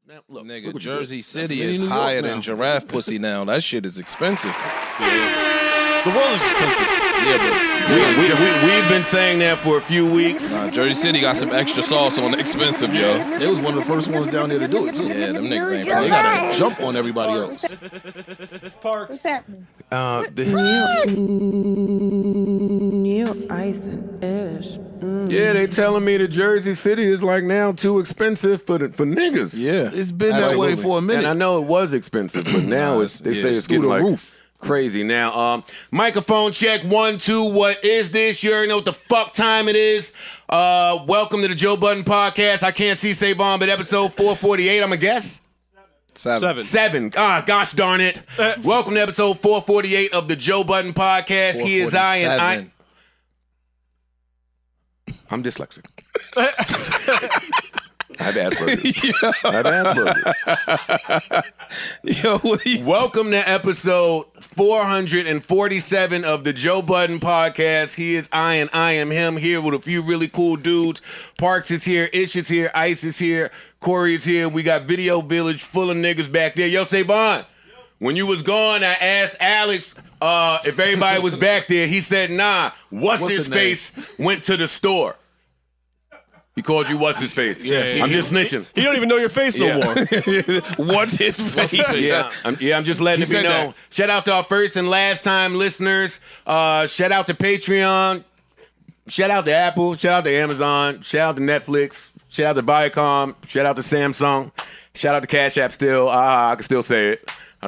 Now, look, nigga, Jersey City is higher than giraffe pussy now. That shit is expensive. Yeah. The world is expensive. Yeah, but we've been saying that for a few weeks. Jersey City got some extra sauce on the expensive, yo. They was one of the first ones down there to do it, too. Yeah, them niggas ain't They gotta jump on everybody else. What's happening? New ice and ish. Yeah, they telling me that Jersey City is like now too expensive for niggas. Yeah, it's been that way for a minute. And I know it was expensive, but now they say it's getting like crazy. Now, microphone check 1, 2. What is this? You already know what the fuck time it is. Welcome to the Joe Budden podcast. I can't see Savon, but episode 448. I'm a guess. 7. Ah, gosh darn it. Welcome to episode 448 of the Joe Budden podcast. He is I and I. I'm dyslexic. I have Asperger's. Welcome to episode 447 of the Joe Budden podcast. He is I and I am him, here with a few really cool dudes. Parks is here, Ish is here, Ice is here, Corey is here. We got Video Village full of niggas back there. Yo, Savon, when you was gone, I asked Alex if everybody was back there. He said, nah. What's his face went to the store. He called you what's his face. Yeah, I'm just snitching. He don't even know your face no more. What's his face? I'm just letting it be known. Shout out to our first and last time listeners. Shout out to Patreon. Shout out to Apple. Shout out to Amazon. Shout out to Netflix. Shout out to Viacom. Shout out to Samsung. Shout out to Cash App still. I can still say it. Why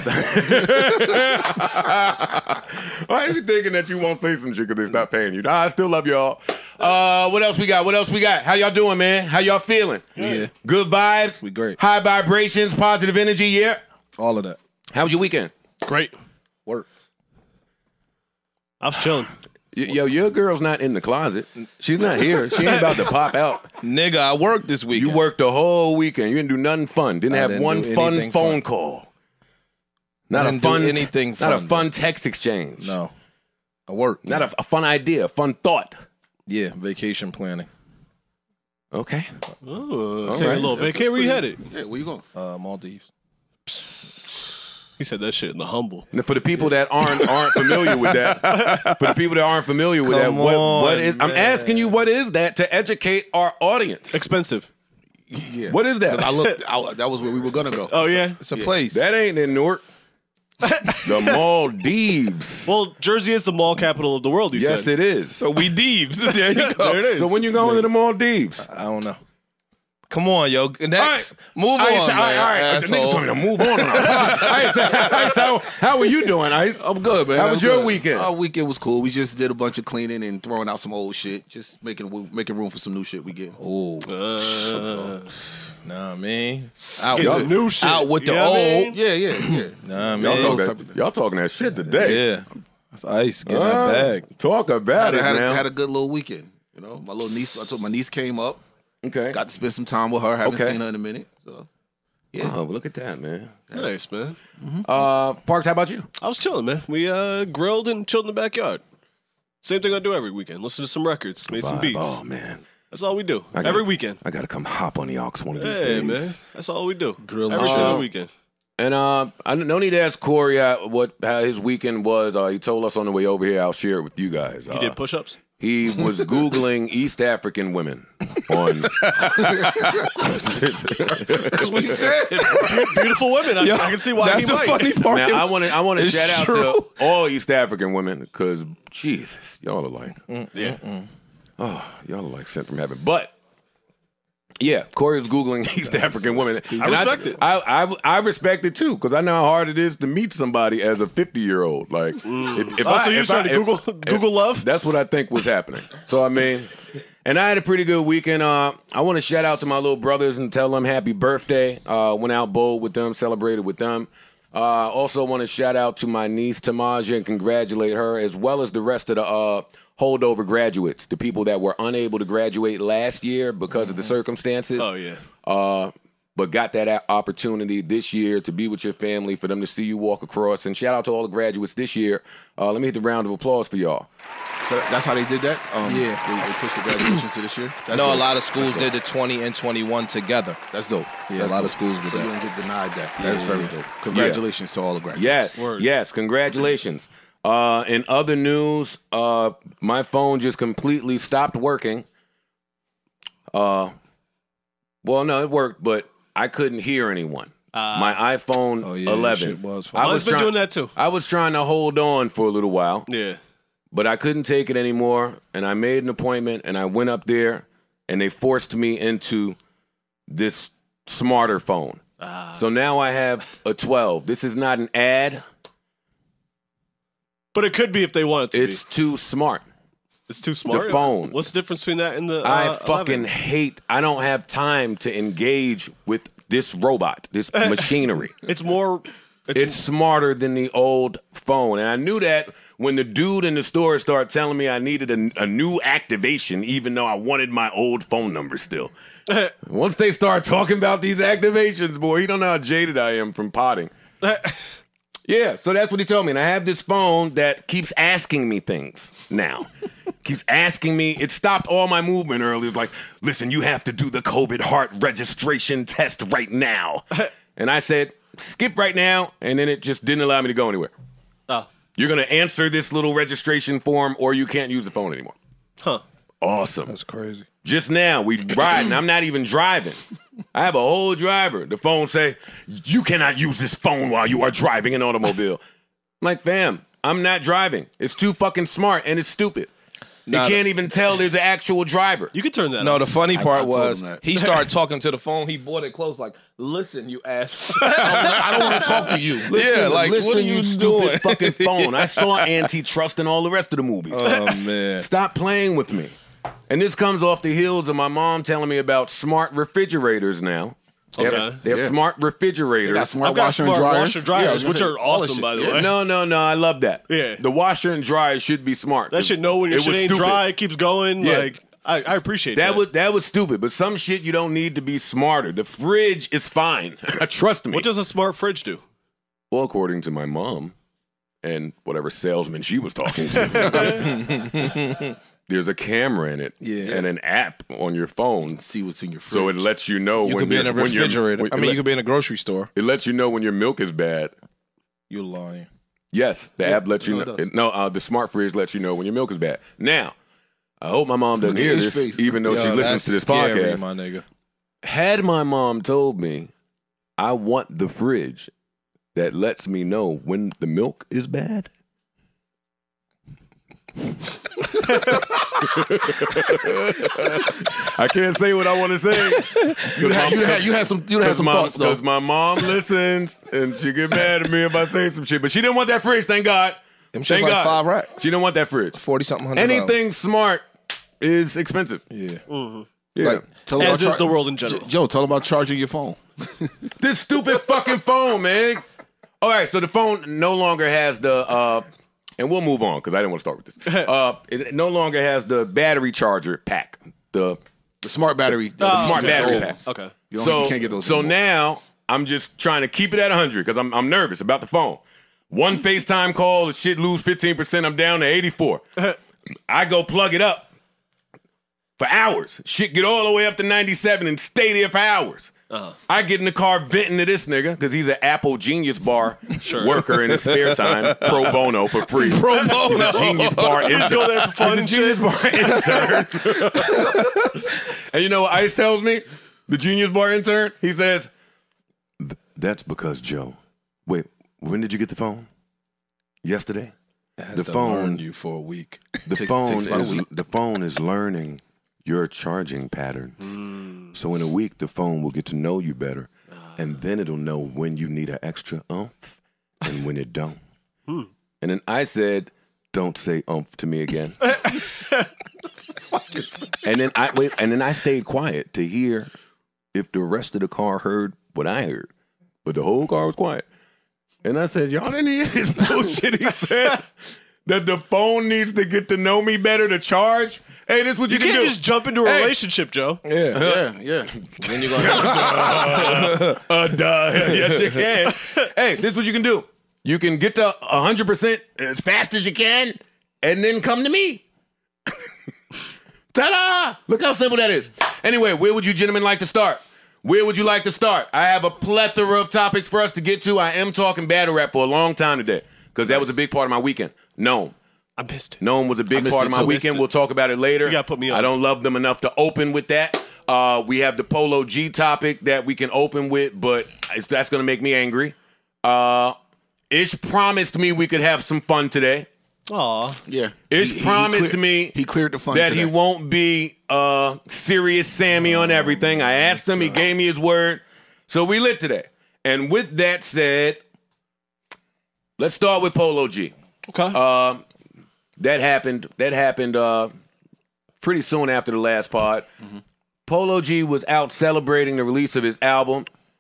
are you thinking that you won't say some shit because they stop paying you? Nah, I still love y'all. What else we got? How y'all doing, man? How y'all feeling? Yeah. Good vibes? We great. High vibrations, positive energy, yeah? All of that. How was your weekend? Great. Work. I was chilling. Yo, your girl's not in the closet. She's not here. She ain't about to pop out. Nigga, I worked this weekend. You worked the whole weekend. You didn't do nothing fun. Didn't have one fun phone call. Not a fun text exchange. No. I worked. Not a fun idea, a fun thought. Yeah, vacation planning. Okay. Ooh, take a little vacay. Where you headed? Yeah, where you going? Maldives. He said that shit in the humble. Now, for the people that aren't familiar with that, what is? I'm asking you, what is that to educate our audience? Expensive. Yeah. What is that? I looked. That was where we were gonna go. Oh yeah, it's a place. That ain't in Newark. The Maldives. Well, Jersey is the mall capital of the world. Yes, said. it is. So we Deeves. There you go. There it is. So when you going to the Maldives? I don't know. Come on, yo. Next. Move on, All man. right. The nigga told me to move on. Ice, how are you doing, Ice? I'm good, man. How was your weekend? Our weekend was cool. We just did a bunch of cleaning and throwing out some old shit. Just making room for some new shit we get. Oh. Nah, man. Get some new shit. Out with the You know what I old. mean? Yeah. Nah, man. Y'all talking that shit today. Yeah. That's Ice. Get that bag. Talk about it, man. Had a good little weekend. You know, my little niece. I told my niece came up. Okay. Got to spend some time with her. Haven't seen her in a minute. So, yeah. Oh, look at that, man. Nice, man. Parks, how about you? I was chilling, man. We grilled and chilled in the backyard. Same thing I do every weekend. Listen to some records, made some beats. Oh, man. That's all we do. Every weekend. I got to come hop on the aux one of these days. Man. That's all we do. Grill every single weekend. And I no need to ask Corey how his weekend was. He told us on the way over here. I'll share it with you guys. He did push-ups? He was Googling East African women on. That's what he said. Beautiful women. I can see why That's he the might. funny part. Now, I want to shout out true. to all East African women because, Jesus, y'all are like, y'all are like sent from heaven. But, yeah, Corey was Googling East African women. I respect it. I respect it, too, because I know how hard it is to meet somebody as a 50-year-old. Like, so you're trying to Google love? That's what I think was happening. So, I mean, and I had a pretty good weekend. I want to shout out to my little brothers and tell them happy birthday. Went out bowled with them, celebrated with them. Also want to shout out to my niece, Tamaja, and congratulate her, as well as the rest of the holdover graduates, the people that were unable to graduate last year because of the circumstances. Oh, yeah. but got that opportunity this year to be with your family, for them to see you walk across. And shout out to all the graduates this year. Let me hit the round of applause for y'all. So that's how they did that? They pushed the graduations to this year? A lot of schools did the 20 and 21 together. That's dope. Yeah, a lot of schools did that. So you don't get denied that. That's very dope. Congratulations to all the graduates. Yes, congratulations. In other news, my phone just completely stopped working. Well, no, it worked, but I couldn't hear anyone. My iPhone 11. Mine's been doing that too. I was trying to hold on for a little while. Yeah. But I couldn't take it anymore, and I made an appointment, and I went up there, and they forced me into this smarter phone. So now I have a 12. This is not an ad. But it could be if they want it to It's too smart. It's too smart? The phone. What's the difference between that and the I fucking 11? hate, I don't have time to engage with this robot, this machinery. It's more... It's smarter than the old phone. And I knew that when the dude in the store started telling me I needed a new activation, even though I wanted my old phone number still. Once they start talking about these activations, boy, you don't know how jaded I am from potting. Yeah, so that's what he told me. And I have this phone that keeps asking me things now. Keeps asking me. It stopped all my movement earlier. It's like, listen, you have to do the COVID Hart registration test right now. And I said, skip right now, and then it just didn't allow me to go anywhere. Oh. You're going to answer this little registration form, or you can't use the phone anymore. Huh. Awesome. That's crazy. Just now, we riding. I'm not even driving. I have a whole driver. The phone say, you cannot use this phone while you are driving an automobile. I'm like, fam, I'm not driving. It's too fucking smart, and it's stupid. You can't even tell there's an actual driver. You can turn that No, off. the funny part was he started talking to the phone. He bought it close like, listen, you ass. I don't want to talk to you. Yeah, like, Listen, what are you doing? stupid fucking phone. I saw Antitrust and all the rest of the movies. Oh, man. Stop playing with me. And this comes off the heels of my mom telling me about smart refrigerators now. They have smart refrigerators. They got smart I've got washer and smart dryers. washer dryers, Yeah, which are awesome, by the way. No, I love that. Yeah. The washer and dryer should be smart. That should know when your It shit was ain't stupid. dry, it keeps going. Yeah. Like I appreciate that. That was stupid, but some shit you don't need to be smarter. The fridge is fine. Trust me. What does a smart fridge do? Well, according to my mom and whatever salesman she was talking to, there's a camera in it and an app on your phone. See what's in your fridge. So it lets you know You when could be in a refrigerator. You could be in a grocery store. It lets you know when your milk is bad. You're lying. Yes, the app lets you No, know. The smart fridge lets you know when your milk is bad. Now, I hope my mom doesn't hear this, even though she listens to this podcast. My nigga. Had my mom told me I want the fridge that lets me know when the milk is bad, I can't say what I want to say. You had some thoughts though. Because my mom listens and she get mad at me if I say some shit. But she didn't want that fridge, thank God. Them shit's like $5 racks. She didn't want that fridge. 40-something $100. Anything smart is expensive. Yeah. Mm-hmm. Yeah. Like, As is the world in general. Joe, tell them about charging your phone. This stupid fucking phone, man. All right, so the phone no longer has the, and we'll move on because I didn't want to start with this. It no longer has the battery charger pack. The smart battery. smart battery pack. Okay. You can't get those So anymore. now I'm just trying to keep it at 100 because I'm nervous about the phone. One FaceTime call, the shit lose 15%. I'm down to 84. I go plug it up for hours. Shit get all the way up to 97 and stay there for hours. I get in the car venting to this nigga because he's an Apple Genius Bar worker in his spare time, pro bono for free. Pro bono. He's a Genius Bar intern. Go there for fun and Genius shit. Bar intern. And you know what Ice tells me? The Genius Bar intern? He says, that's because, Joe. Wait, when did you get the phone? Yesterday? The phone learned you for a week. The phone is learning your charging patterns. So in a week, the phone will get to know you better, and then it'll know when you need an extra oomph and when it don't. And then I said, "Don't say oomph to me again." And then I stayed quiet to hear if the rest of the car heard what I heard, but the whole car was quiet. And I said, "Y'all didn't hear his bullshit." He said, that the phone needs to get to know me better to charge. Hey, this is what you can do. You can't just jump into a relationship, Joe. Yeah. Then you're going to Yes, you can. Hey, this is what you can do. You can get to 100% as fast as you can, and then come to me. Ta-da! Look how simple that is. Anyway, where would you gentlemen like to start? Where would you like to start? I have a plethora of topics for us to get to. I am talking battle rap for a long time today because that was a big part of my weekend. Gnome. I missed it. Gnome was a big part of my weekend. We'll talk about it later. You gotta put me on. I don't love them enough to open with that. We have the Polo G topic that we can open with, but that's going to make me angry. Ish promised me we could have some fun today. Aw. Yeah. Ish promised me he cleared the fun that today. he won't be serious Sammy on everything. I asked him. He gave me his word. So we lit today. And with that said, let's start with Polo G. Okay. That happened pretty soon after the last pod. Mm-hmm. Polo G was out celebrating the release of his album.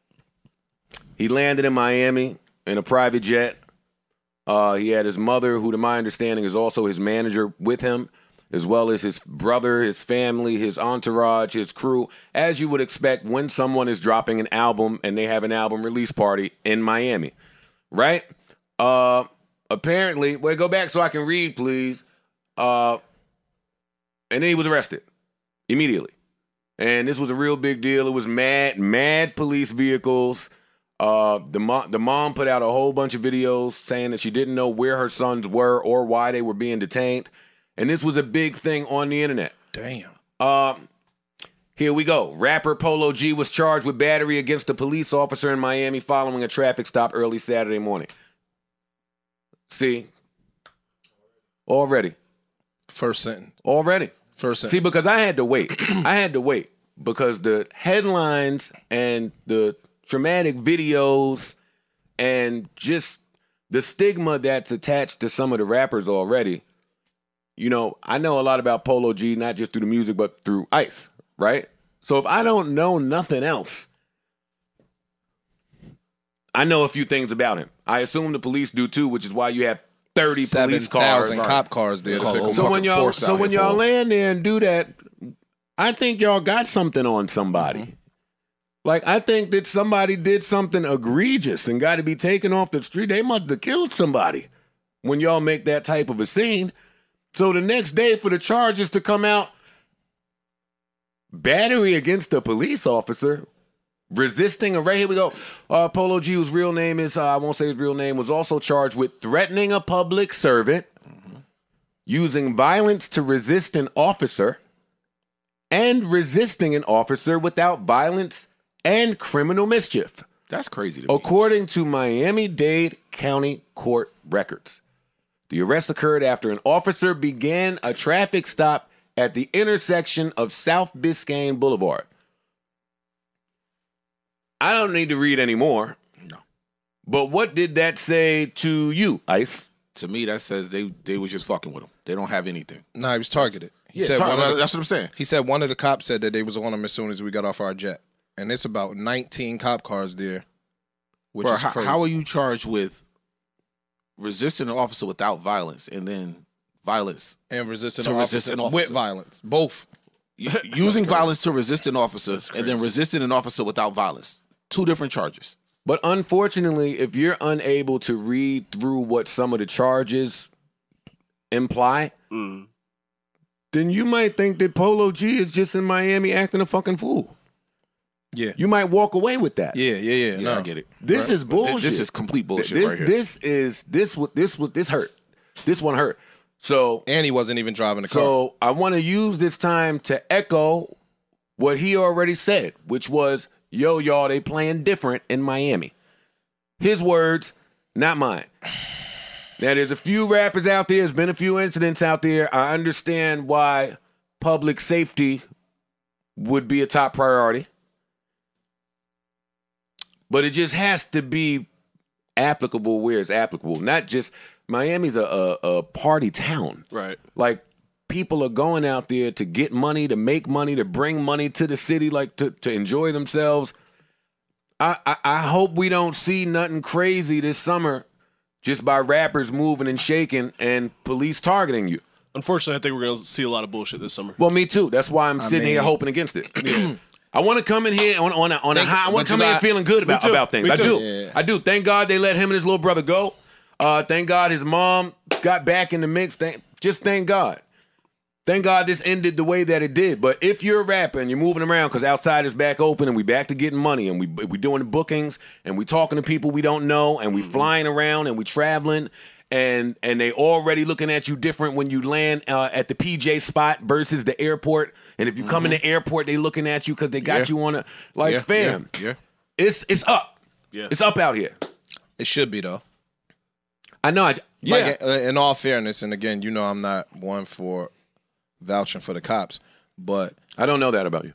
He landed in Miami in a private jet. He had his mother, who to my understanding is also his manager, with him, as well as his brother, his family, his entourage, his crew, as you would expect when someone is dropping an album and they have an album release party in Miami, right? Apparently, wait, go back so I can read, please. And then he was arrested immediately. And this was a real big deal. It was mad police vehicles. The mom put out a whole bunch of videos saying that she didn't know where her sons were or why they were being detained. And this was a big thing on the internet. Damn. Here we go. Rapper Polo G was charged with battery against a police officer in Miami following a traffic stop early Saturday morning. See? Already. First sentence. Already. First sentence. See, because I had to wait. Because the headlines and the traumatic videos and just the stigma that's attached to some of the rappers already. You know, I know a lot about Polo G, not just through the music, but through Ice, right? So if I don't know nothing else, I know a few things about him. I assume the police do too, which is why you have 30 police cars. 7,000 cop cars there. So when y'all land there and do that, I think y'all got something on somebody. Mm-hmm. Like, I think that somebody did something egregious and got to be taken off the street. They must have killed somebody when y'all make that type of a scene. So the next day for the charges to come out, battery against a police officer, resisting arrest. Here we go. Polo G, whose real name is, I won't say his real name, was also charged with threatening a public servant, using violence to resist an officer, and resisting an officer without violence and criminal mischief. That's crazy to me. According to Miami-Dade County Court records. The arrest occurred after an officer began a traffic stop at the intersection of South Biscayne Boulevard. I don't need to read anymore. No. But what did that say to you, Ice? To me, that says they was just fucking with him. They don't have anything. No, he was targeted. That's what I'm saying. He said one of the cops said that they was on him as soon as we got off our jet. And it's about 19 cop cars there, which is crazy. How are you charged with resisting an officer without violence and then violence and resisting an officer with violence? Both. Using violence to resist an officer and then resisting an officer without violence. Two different charges. But unfortunately, if you're unable to read through what some of the charges imply, then you might think that Polo G is just in Miami acting a fucking fool. Yeah. You might walk away with that. Yeah. No, I get it. This is bullshit. This is complete bullshit right here. This hurt. This one hurt. So, and he wasn't even driving the car. So I want to use this time to echo what he already said, which was, yo, y'all, they playing different in Miami. His words, not mine. Now, there's a few rappers out there. There's been a few incidents out there. I understand why public safety would be a top priority. But it just has to be applicable where it's applicable. Not just, Miami's a party town. Right. Like, people are going out there to get money, to make money, to bring money to the city, like to enjoy themselves. I hope we don't see nothing crazy this summer just by rappers moving and shaking and police targeting you. Unfortunately, I think we're going to see a lot of bullshit this summer. Well, me too. That's why I'm sitting here hoping against it. I want to come in here on a high. I want to come in here feeling good about things. I do. Yeah. I do. Thank God they let him and his little brother go. Thank God his mom got back in the mix. Just thank God. Thank God this ended the way that it did. But if you're a rapper and you're moving around because outside is back open and we back to getting money and we doing the bookings and we talking to people we don't know and we flying around and we traveling and they already looking at you different when you land at the PJ spot versus the airport. And if you come in the airport, they looking at you because they got you on a fam. Yeah. It's up. Yeah. It's up out here. It should be though. I know. Like, in all fairness, and again, you know, I'm not one for vouching for the cops, but I don't know that about you.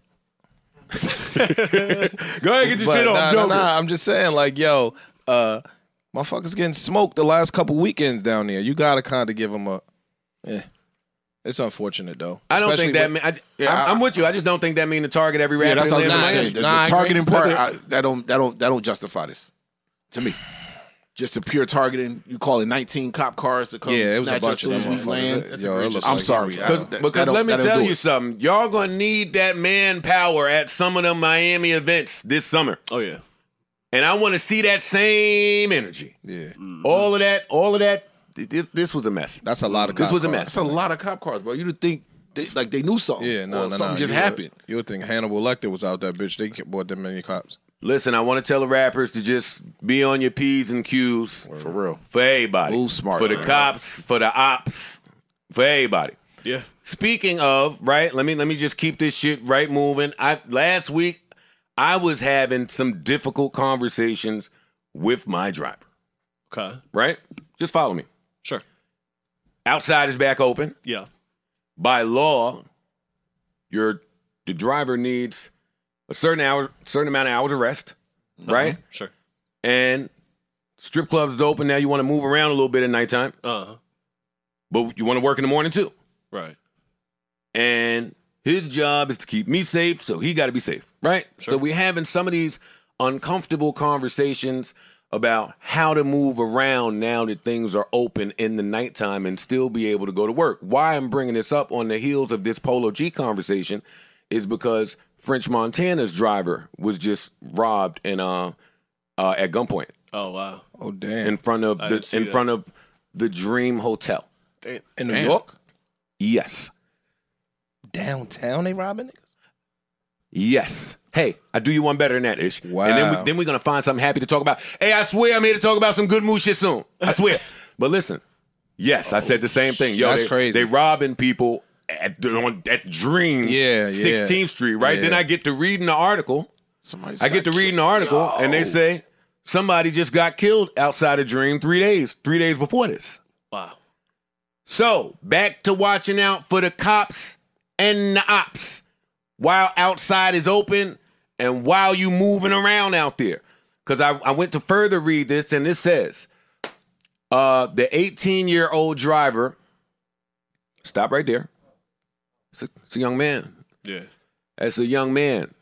Go ahead, get your shit off. Nah, I'm just saying, like, yo, motherfuckers getting smoked the last couple weekends down there. You gotta kind of give them a. It's unfortunate though. I don't think that mean. I'm with you. I just don't think that mean to target every rapper. Yeah, that's what I'm saying. The targeting part that don't justify this to me. Just a pure targeting. You call it 19 cop cars to come snatch us as soon as we land. I'm sorry. Because let me tell you something. Y'all gonna need that manpower at some of the Miami events this summer. Oh yeah. And I want to see that same energy. Yeah. All of that. This was a mess. That's a lot of. This was a mess. That's a lot of cop cars, bro. You'd think they knew something. Yeah, no. Something just happened. You would think Hannibal Lecter was out that bitch. They bought that many cops. Listen, I want to tell the rappers to just be on your P's and Q's. For real. For everybody. Move smart. For the cops, for the ops, for everybody. Yeah. Speaking of, right, let me just keep this shit right moving. Last week, I was having some difficult conversations with my driver. Okay. Right? Just follow me. Sure. Outside is back open. Yeah. By law, the driver needs a certain amount of hours of rest, right? Sure. And strip clubs is open now. You want to move around a little bit at nighttime, but you want to work in the morning too, right? And his job is to keep me safe, so he got to be safe, right? Sure. So we're having some of these uncomfortable conversations about how to move around now that things are open in the nighttime and still be able to go to work. Why I'm bringing this up on the heels of this Polo G conversation is because French Montana's driver was just robbed at gunpoint. Oh wow! Oh damn! In front of the Dream Hotel. Damn. In New York? Yes. Downtown they robbing niggas? Yes. Hey, I do you one better than that, Ish. Wow. And then we're gonna find something happy to talk about. Hey, I swear I'm here to talk about some good mood shit soon. I swear. But listen, yes, I said the same thing. Yo, that's crazy. They robbing people at Dream 16th Street, right? Yeah. Then I get to reading the article. And they say somebody just got killed outside of Dream 3 days before this. Wow. So back to watching out for the cops and the ops while outside is open and while you moving around out there. Because I went to further read this, and it says the 18-year-old driver, stop right there. It's a young man. Yeah. That's a young man.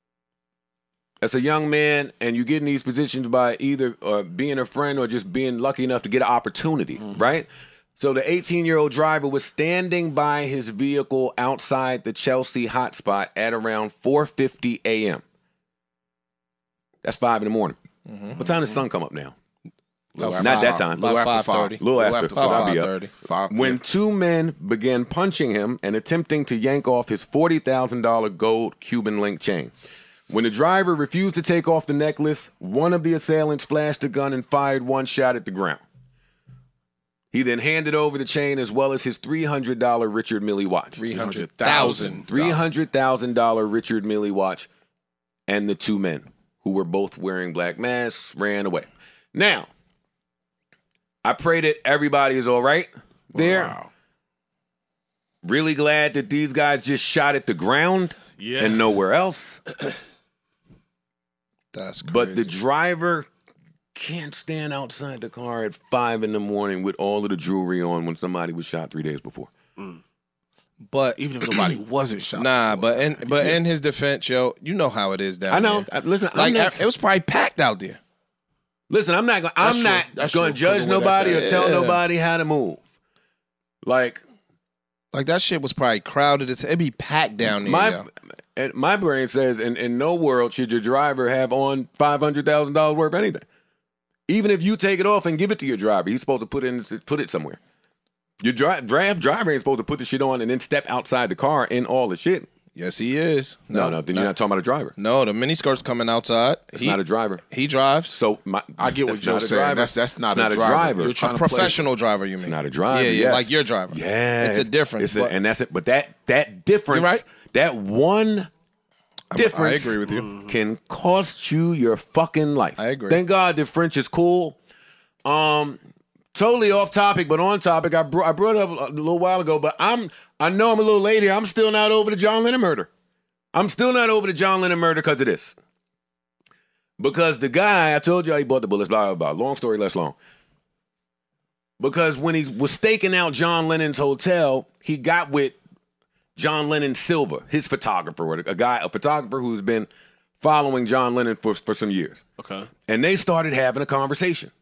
And you get in these positions by either being a friend or just being lucky enough to get an opportunity, right? So the 18-year-old driver was standing by his vehicle outside the Chelsea hotspot at around 4:50 a.m. That's 5 in the morning. What time does the sun come up now? Not that time. About 5:30. A little after 5:30. When two men began punching him and attempting to yank off his $40,000 gold Cuban link chain. When the driver refused to take off the necklace, one of the assailants flashed a gun and fired one shot at the ground. He then handed over the chain as well as his $300 Richard Mille watch. $300,000 Richard Mille watch, and the two men who were both wearing black masks ran away. Now, I pray that everybody is all right there. Wow. Really glad that these guys just shot at the ground and nowhere else. That's crazy. But the driver can't stand outside the car at 5 in the morning with all of the jewelry on when somebody was shot 3 days before. But even if nobody wasn't shot. Nah, but in his defense, yo, you know how it is down there. I know. Listen, like it was probably packed out there. Listen, I'm not going to judge nobody or tell nobody how to move. Like that shit was probably crowded. It'd be packed down there. My brain says in no world should your driver have on $500,000 worth of anything. Even if you take it off and give it to your driver, he's supposed to put it somewhere. Your driver ain't supposed to put the shit on and then step outside the car in all the shit. Yes, he is. No, then you're not talking about a driver. No, the miniskirt's coming outside. It's not a driver. He drives. So I get what Joe's saying. That's not a driver. You're trying a professional driver, you mean? It's not a driver. Yeah, yes. Like your driver. Yeah. It's a difference. And that's it. But that difference, right? That one difference I agree with you. Can cost you your fucking life. I agree. Thank God the French is cool. Totally off topic, but on topic. I brought it up a little while ago, but I know I'm a little late here. I'm still not over the John Lennon murder. I'm still not over the John Lennon murder because of this. Because the guy, I told you how he bought the bullets, blah, blah, blah. Long story less long. Because when he was staking out John Lennon's hotel, he got with John Lennon Silver, his photographer, a photographer who's been following John Lennon for some years. Okay. And they started having a conversation.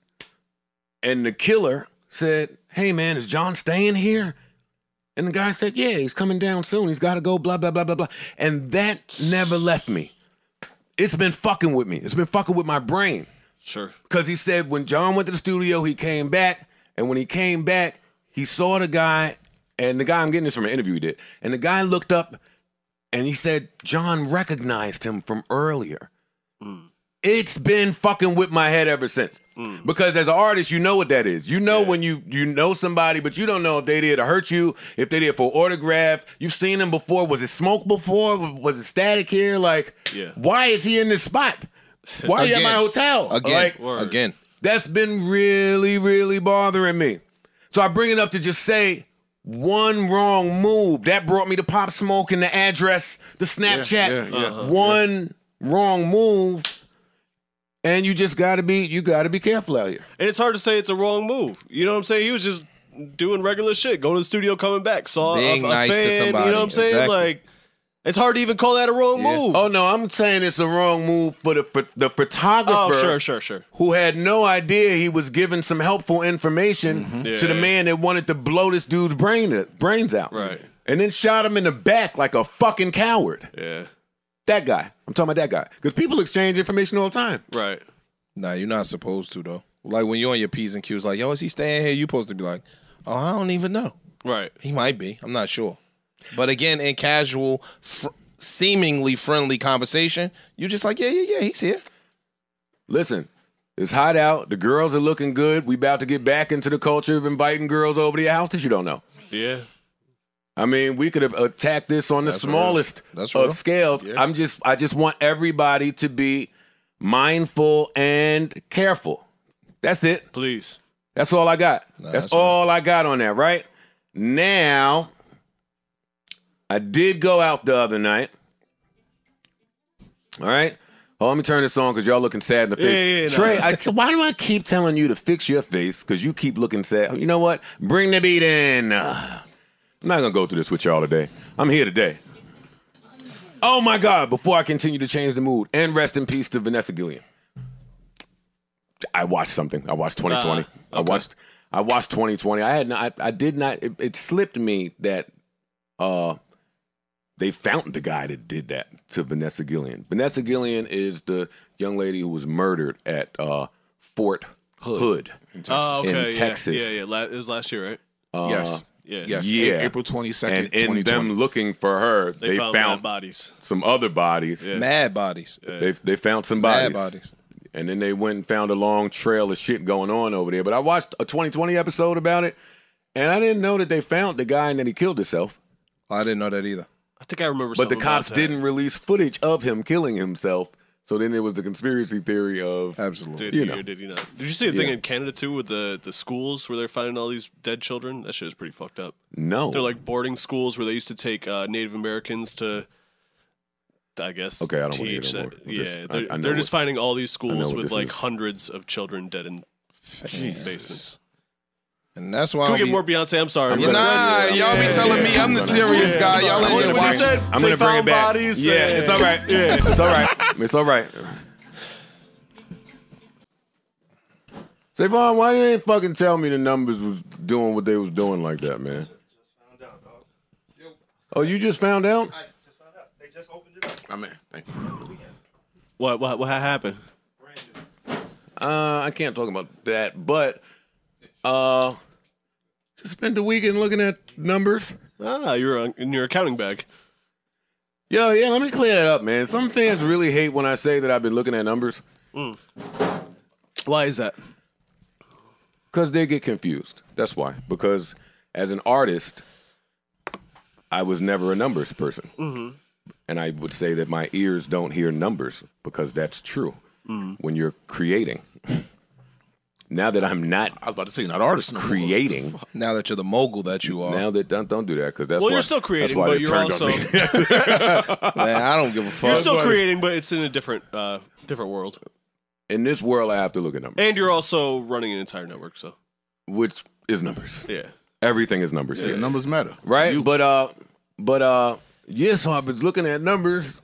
And the killer said, hey, man, is John staying here? And the guy said, yeah, he's coming down soon. He's got to go, blah, blah, blah, blah, blah. And that never left me. It's been fucking with me. It's been fucking with my brain. Sure. Because he said when John went to the studio, he came back. And when he came back, he saw the guy. And the guy, I'm getting this from an interview he did. And the guy looked up and he said, John recognized him from earlier. It's been fucking with my head ever since. Because as an artist, you know what that is. You know when you know somebody, but you don't know if they did to hurt you, if they did for autograph. You've seen them before. Was it Smoke before? Was it Static here? Like, why is he in this spot? Why are you at my hotel? Again. That's been really, really bothering me. So I bring it up to just say one wrong move. That brought me to Pop Smoke and the address, the Snapchat. One wrong move. And you just gotta be careful out here. And it's hard to say it's a wrong move. You know what I'm saying? He was just doing regular shit, going to the studio, coming back, saw being a nice fan, to somebody. You know what I'm saying? Exactly. Like, it's hard to even call that a wrong move. Oh no, I'm saying it's a wrong move for the photographer. Oh, sure. Who had no idea he was giving some helpful information to the man that wanted to blow this dude's brains out. Right. And then shot him in the back like a fucking coward. Yeah. That guy. I'm talking about that guy. Because people exchange information all the time. Right. Nah, you're not supposed to, though. Like, when you're on your P's and Q's, like, yo, is he staying here? You're supposed to be like, oh, I don't even know. Right. He might be. I'm not sure. But again, in casual, seemingly friendly conversation, you're just like, yeah, he's here. Listen, it's hot out. The girls are looking good. We about to get back into the culture of inviting girls over to your house that you don't know. Yeah. I mean, we could have attacked this on the smallest of scales. Yeah. I just want everybody to be mindful and careful. That's it. Please. That's all I got. That's all I got on that, right? Now, I did go out the other night. All right? Oh, let me turn this on because y'all looking sad in the face. Trey, why do I keep telling you to fix your face? Because you keep looking sad. You know what? Bring the beat in. I'm not going to go through this with y'all today. I'm here today. Oh, my God. Before I continue to change the mood, and rest in peace to Vanessa Gilliam. I watched something. I watched 2020. Okay. I watched 2020. I did not. It slipped me that they found the guy that did that to Vanessa Gilliam. Vanessa Gilliam is the young lady who was murdered at Fort Hood in Texas. Yeah. It was last year, right? Yes. Yeah. April 22nd, and 2020. in them looking for her, they found found bodies. Some other bodies. Yeah. Mad bodies. Yeah. They found some bodies. Mad bodies. And then they went and found a long trail of shit going on over there. But I watched a 2020 episode about it, and I didn't know that they found the guy and then he killed himself. I didn't know that either. I think I remember something. But the cops about that. didn't release footage of him killing himself. So then there was the conspiracy theory of... Absolutely. Did he or did he not? Did you see the thing in Canada, too, with the schools where they're finding all these dead children? That shit is pretty fucked up. No. They're like boarding schools where they used to take Native Americans to, I guess, okay, I don't teach want to hear no more. Yeah, they're just finding all these schools with like hundreds of children dead in basements. And that's why Can we get more Beyonce? I'm sorry. Y'all be telling me I'm the serious guy. Y'all ain't here watching. I'm going to bring it back. It's all right. It's all right. It's all right. Savon, why you ain't fucking tell me the numbers was doing what they was doing like that, man? Just found out, dog. Oh, you just found out? I just found out. They just opened it up. I mean, thank you. What happened? I can't talk about that, but just spent the weekend looking at numbers. Ah, you're in your accounting bag. Yeah, let me clear that up, man. Some fans really hate when I say that I've been looking at numbers. Why is that? Because they get confused. That's why. Because as an artist, I was never a numbers person. Mm-hmm. And I would say that my ears don't hear numbers because that's true when you're creating. Now that I'm not, I was about to say, not artist, creating. Now that you're the mogul that you are. Now that don't do that because that's well, why, you're still creating, that's why but you're also man. I don't give a fuck. You're still creating, but it's in a different world. In this world, I have to look at numbers, and you're also running an entire network, so which is numbers. Yeah, everything is numbers. Yeah, numbers matter, right? But yeah. So I was looking at numbers.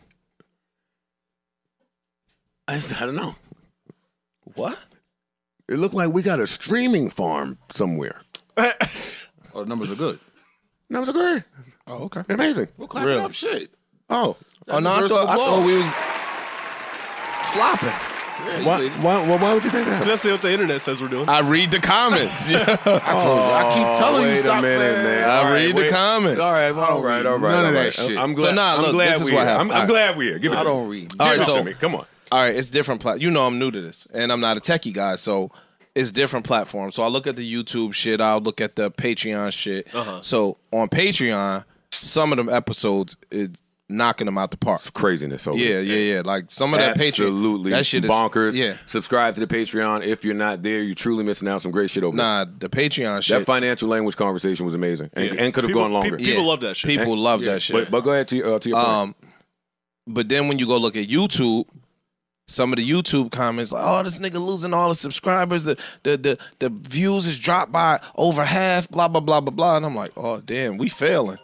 I don't know. What? It looked like we got a streaming farm somewhere. Oh, the numbers are good. Numbers are good. Oh, okay. Amazing. We're clapping up shit. Oh. Oh, no, I thought we was flopping. Why would you think that? That's what the internet says we're doing. I read the comments. I told you. I keep telling you stop minute, man. I read the comments. All right. None of that shit. I'm glad. So now, look, glad this is what happened. I'm glad we're here. Give it I to don't me. read. All right, Give it so to me. Come on. All right, it's different. You know I'm new to this, and I'm not a techie guy, so it's different platforms. So I look at the YouTube shit. I'll look at the Patreon shit. So on Patreon, some of them episodes is knocking them out the park. It's craziness over Yeah. Like some of that Patreon, absolutely that shit is bonkers. Yeah. Subscribe to the Patreon. If you're not there, you're truly missing out some great shit over there. Nah, the Patreon shit. That financial language conversation was amazing and could have gone longer. People love that shit. People love that shit. But go ahead to your point. But then when you go look at YouTube, some of the YouTube comments like, "Oh, this nigga losing all the subscribers. The views is dropped by over half. Blah blah blah blah blah." And I'm like, "Oh damn, we failing."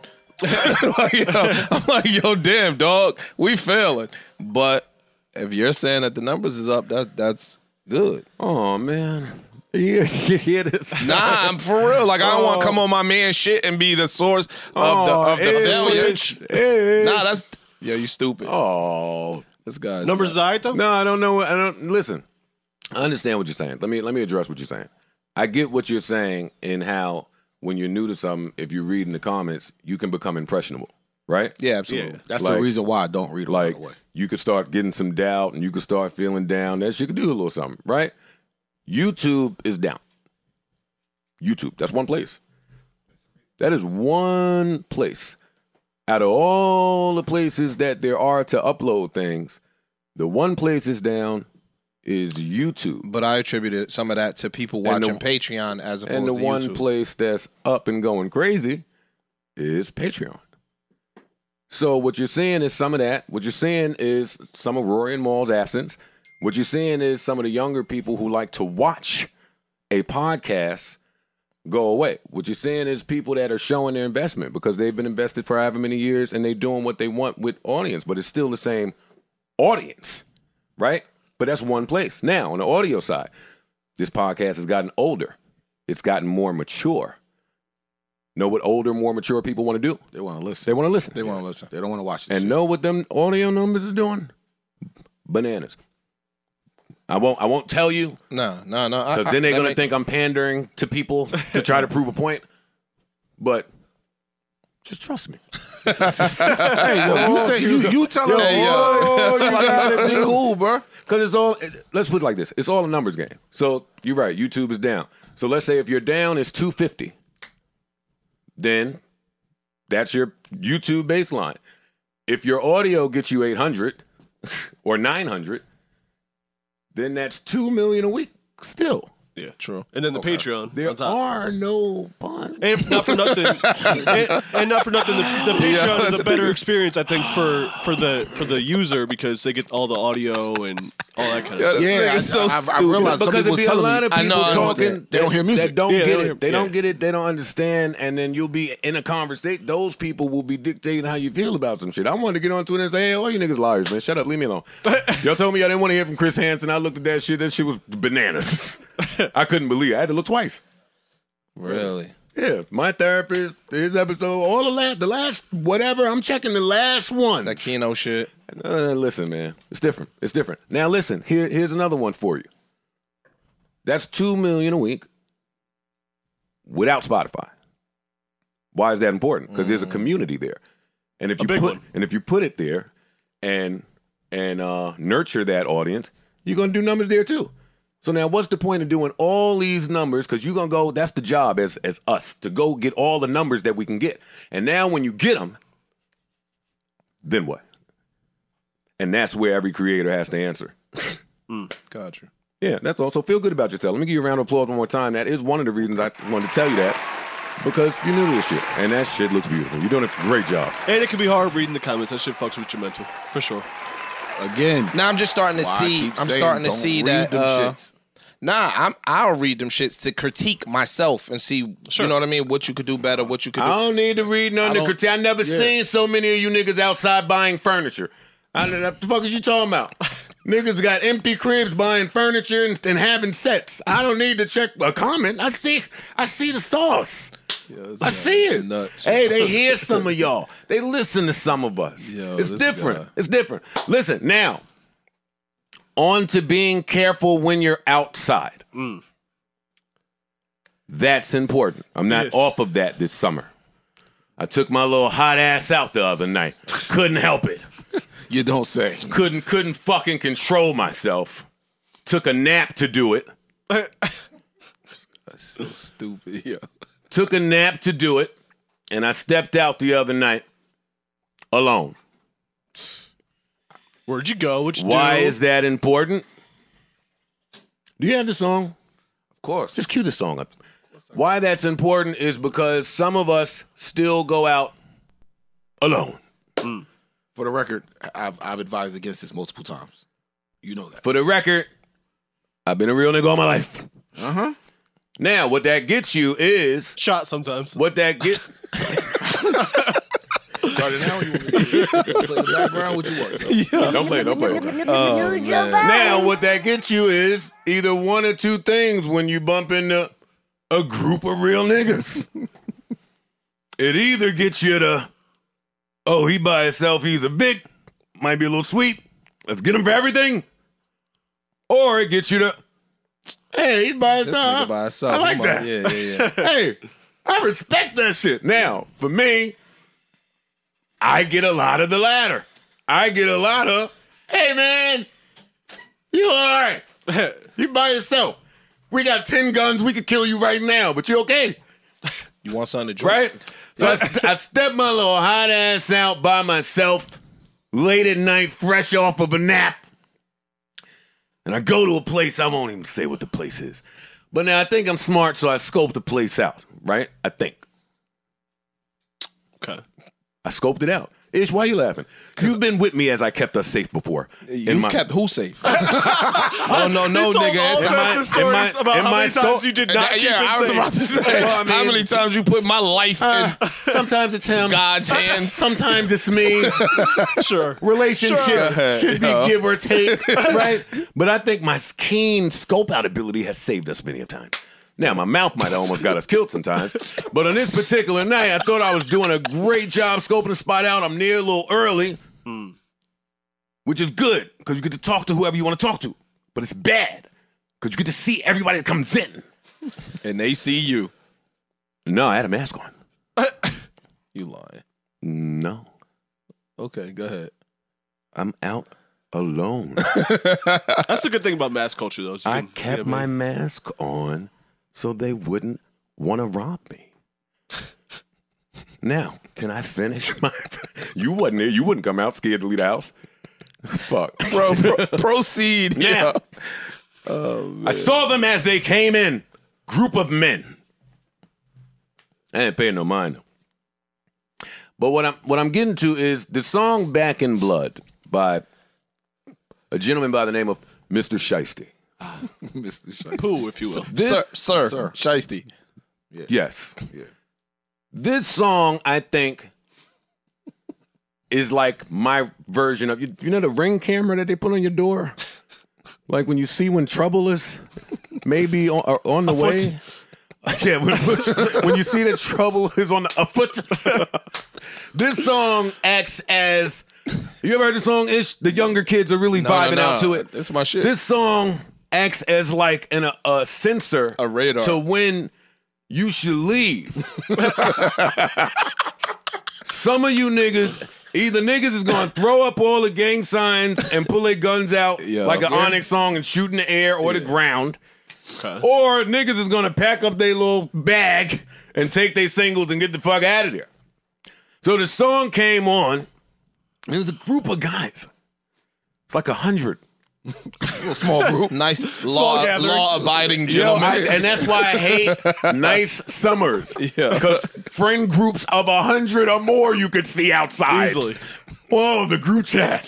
I'm like, "Yo, damn dog, we failing." But if you're saying that the numbers is up, that's good. Oh man. You hear this? Nah, I'm for real. Like, I don't want to come on my man shit and be the source of the failure. Nah, that's you stupid. Oh, this guy's numbers is all right though. No, I don't know. I don't listen. I understand what you're saying. Let me address what you're saying. I get what you're saying in how when you're new to something, if you read in the comments, you can become impressionable, right? Yeah, absolutely. Yeah, that's the reason why I don't read a lot of the way. You could start getting some doubt and you could start feeling down. That shit could do a little something, right? YouTube is down. YouTube, that's one place. That is one place. Out of all the places that there are to upload things, the one place is down is YouTube. But I attributed some of that to people watching Patreon as opposed to YouTube. And the one place that's up and going crazy is Patreon. So what you're seeing is some of that. What you're seeing is some of Rory and Maul's absence. What you're seeing is some of the younger people who like to watch a podcast go away. What you're seeing is people that are showing their investment because they've been invested for however many years and they're doing what they want with audience, but it's still the same audience, right? But that's one place. Now, on the audio side, this podcast has gotten older. It's gotten more mature. Know what older, more mature people want to do? They want to listen. They want to listen. They want to listen. They don't want to watch this and shit. Know what them audio numbers is doing? Bananas. I won't tell you. No. Because then they're gonna think I'm pandering to people to try to prove a point. But just trust me. Hey, yo, you say you tell them. You gotta be cool, bro. Because it's all. Let's put it like this: it's all a numbers game. So you're right. YouTube is down. So let's say if you're down, it's 250. Then that's your YouTube baseline. If your audio gets you 800 or 900. Then that's $2 million a week still. Yeah, true. And then the Patreon. There are no puns. And not for nothing. and not for nothing. The Patreon is a better experience, I think, for the user because they get all the audio and all that kind of stuff. Yeah, I realize because there'd be a lot of people talking. They don't hear music. That don't get it. They don't get it. They don't understand. And then you'll be in a conversation. Those people will be dictating how you feel about some shit. I wanted to get on Twitter and say, "Hey, all you niggas liars, man. Shut up. Leave me alone." Y'all told me y'all didn't want to hear from Chris Hansen. I looked at that shit. That shit was bananas. I couldn't believe it. I had to look twice. Really? Yeah, my therapist, his episode, all the last, whatever, I'm checking the last one. That Keno shit. Listen, man, it's different. It's different. Now, listen, here's another one for you. That's $2 million a week without Spotify. Why is that important? Because there's a community there, and if you put it there, and nurture that audience, you're gonna do numbers there too. So now what's the point of doing all these numbers? Because you're going to go, that's the job as us, to go get all the numbers that we can get. And now when you get them, then what? And that's where every creator has to answer. Gotcha. Yeah, that's all. So feel good about yourself. Let me give you a round of applause one more time. That is one of the reasons I wanted to tell you that. Because you're new to this shit. And that shit looks beautiful. You're doing a great job. And it can be hard reading the comments. That shit fucks with your mental. For sure. Again. Now I'm just starting to see. I'm starting to see that. I'll read them shits to critique myself and see. Sure. You know what I mean? What you could do better. What you could do. I don't need to read none to critique. I never seen so many of you niggas outside buying furniture. What the fuck is you talking about? Niggas got empty cribs buying furniture and having sets. I don't need to check a comment. I see the sauce. I see it. Nuts. Hey, they hear some of y'all. They listen to some of us. It's different. It's different. Listen, now, on to being careful when you're outside. That's important. I'm not off of that this summer. I took my little hot ass out the other night. Couldn't help it. You don't say. Couldn't fucking control myself. Took a nap to do it. That's so stupid, yo. Took a nap to do it, and I stepped out the other night alone. Where'd you go? What'd you do? Why is that important? Do you have the song? Of course. Just cue the song up. Why that's important is because some of us still go out alone. For the record, I've advised against this multiple times. You know that. For the record, I've been a real nigga all my life. Uh-huh. Now, what that gets you is... Shot sometimes. What that gets... Started now, you want to play the background? What you want? Yeah. Don't play. Now, what that gets you is either one or two things when you bump into a group of real niggas. It either gets you to, oh, he by himself, he's a Vic, might be a little sweet, let's get him for everything. Or it gets you to, hey, he's by himself. I like that. Yeah. Hey, I respect that shit. Now, for me, I get a lot of the latter. I get a lot of, hey, man, you all right. You by yourself. We got 10 guns. We could kill you right now, but you okay? You want something to drink? Right? So I step my little hot ass out by myself, late at night, fresh off of a nap. And I go to a place, I won't even say what the place is. But now I think I'm smart, so I scope the place out, right? I think. Okay. I scoped it out. Ish, why you laughing? You've been with me as I kept us safe before. You've kept who safe? Oh, no, nigga. Stories about how many times you did not keep it safe. I was about to say, how many times you put my life in sometimes it's him. God's hands. Sometimes it's me. Sure. Relationships should be give or take, right? But I think my keen scope out ability has saved us many a time. Now, my mouth might have almost got us killed sometimes. But on this particular night, I thought I was doing a great job scoping the spot out. I'm near a little early, which is good because you get to talk to whoever you want to talk to. But it's bad because you get to see everybody that comes in. And they see you. No, I had a mask on. You lying. No. Okay, go ahead. I'm out alone. That's the good thing about mask culture, though. I kept my mask on so they wouldn't want to rob me. Now, can I finish my... You wasn't there. You wouldn't come out scared to leave the house. Fuck. Bro, proceed. Now, I saw them as they came in. Group of men. I didn't pay no mind. But what I'm getting to is the song Back in Blood by a gentleman by the name of Mr. Shiesty. Mr. Shiesty. Pooh, if you will. Sir. Shiesty. Yeah. Yes. Yeah. This song, I think, is like my version of, you know the Ring camera that they put on your door? Like when you see when trouble is? maybe on the way. Yeah, when you see that trouble is on the afoot. This song acts as. You ever heard the song? The younger kids are really vibing out to it. That's my shit. This song acts as like a sensor, a radar to when you should leave. Some of you niggas, either niggas is gonna throw up all the gang signs and pull their guns out like an Onyx song and shoot in the air or the ground, or niggas is gonna pack up their little bag and take their singles and get the fuck out of there. So the song came on. It was a group of guys. It's like 100. A small group. Nice law-abiding gentlemen. And that's why I hate nice summers. Yeah. Because friend groups of 100 or more you could see outside. Easily. Whoa, the group chat.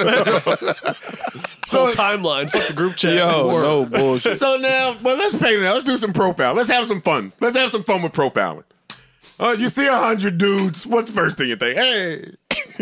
Whole timeline. Fuck the group chat. Yo, no bullshit. So now, let's pay now. Let's do some profile. Let's have some fun. Let's have some fun with profiling. You see 100 dudes. What's the first thing you think? Hey.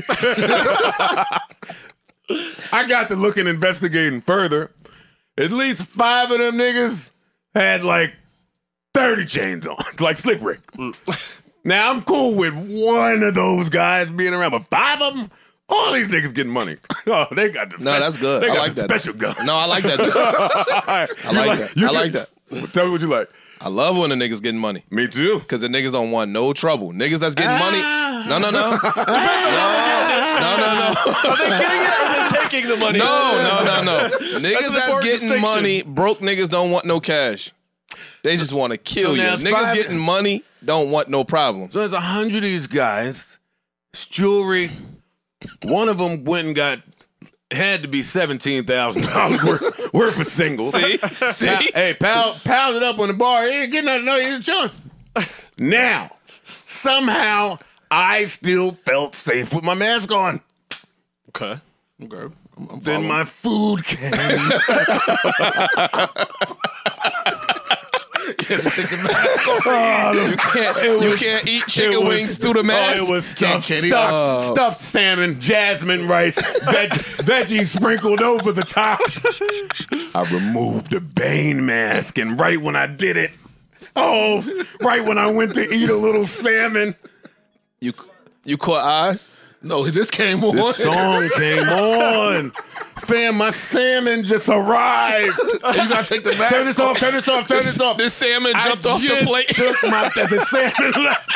I got to look and investigating further. At least 5 of them niggas had like 30 chains on, like Slick Rick. Now, I'm cool with one of those guys being around, but 5 of them, all these niggas getting money. Oh, they got the special. No, that's good. They got I like the that. special guns. No, I like that. I like that. Tell me what you like. I love when the niggas getting money. Me too. Because the niggas don't want no trouble. Niggas that's getting money. No. Are they getting it or are they taking the money? No. Niggas that's getting money, broke niggas don't want no cash. They just want to kill you. Niggas getting money don't want no problems. So there's 100 of these guys. It's jewelry. One of them went and got, had to be $17,000 worth of singles. See? Hey, piled it up on the bar. He ain't getting nothing. No, he was chilling. Now, somehow, I still felt safe with my mask on. Okay. Then my food came. You can't eat chicken wings through the mask. It was stuffed salmon, jasmine rice, veggies sprinkled over the top. I removed the Bane mask, and right when I did it, right when I went to eat a little salmon, you caught eyes? No, this came on. This song came on. Fam, my salmon just arrived. You gotta take the mask. Turn this off. This salmon jumped off the plate. The salmon left.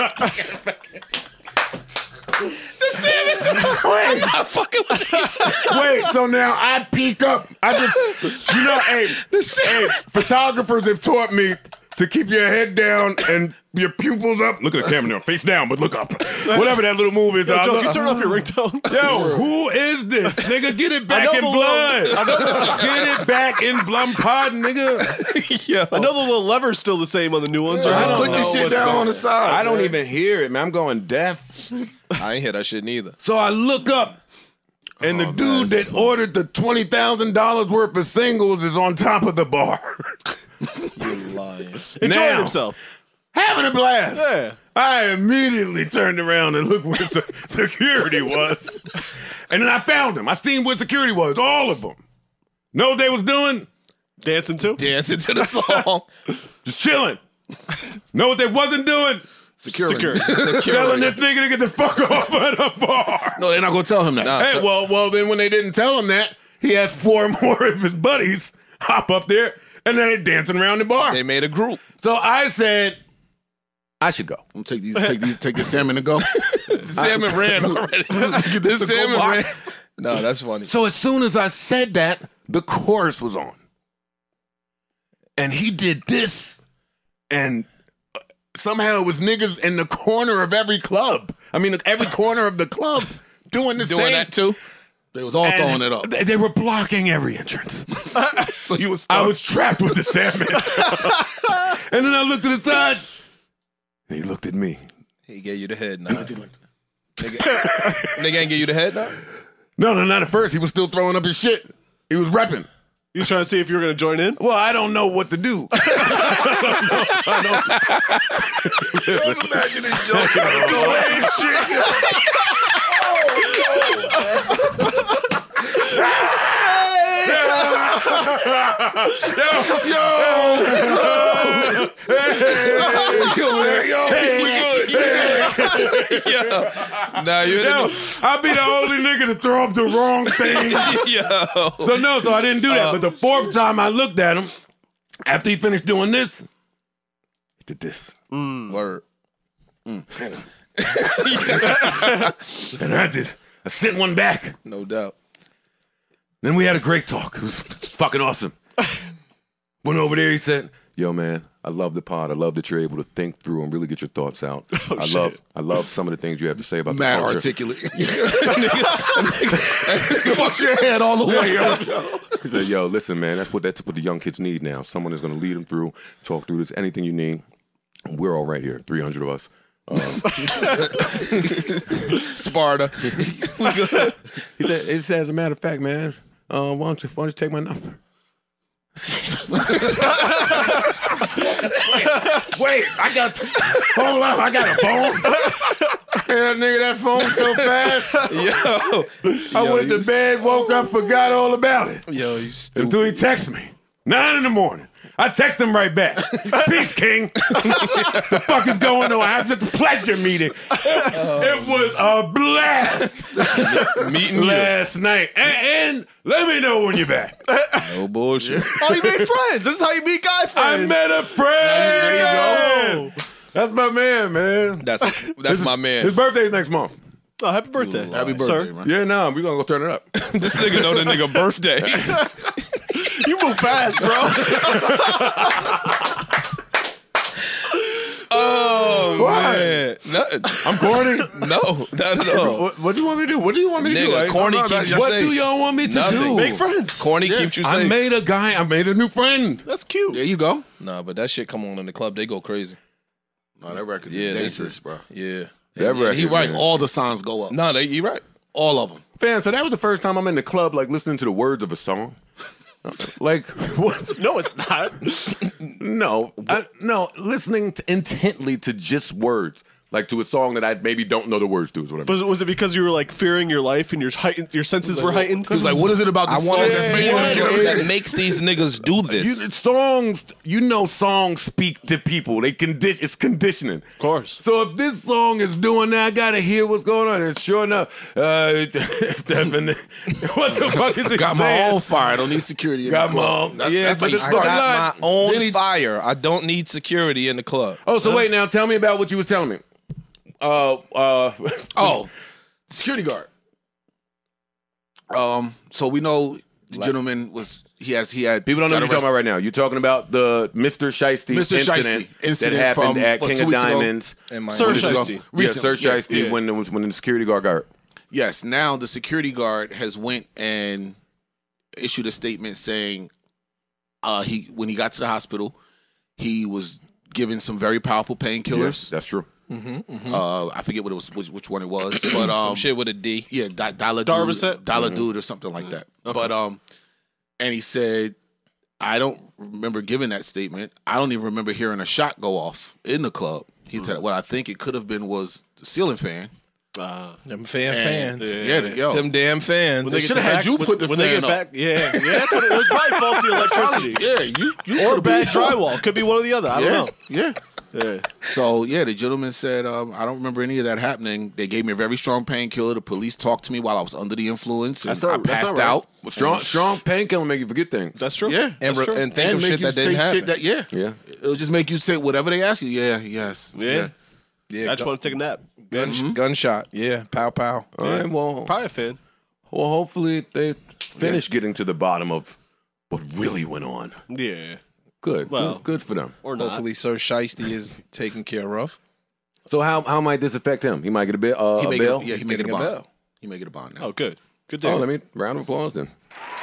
The salmon. I'm not fucking with you. Wait, so now I peek up. Hey, photographers have taught me to keep your head down and your pupils up. Look at the camera now. Face down, but look up. Whatever that little move is. Yo, Joe, can you turn off your ringtone? Yo, who is this? Nigga, get it back in blood. Get it back in blood pod, nigga. Yo. I know the little lever's still the same on the new ones. I click this shit down on the side. I don't even hear it, man. I'm going deaf. I ain't hear that shit neither. So I look up, and the dude that ordered the $20,000 worth of singles is on top of the bar. You're lying. Enjoying himself. Having a blast. Yeah. I immediately turned around and looked where security was. And then I found him. I seen where security was. All of them. Know what they was doing? Dancing to the song. Just chilling. Know what they wasn't doing? Security. Telling this nigga to get the fuck off of the bar. No, they're not going to tell him that. Hey, well, then when they didn't tell him that, he had 4 more of his buddies hop up there, and then they dancing around the bar. They made a group. So I said, I should go. I'm take the salmon to go. The salmon ran already. The salmon ran. No, that's funny. So as soon as I said that, the chorus was on. And he did this, and somehow it was niggas in the corner of every club. I mean, every corner of the club doing the same. Doing that too? They was all throwing it up. They were blocking every entrance. So you was stuck. I was trapped with the salmon. And then I looked to the side, and he looked at me. He gave you the head nod. Nigga ain't give you the head nod? No, not at first. He was still throwing up his shit. He was repping. You was trying to see if you were going to join in? Well, I don't know what to do. I don't imagine this joke. Nah, you I'll be the only nigga to throw up the wrong thing. So I didn't do that. But the fourth time I looked at him, after he finished doing this, he did this. Word. And I sent one back. No doubt. Then we had a great talk. It was fucking awesome. Went over there, he said, yo, man, I love the pod. I love that you're able to think through and really get your thoughts out. I love some of the things you have to say about the culture. Articulate. Fuck your head all the way up. He said, yo, listen, man, that's what the young kids need now. Someone is going to lead them through, talk through this, anything you need. We're all right here, 300 of us. Sparta. He said, as a matter of fact, man, why don't you take my number? Wait, hold up, I got a phone. That nigga, that phone so fast. I went to bed, woke up, forgot all about it. Yo, you stupid. Until he texted me, 9 in the morning. I text him right back. Peace, King. The fuck is going on? I had the pleasure meeting. It was a blast. Meeting last night. And let me know when you're back. No bullshit. Oh, you made friends. This is how you meet guy friends. I met a friend. There you go. That's my man. That's my man. His birthday's next month. Oh, happy birthday. Happy birthday, man. Yeah, we're going to go turn it up. This nigga know the nigga birthday. You move fast, bro. Oh, man. Nothing. I'm corny? No, not at all. What do you want me to do? What do you want me to do? Nigga, corny keeps you safe. What do y'all want me to do? Make friends. Corny keeps you safe. I made a new friend. That's cute. There you go. Nah, but that shit come on in the club, they go crazy. No, that record Yeah, is dangerous, bro. Yeah. That record, he right. man. All the signs go up. Nah, you right. All of them. Fam, so that was the first time I'm in the club, like, listening to the words of a song. Like, what? No, it's not. No, listening intently to just words. Like to a song that I maybe don't know the words to is what I mean. Was it because you were like fearing your life and your senses were heightened? He was like, what is it about the song that makes these niggas do this? Songs speak to people. It's conditioning. Of course. So if this song is doing that, I gotta hear what's going on. And sure enough, what the fuck is it Got saying? my own fire. I don't need security in Got the my club. own. That's Yeah, how but you it's I start. got my own fire. I don't need security in the club. Oh, so wait now. Tell me about what you were telling me. Security guard. So we know the gentleman was he had People don't know what you're talking about right now. You're talking about the Mr. Shiesty incident that happened from, at King of Diamonds. Sir Shiesty. Sir Shiesty when the security guard got hurt. Yes. Now the security guard has went and issued a statement saying when he got to the hospital, he was given some very powerful painkillers. Yes, that's true. I forget what it was, which one it was, but Some shit with a D. Yeah, Darvocet? Dude or something like that. Okay. But and he said, I don't remember giving that statement. I don't even remember hearing a shot go off in the club. He said what I think it could have been was the ceiling fan. Them fans. Them damn fans. They should have had you put the fan up. Yeah, that's what it was. Probably faulty electricity. Yeah, you or bad drywall. Could be one or the other. I don't know. Yeah. So the gentleman said, I don't remember any of that happening. They gave me a very strong painkiller. The police talked to me while I was under the influence, and I passed out. Well, strong painkiller make you forget things. That's true. Yeah, and think of shit that didn't happen. Yeah, it'll just make you say whatever they ask you. Yeah, yes, yeah. I just want to take a nap. Gunshot. Yeah, pow pow. All right, well, probably a fan. Well, hopefully they finish getting to the bottom of what really went on. Yeah. Good. Well, good for them. Or not. Hopefully, Sir Shiesty is taken care of. So how might this affect him? He might get a bail. He's making a bond. He may get a bond now. Oh, good. Good day. Oh, let me round of applause then.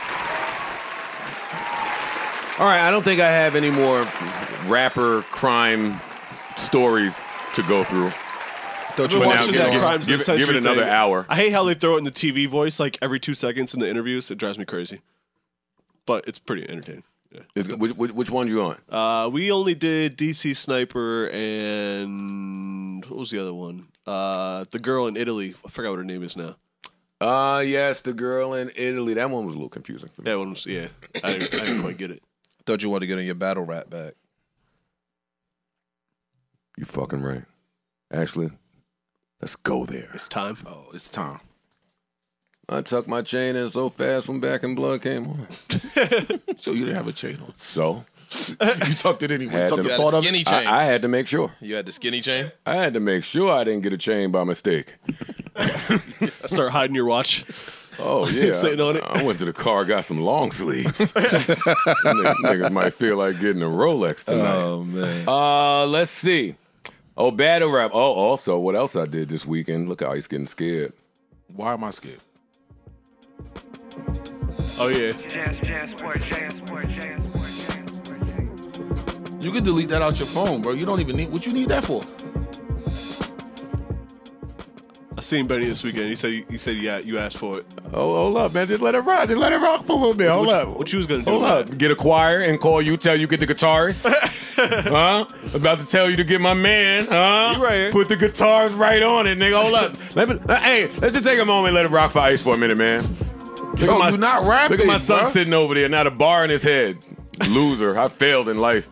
All right, I don't think I have any more rapper crime stories to go through. I've been watching that Crimes of the Century give it another thing. hour. I hate how they throw it in the TV voice like every 2 seconds in the interviews. It drives me crazy. But it's pretty entertaining. Yeah. Which one you on? We only did DC Sniper and what was the other one? The girl in Italy. I forgot what her name is now. Yes, the girl in Italy. That one was a little confusing for me. That one was, yeah. I didn't quite get it. I thought you wanted to get on your battle rap back. You fucking right. Actually, Let's go there. It's time. Oh, it's time. I tucked my chain in so fast when Back in Blood came on. So you didn't have a chain on. So You tucked it anyway. Had Tucked to- the thought of Skinny it. chain. I had to make sure. You had the skinny chain? I had to make sure I didn't get a chain by mistake. Start hiding your watch. Oh, yeah. Sitting on it. I went to the car, got some long sleeves. Niggas might feel like getting a Rolex tonight. Oh, man. Let's see. Oh, battle rap. Oh, also, what else I did this weekend? Look how he's getting scared. Why am I scared? Oh, yeah. You can delete that out your phone, bro. You don't even need. What you need that for? I seen Benny this weekend. He said yeah, you asked for it. Oh, hold up, man. Just let it rock. Just let it rock for a little bit. Hold up. What you was gonna do? Hold up. Get a choir and call you, tell you get the guitarist. Huh? About to tell you to get my man. Huh? You right here. Put the guitars right on it, nigga. Hold up. Hey, let's just take a moment and let it rock for Ice for a minute, man. Yo, you not rapping, Look at my son bro. sitting over there, not a bar in his head. Loser. I failed in life.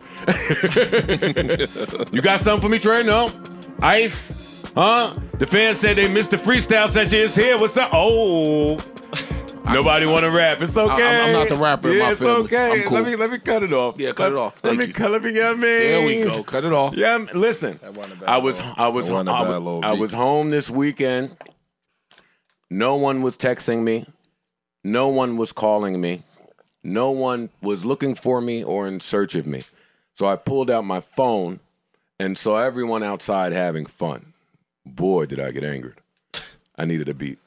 You got something for me, Trey? No? Ice? Huh? The fans said they missed the freestyle session. It's here. What's up? Oh. Nobody want to rap. It's okay. I'm not the rapper in my it's family. okay. I'm cool. Let me cut it off. Yeah, cut it off. Thank you. Let me get me. There we go. Cut it off. Yeah, listen. I was home this weekend. No one was texting me. No one was calling me. No one was looking for me or in search of me. So I pulled out my phone and saw everyone outside having fun. Boy, did I get angered. I needed a beat.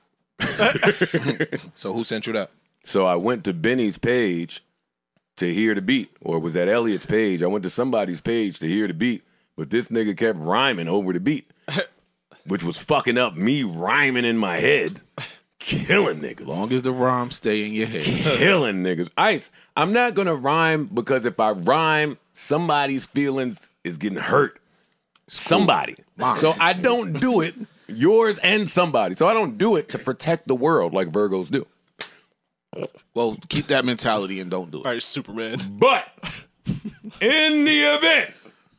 So who sent you that? So I went to Benny's page to hear the beat. Or was that Elliot's page? I went to somebody's page to hear the beat. But this nigga kept rhyming over the beat. Which was fucking up me rhyming in my head. Killing niggas. Long as the rhyme stay in your head. Killing niggas. Ice, I'm not gonna rhyme because if I rhyme, somebody's feelings is getting hurt. Somebody. Mine. So I don't do it, yours and somebody. So I don't do it to protect the world like Virgos do. Well, keep that mentality and don't do it. All right, Superman. But in the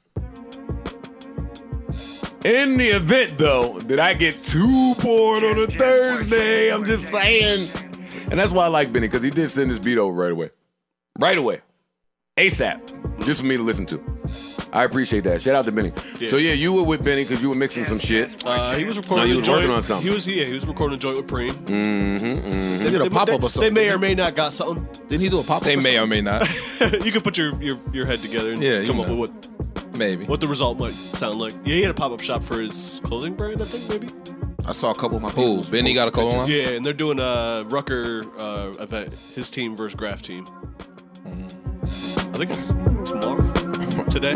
event, though, that I get too bored on a Thursday, I'm just saying. And that's why I like Benny, because he did send his beat over right away. Right away. ASAP. Just for me to listen to. I appreciate that. Shout out to Benny. Yeah. So, yeah, you were with Benny because you were mixing some shit. He was recording. No, he a was joint. working on something. He was recording a joint with Preem. They did a pop up or They something. may or may not got something. Didn't he do a pop up? They may or may not. You can put your head together and Yeah, come you up know. with Maybe. what the result might sound like. Yeah, he had a pop up shop for his clothing brand, I think maybe. I saw a couple of my Who? people. Benny got a call on? Yeah, and they're doing a Rucker event. His team versus Graph team. I think it's tomorrow. Today.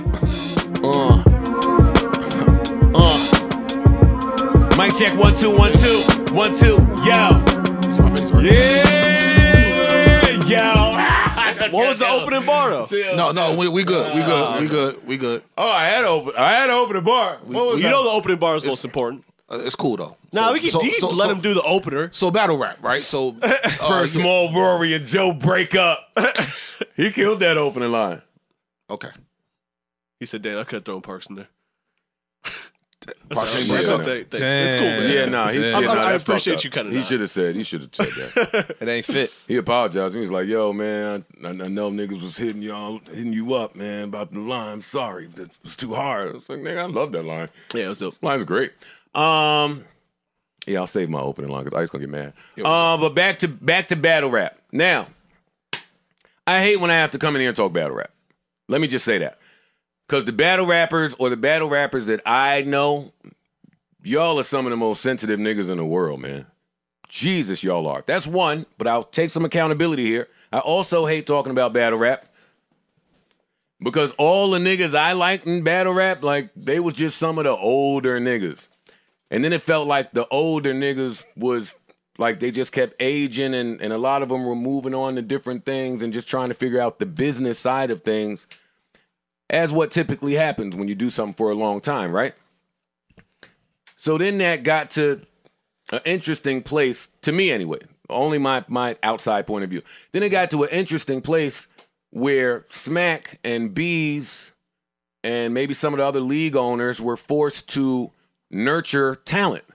Mic check 1 2 1 2 1 2. Yo. It's my face, right? Yeah. Yo. What was the opening bar though? No, we good. We good. Oh, I had to open the bar. What was You that? know the opening bar is most important. It's cool though. Nah, So- we can so- let so- him do the opener. So battle rap, right? So First small Rory and Joe break up. He killed that opening line. okay. He said, "Damn, I could have thrown Parks in there." Parks ain't Thanks. break up. Thanks. It's cool, man. Yeah, nah. I That's appreciate fucked you up. cutting it He out. should have said that. It ain't fit. He apologized. He was like, "Yo, man, I know niggas was hitting you up, man, about the line. I'm sorry, that was too hard." I was like, "Nigga, I love that line. Yeah, it was dope. Line's great." Yeah, I'll save my opening line because Ice gonna get mad. But back to battle rap. Now, I hate when I have to come in here and talk battle rap. Let me just say that. Because the battle rappers or the battle rappers that I know, y'all are some of the most sensitive niggas in the world, man. Jesus, y'all are. That's one, but I'll take some accountability here. I also hate talking about battle rap. Because all the niggas I liked in battle rap, like, they was just some of the older niggas. And then it felt like the older niggas was like they just kept aging and a lot of them were moving on to different things and just trying to figure out the business side of things as what typically happens when you do something for a long time, right? So then that got to an interesting place, to me anyway, only my outside point of view. Then it got to an interesting place where Smack and Bees and maybe some of the other league owners were forced to nurture talent.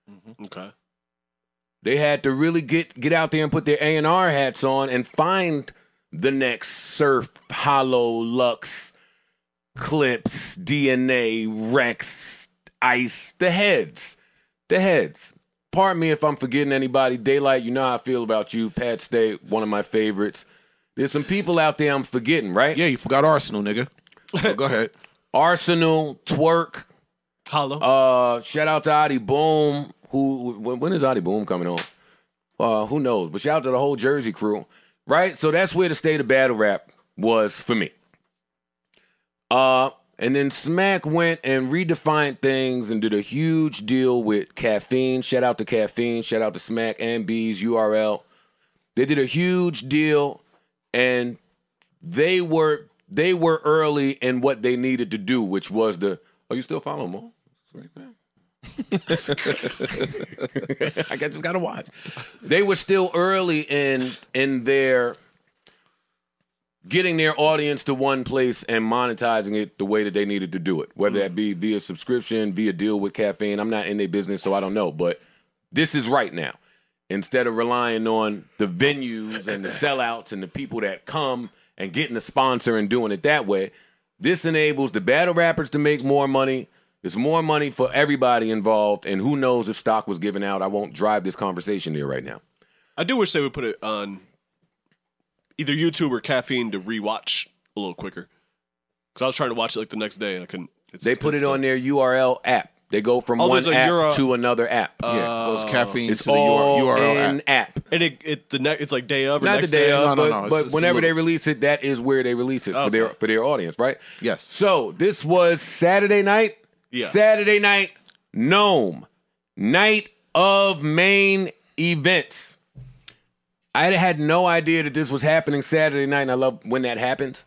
Okay. They had to really get out there and put their A&R hats on and find the next Surf, Hollow, Lux, Clips, DNA, Rex, Ice, the heads. The heads. Pardon me if I'm forgetting anybody. Daylight, you know how I feel about you. Pat State, one of my favorites. There's some people out there I'm forgetting, right? Yeah, you forgot Arsenal, nigga. Oh, go ahead. Arsenal, Twerk. Hollow. Shout out to Adi Boom. When is Adi Boom coming on? Who knows? But shout out to the whole Jersey crew, right? So that's where the state of battle rap was for me. And then Smack went and redefined things and did a huge deal with Caffeine. Shout out to Caffeine. Shout out to Smack and B's URL. They did a huge deal, and they were early in what they needed to do, which was the. Oh, you still following Mo? I just gotta watch. They were still early in their getting their audience to one place and monetizing it the way that they needed to do it, whether that be via subscription, via deal with Caffeine. I'm not in their business, so I don't know, but this is right now. Instead of relying on the venues and the sellouts and the people that come and getting a sponsor and doing it that way, this enables the battle rappers to make more money. There's more money for everybody involved, and who knows if stock was given out. I won't drive this conversation there right now. I do wish they would put it on either YouTube or Caffeine to rewatch a little quicker. Because I was trying to watch it like the next day and I couldn't. They put it on their URL app. They go from one app to another app. Yeah, goes Caffeine it's to the all URL app. And it's like day of or Not next the day of, No. but whenever they release it, that is where they release it for their audience, right? Yes. So this was Saturday night. Yeah. Saturday night, Gnome. Night of main events. I had no idea that this was happening Saturday night, and I love when that happens.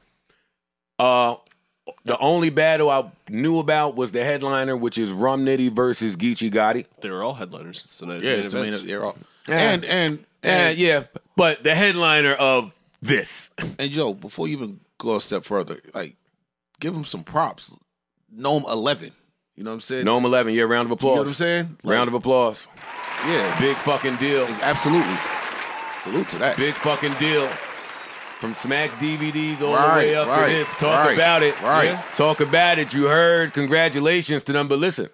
The only battle I knew about was the headliner, which is Rum Nitty versus Geechee Gotti. They were all headliners. It's the night. Yeah, it's the main. They're all. And yeah, but the headliner of this. And Joe, before you even go a step further, like, give them some props. Gnome 11. You know what I'm saying? Gnome 11, yeah, round of applause. You know what I'm saying? Round of applause. Yeah. Big fucking deal. Absolutely. Salute to that. Big fucking deal. From Smack DVDs all the way up to this. Talk about it. Right. Yeah. Talk about it. You heard. Congratulations to them. But listen,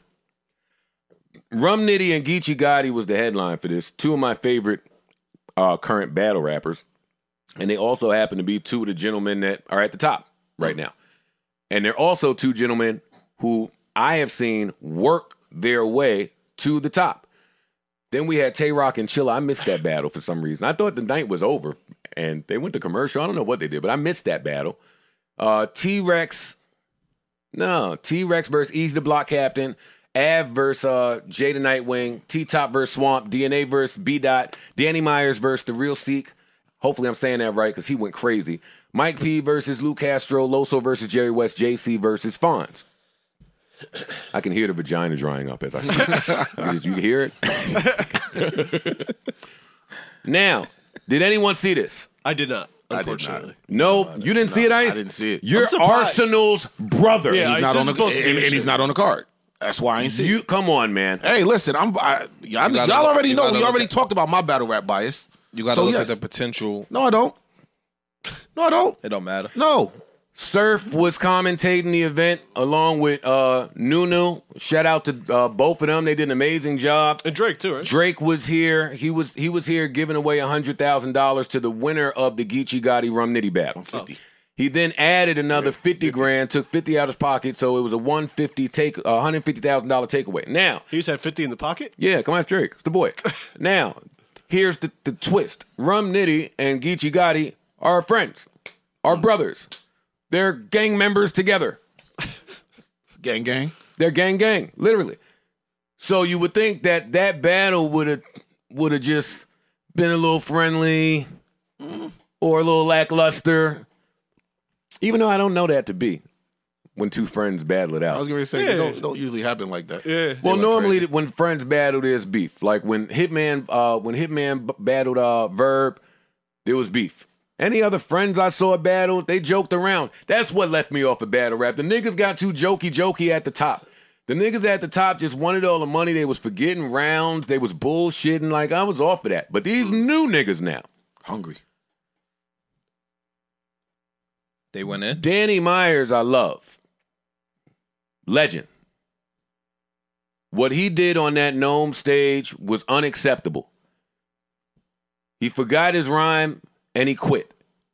Rum Nitty and Geechee Gotti was the headline for this. Two of my favorite current battle rappers. And they also happen to be two of the gentlemen that are at the top right now. And they're also two gentlemen who I have seen work their way to the top. Then we had Tay-Rock and Chilla. I missed that battle for some reason. I thought the night was over, and they went to commercial. I don't know what they did, but I missed that battle. T-Rex versus Easy the Block Captain. Av versus Jay the Nightwing. T-Top versus Swamp. DNA versus B-Dot. Danny Myers versus The Real Seek. Hopefully I'm saying that right because he went crazy. Mike P versus Lou Castro. Loso versus Jerry West. JC versus Fonz. I can hear the vagina drying up as I speak. Did you hear it? Now, did anyone see this? I did not, unfortunately. No, you didn't see it, Ice? I didn't see it. You're Arsenal's brother. Yeah, He's not on he's not on the card. That's why I ain't see it. Come on, man. Hey, listen, y'all already know. We already talked about my battle rap bias. You got to look at the potential. No, I don't. It don't matter. No. Surf was commentating the event along with Nunu. Shout out to both of them. They did an amazing job. And Drake too, right? Drake was here. He was here giving away $100,000 to the winner of the Geechee Gotti Rum Nitty battle. 50. He then added another 50 grand, took 50 out of his pocket, so it was a $150,000 takeaway. Now he just had 50 in the pocket. Yeah, come on, it's Drake. It's the boy. Now, here's the twist: Rum Nitty and Geechee Gotti are friends, are brothers. They're gang members together. Gang. They're gang, literally. So you would think that battle would have just been a little friendly or a little lackluster. Even though I don't know that to be when two friends battle it out. I was going to say, they don't usually happen like that. Yeah. Well, normally when friends battle, there's beef. Like when Hitman battled Verb, there was beef. Any other friends I saw battle, they joked around. That's what left me off of battle rap. The niggas got too jokey at the top. The niggas at the top just wanted all the money. They was forgetting rounds. They was bullshitting. Like, I was off of that. But these new niggas now. Hungry. They went in. Danny Myers, I love. Legend. What he did on that Gnome stage was unacceptable. He forgot his rhyme and he quit.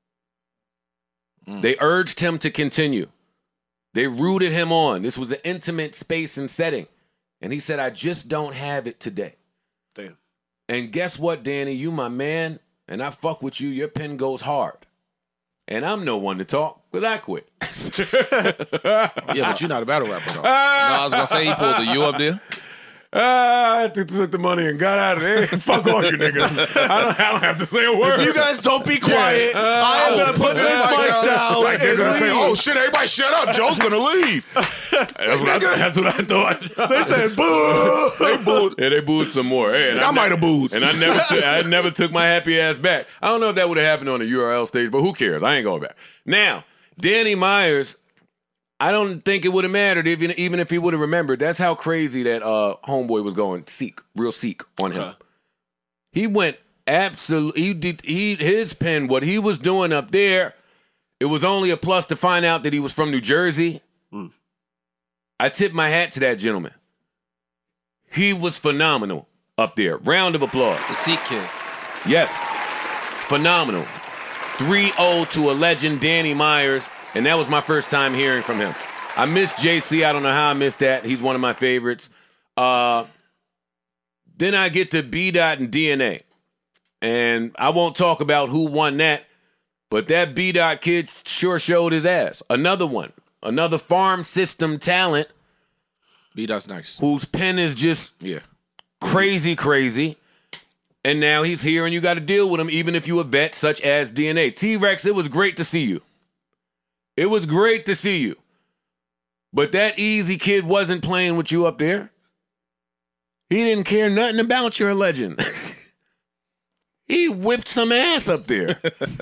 They urged him to continue. They rooted him on. This was an intimate space and setting. And he said, I just don't have it today. Damn. And guess what, Danny? You my man, and I fuck with you. Your pen goes hard. And I'm no one to talk, but I quit. Yeah, but you're not a battle rapper, though. No, I was gonna say he pulled the U up there. I took the money and got out of there. Fuck all you niggas. I don't have to say a word. If you guys don't be quiet, I am going to put this mic down. Like they're going to say, oh, shit, everybody shut up. Joe's going to leave. That's what I thought. They said, boo. They booed. Yeah, they booed some more. Hey, and I might have booed. And I never took my happy ass back. I don't know if that would have happened on the URL stage, but who cares? I ain't going back. Now, Danny Myers, I don't think it would have mattered even if he would have remembered. That's how crazy that homeboy was going real Sikh on him. He went absolutely. His pen, what he was doing up there, it was only a plus to find out that he was from New Jersey. I tip my hat to that gentleman. He was phenomenal up there. Round of applause. The Sikh kid. Yes, phenomenal. 3-0 to a legend, Danny Myers. And that was my first time hearing from him. I missed JC. I don't know how I missed that. He's one of my favorites. Then I get to B. Dot and DNA. And I won't talk about who won that, but that B. Dot kid sure showed his ass. Another one. Another farm system talent. B. Dot's nice. Whose pen is just crazy. And now he's here and you got to deal with him even if you a vet such as DNA. T-Rex, it was great to see you. It was great to see you. But that easy kid wasn't playing with you up there. He didn't care nothing about your legend. He whipped some ass up there.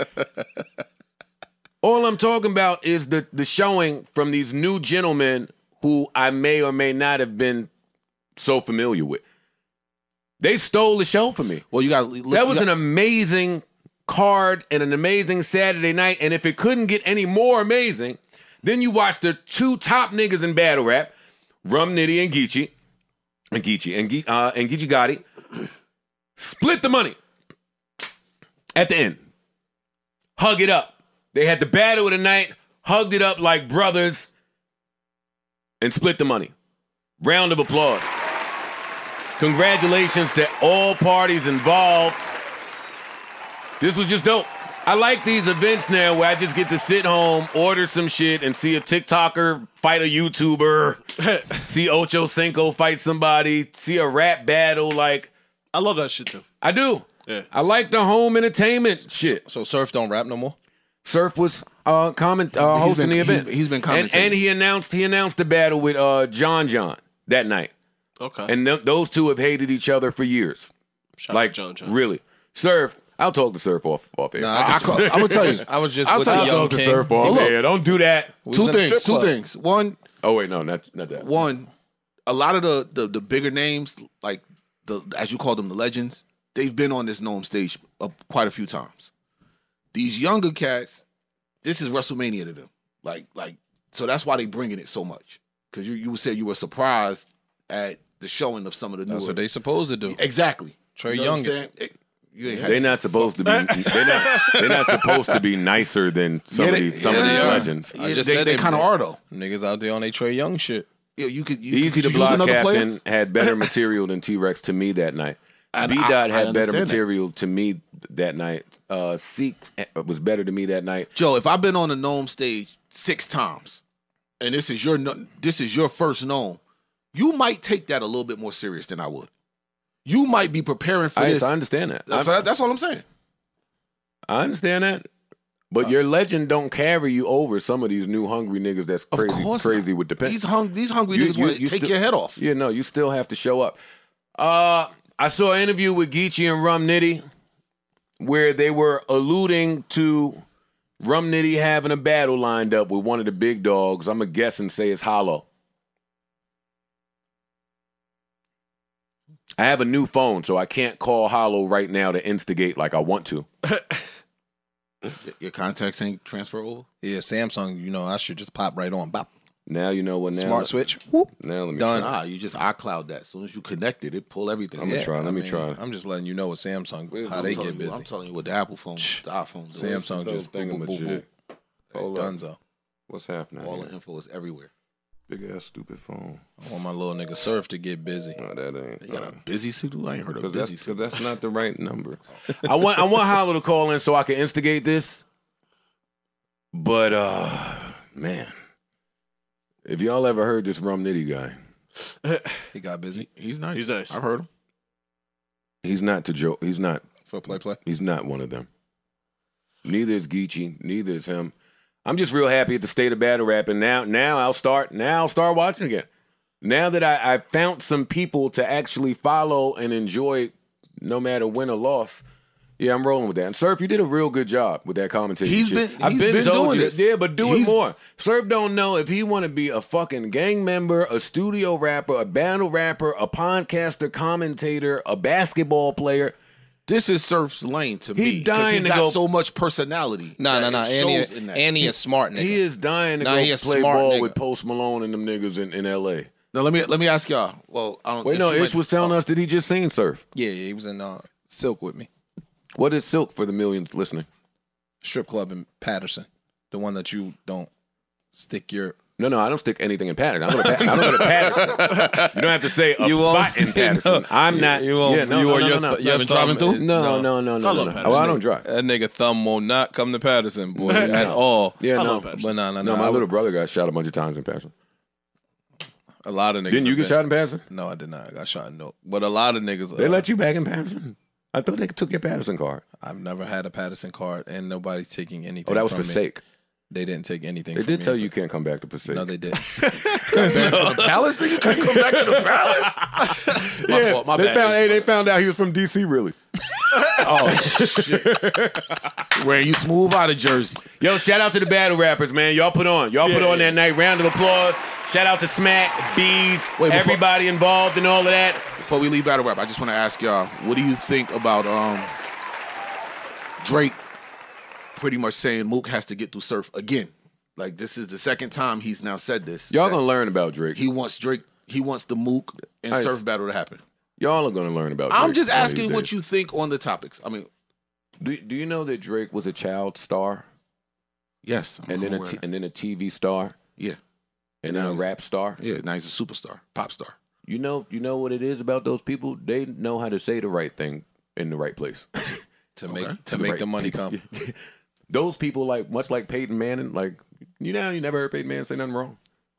All I'm talking about is the showing from these new gentlemen who I may or may not have been so familiar with. They stole the show for me. Well, that was an amazing card and an amazing Saturday night, and if it couldn't get any more amazing, then you watch the two top niggas in battle rap, Rum Nitty and Geechee Gotti, split the money at the end. Hug it up. They had the battle of the night, hugged it up like brothers, and split the money. Round of applause. Congratulations to all parties involved. This was just dope. I like these events now where I just get to sit home, order some shit, and see a TikToker fight a YouTuber, see Ocho Cinco fight somebody, see a rap battle. Like, I love that shit too. I do. Yeah. I like the home entertainment shit. So Surf don't rap no more? Surf was hosting the event. He's been commentating. And he announced the battle with John that night. Okay. And those two have hated each other for years. Shout out to John. Really. Surf, I'll talk to Surf off air. Nah, I'm gonna tell you. I was just with the young king. Surf off air. Don't do that. Two things. One. Oh wait, no, not that. One, a lot of the bigger names, like as you call them, the legends, they've been on this Gnome stage quite a few times. These younger cats, this is WrestleMania to them. Like, so that's why they bringing it so much. Because you said you were surprised at the showing of some of the new. That's what they supposed to do. Exactly. Trey you know Young. They're not supposed to be. They're not supposed to be nicer than some of these legends. I just they said kind of are though. Niggas out there on their Trey Young shit. Yeah, Easy to Block Captain had better material than T-Rex to me that night. B. Dot had better material to me that night. Seek was better to me that night. Joe, if I've been on the Gnome stage 6 times, and this is your first Gnome, you might take that a little bit more serious than I would. You might be preparing for this. I understand that. That's all I'm saying. I understand that. But your legend don't carry you over some of these new hungry niggas that's crazy with the pen. These hungry niggas want to take your head off. Yeah, no, you still have to show up. I saw an interview with Geechee and Rum Nitty where they were alluding to Rum Nitty having a battle lined up with one of the big dogs. I'm going to guess and say it's Hollow. I have a new phone, so I can't call Hollow right now to instigate like I want to. Your contacts ain't transfer over? Yeah, Samsung, you know, I should just pop right on. Bop. Now you know what now. Smart switch. Whoop. Now let me Done. Nah, you just iCloud that. As soon as you connect it, pull everything. I'm gonna try. Let me try. I'm just letting you know what Samsung, how they get busy. I'm telling you what the Apple phone, the iPhone does. Samsung just boop, boop, boop, boop. Hold up. Dunzo. What's happening? All the info is everywhere. Big ass stupid phone. I want my little nigga Surf to get busy. No, that ain't. You got a busy signal? I ain't heard of busy signal. Because that's not the right number. I want Hollow to call in so I can instigate this. But man, if y'all ever heard this Rum Nitty guy, He got busy. He's nice. He's nice. I've heard him. he's not to joke. He's not. For play. He's not one of them. Neither is Geechee. Neither is him. I'm just real happy at the state of battle rap, and now I'll start watching again. Now that I found some people to actually follow and enjoy, no matter win or loss. Yeah, I'm rolling with that. And Surf, you did a real good job with that commentary. I've been told doing you this. that. Yeah, but do it more. Surf don't know if he want to be a fucking gang member, a studio rapper, a battle rapper, a podcaster, commentator, a basketball player. This is Surf's lane to me. He dying he to got go. So much personality. No. And he a smart nigga. He is dying to Nah, he go a play smart ball nigga. with Post Malone and them niggas in L.A. Now let me ask y'all. Well, I don't. Wait, no, Ish was telling us that he just seen Surf. Yeah, he was in Silk with me. What is Silk for the millions listening? Strip club in Patterson. The one that you don't stick your... No, I don't stick anything in Patterson. I don't go to Patterson. You don't have to say a spot in Patterson. I'm not. You won't. No. Your thumb through? No. Oh, I don't drive. That nigga thumb will not come to Patterson, boy, at all. Yeah, I no. love Patterson. But no. No, my little brother got shot a bunch of times in Patterson. A lot of niggas. Didn't you get have shot in Patterson? No, I did not. I got shot in no. But a lot of niggas. They let you back in Patterson? I thought they took your Patterson card. I've never had a Patterson card, and nobody's taking anything. Oh, that was from Passaic. They didn't take anything. They from did me, tell you can't come back to Passaic. No, they didn't. The palace thing? You couldn't come back to the palace? My fault. My bad. They found out he was from D.C. really. Oh shit! Wearing you smooth out of Jersey. Yo, shout out to the battle rappers, man. Y'all put on that night. Round of applause. Shout out to Smack, Bees, everybody involved in all of that. Before we leave battle rap, I just want to ask y'all, what do you think about Drake pretty much saying Mook has to get through Surf again? Like, this is the second time he's now said this. Y'all gonna learn about Drake. He wants the Mook and Surf battle to happen. Y'all are gonna learn about Drake. I'm just asking what you think on the topics. I mean, do you know that Drake was a child star? Yes. And then a TV star? Yeah. And then a rap star? Yeah, now he's a superstar, pop star. You know what it is about those people? They know how to say the right thing in the right place. to make the money come. Those people, like much like Peyton Manning, like you never heard Peyton Manning say nothing wrong.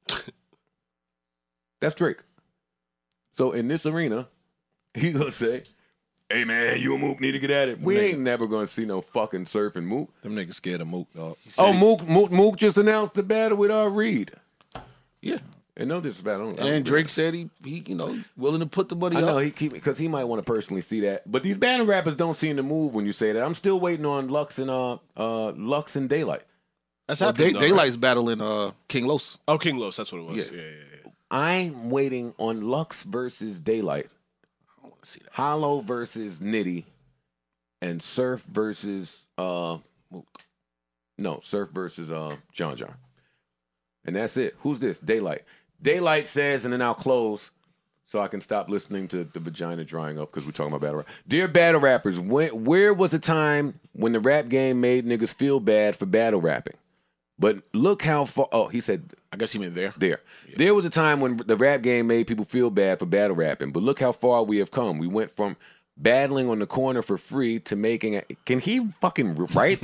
That's Drake. So in this arena, he gonna say, "Hey man, you and Mook need to get at it." We ain't never gonna see no fucking Surf and Mook. Them niggas scared of Mook, dog. Mook just announced the battle with Reed. Yeah. And no disrespect. And Drake said he willing to put the money up. I know because he might want to personally see that. But these battle rappers don't seem to move when you say that. I'm still waiting on Lux and Daylight. That's happening. Daylight's battling King Los. Oh, King Los, that's what it was. Yeah. I'm waiting on Lux versus Daylight. I want to see that. Hollow versus Nitty, and Surf versus Mook. No, Surf versus John. And that's it. Who's this? Daylight. Daylight says, and then I'll close so I can stop listening to the vagina drying up because we're talking about battle rap. Dear battle rappers, where was the time when the rap game made niggas feel bad for battle rapping? But look how far. Oh, he said. I guess he meant there. There. Yeah. There was a time when the rap game made people feel bad for battle rapping. But look how far we have come. We went from battling on the corner for free to making a. Can he fucking write?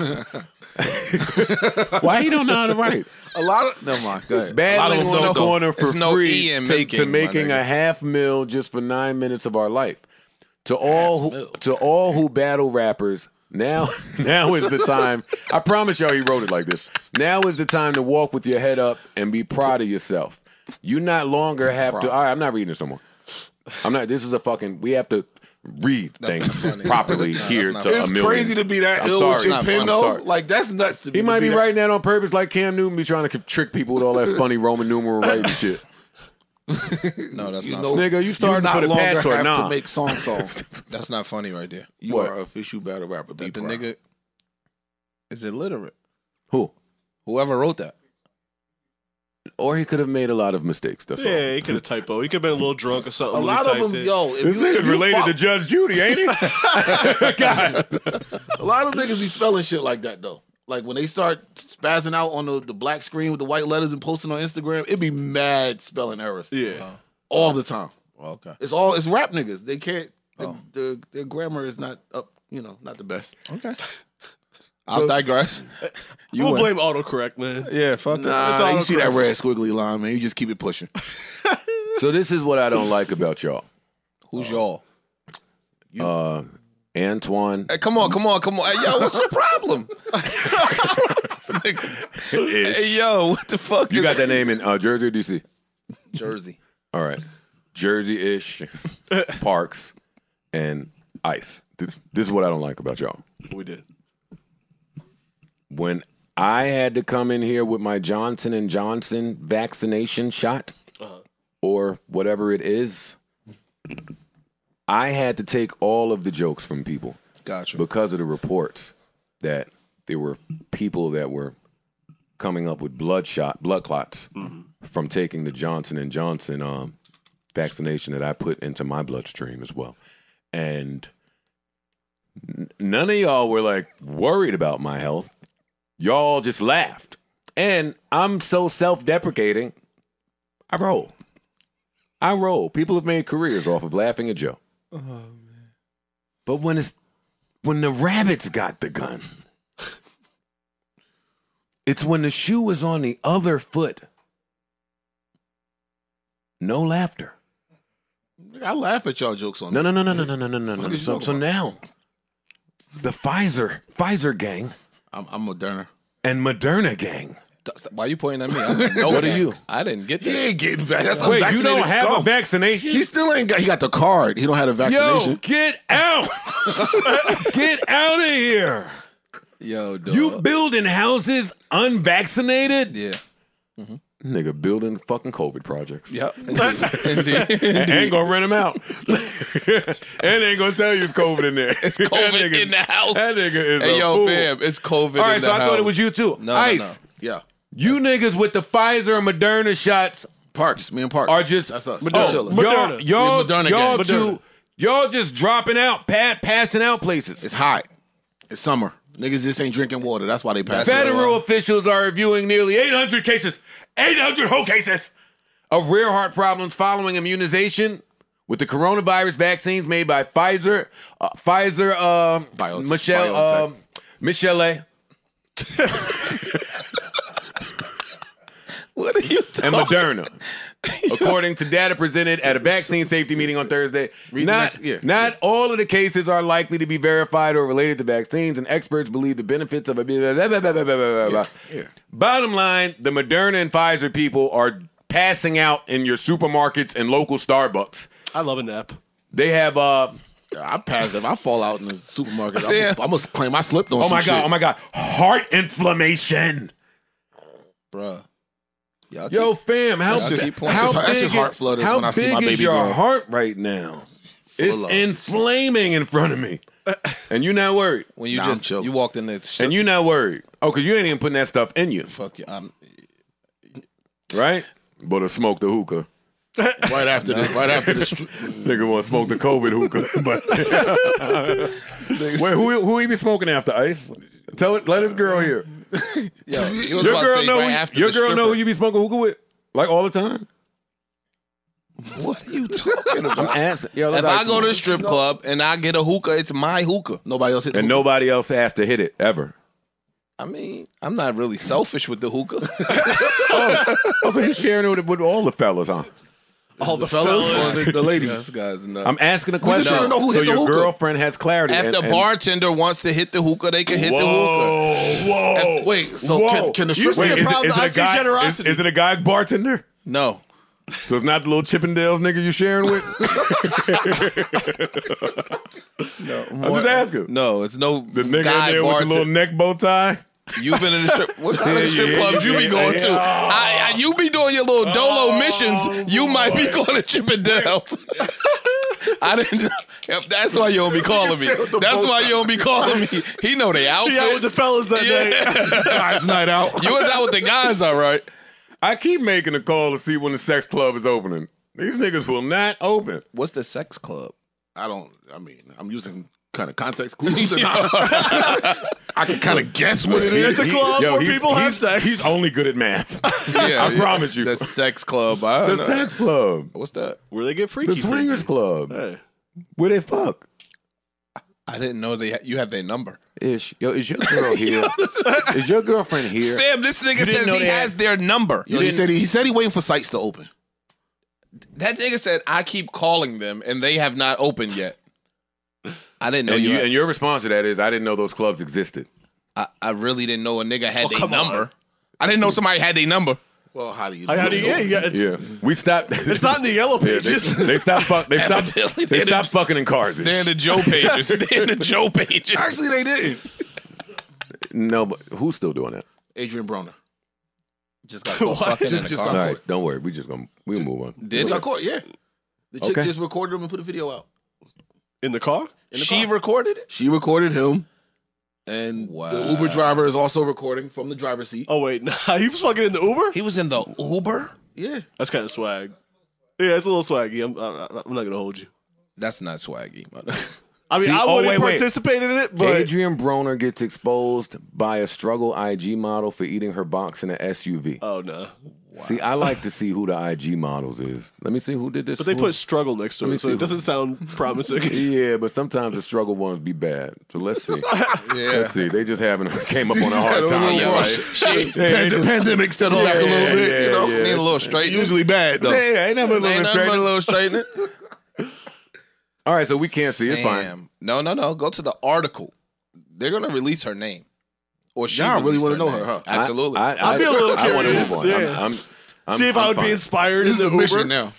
Why he don't know how to write? A lot of. Never mind. Go ahead. Battling on the corner for free to making a $500,000 just for 9 minutes of our life. To all who battle rappers. Now is the time. I promise y'all he wrote it like this. Now is the time to walk with your head up and be proud of yourself. You not longer have to. All right, I'm not reading this no more. I'm not. This is a fucking. We have to read things properly here to it's a million. Crazy to be that ill with your pen though. Like that's nuts to be. He might be writing that on purpose, like Cam Newton be trying to trick people with all that funny Roman numeral writing shit. No, that's not. Nigga, you starting not for the longer patch or have not? to make songs. That's not funny right there. You What? are an official battle rapper. Be That the proud. nigga is illiterate. Who? Whoever wrote that. Or he could have made a lot of mistakes. That's all. Yeah, he could have typo. He could have been a little drunk or something. A when he lot of typed them, it. yo. This nigga's related to Judge Judy, ain't he? God. A lot of niggas be spelling shit like that though. Like when they start spazzing out on the black screen with the white letters and posting on Instagram, it be mad spelling errors. Yeah. All the time. Well, okay. It's rap niggas. They can't. Their grammar is not up. Not the best. Okay. I'll digress. You We'll win. blame autocorrect, man. Yeah, fuck that. Nah, you see that red squiggly line, man. You just keep it pushing. So this is what I don't like about y'all. Who's y'all? Antoine. Hey, come on. Hey, yo, what's your problem? Hey, yo, what the fuck? You is got that name in Jersey or DC? Jersey. All right. Jersey-ish, Parks, and Ice. This is what I don't like about y'all. We did. When I had to come in here with my Johnson & Johnson vaccination shot, or whatever it is, I had to take all of the jokes from people. Gotcha. Because of the reports that there were people that were coming up with blood clots from taking the Johnson & Johnson vaccination that I put into my bloodstream as well. And none of y'all were like worried about my health. Y'all just laughed. And I'm so self-deprecating, I roll. People have made careers off of laughing at Joe. Oh, man. But when the rabbits got the gun, it's when the shoe is on the other foot. No laughter. I laugh at y'all jokes on No. you So talking now, the Pfizer gang I'm Moderna. and Moderna gang. Why are you pointing at me? I didn't know What that. are you? I didn't get He that. ain't getting back. That's Wait, you unvaccinated don't have scum. a vaccination? He still ain't got. He got the card. He don't have a vaccination. Yo, get out! Get out of here! Yo, dog. You building houses unvaccinated? Yeah. Nigga building fucking COVID projects. Yep. Indeed. And ain't gonna rent them out. And ain't gonna tell you it's COVID in there. It's COVID in the house. That nigga is Hey, a yo, fool. fam, it's COVID All right, in the so house. I thought it was you too. No, Ice, Yeah. you niggas with the Pfizer and Moderna shots Parks. Me and Parks are just That's us. Moderna. Chilling. Moderna. y'all Moderna y'all gang. two, y'all just dropping out, passing out places. It's hot. It's summer. Niggas just ain't drinking water. That's why they pass. Federal officials are reviewing nearly 800 cases, 800 whole cases of rare heart problems following immunization with the coronavirus vaccines made by Pfizer, Michelle, What are you talking and Moderna. According to data presented at a vaccine safety meeting on Thursday, not all of the cases are likely to be verified or related to vaccines, and experts believe the benefits of a Bottom line, the Moderna and Pfizer people are passing out in your supermarkets and local Starbucks. I love a nap. They have I pass if I fall out in the supermarket. Yeah. I'm gonna claim I slipped on oh some my shit. god, heart inflammation. Bruh. Y'all Yo, fam, how That's just- big, that's how just- that's just big- heart flutters how when I see my big is baby your girl. heart right now? It's of- inflaming in front of me, and you're not worried. When you Nah, I'm just chill. you walked in there, And you're not worried. Oh, because you ain't even putting that stuff in you, fuck you. right? But to smoke the hookah. right after this. Nigga want to smoke the COVID hookah. But wait, who he be smoking after, Ice? Tell it. Let his girl hear. Yo, you was Your about to girl say know. right after Your the girl know stripper. who you be smoking hookah with, like all the time. What are you talking I'm about? asking. Yo, let If I Ice go to know. the strip club and I get a hookah, it's my hookah. Nobody else hit the and hookah. nobody else has to hit it ever. I mean, I'm not really selfish with the hookah. Oh, so he's sharing it with all the fellas, huh? All the fellas or the ladies. This guy's nuts. I'm asking a question. just wanna know who so hit the your hookah. girlfriend has clarity. If the bartender wants to hit the hookah, they can hit the hookah. Whoa. Wait, so Whoa. can the You stripper see get a problem? I see generosity. Is it a guy bartender? No. So it's not the little Chippendales nigga you sharing with? No. I'm just asking. No, it's no The nigga guy in there with the bartender. little neck bow tie? You've been in the strip. What kind of strip clubs you be going to? You be doing your little dolo missions. You might be going to Chippendales. I didn't know. That's why you don't be calling me. That's why you don't be calling me. He know they outfits. Yeah, with the fellas that day. Guys night out. You was out with the guys, all right. I keep making a call to see when the sex club is opening. These niggas will not open. What's the sex club? I'm using kind of context clues. I can kind of guess what it is. It's a club where people have sex. He's only good at math. I promise you. The sex club. The sex club. What's that? Where they get freaky. The swingers club. Hey. Where they fuck. I didn't know you had their number. Is your girl here? Is your girlfriend here? Fam, this nigga says he has their number. He said he waiting for sites to open. That nigga said I keep calling them and they have not opened yet. I didn't know and your response to that is I didn't know those clubs existed. I really didn't know a nigga had their number. I didn't know somebody had their number. Well, how do you? Yeah. We stopped. It's not in the yellow pages. They stopped fucking in cars. They're in the Joe pages. Actually, they didn't. No, but who's still doing that? Adrian Broner. Just got caught fucking in the car. All right, don't worry. We'll move on. Did got caught? Yeah. The chick just recorded him and put a video out. In the car? She recorded it? She recorded him. And the Uber driver is also recording from the driver's seat. Oh, wait. Nah, he was fucking in the Uber? He was in the Uber? Yeah. That's kind of swag. Yeah, it's a little swaggy. I'm not going to hold you. That's not swaggy. I mean, I wouldn't participate in it, but... Adrian Broner gets exposed by a struggle IG model for eating her box in an SUV. Oh, no. Wow. See, I like to see who the IG models is. Let me see who did this. But they put struggle next to it, so it doesn't sound promising. Yeah, but sometimes the struggle ones be bad. So let's see. Let's see. They just came up on a hard time. The pandemic settled back a little bit. Need a little straightening. Usually bad, though. Yeah, ain't nothing but a little straightening. All right, so we can't see. It's fine. No. Go to the article. They're going to release her name. Or she really want to know her, huh? Absolutely. I'll be a little curious. I want to move on. Yeah. See if I would be inspired in the Uber. Mission now.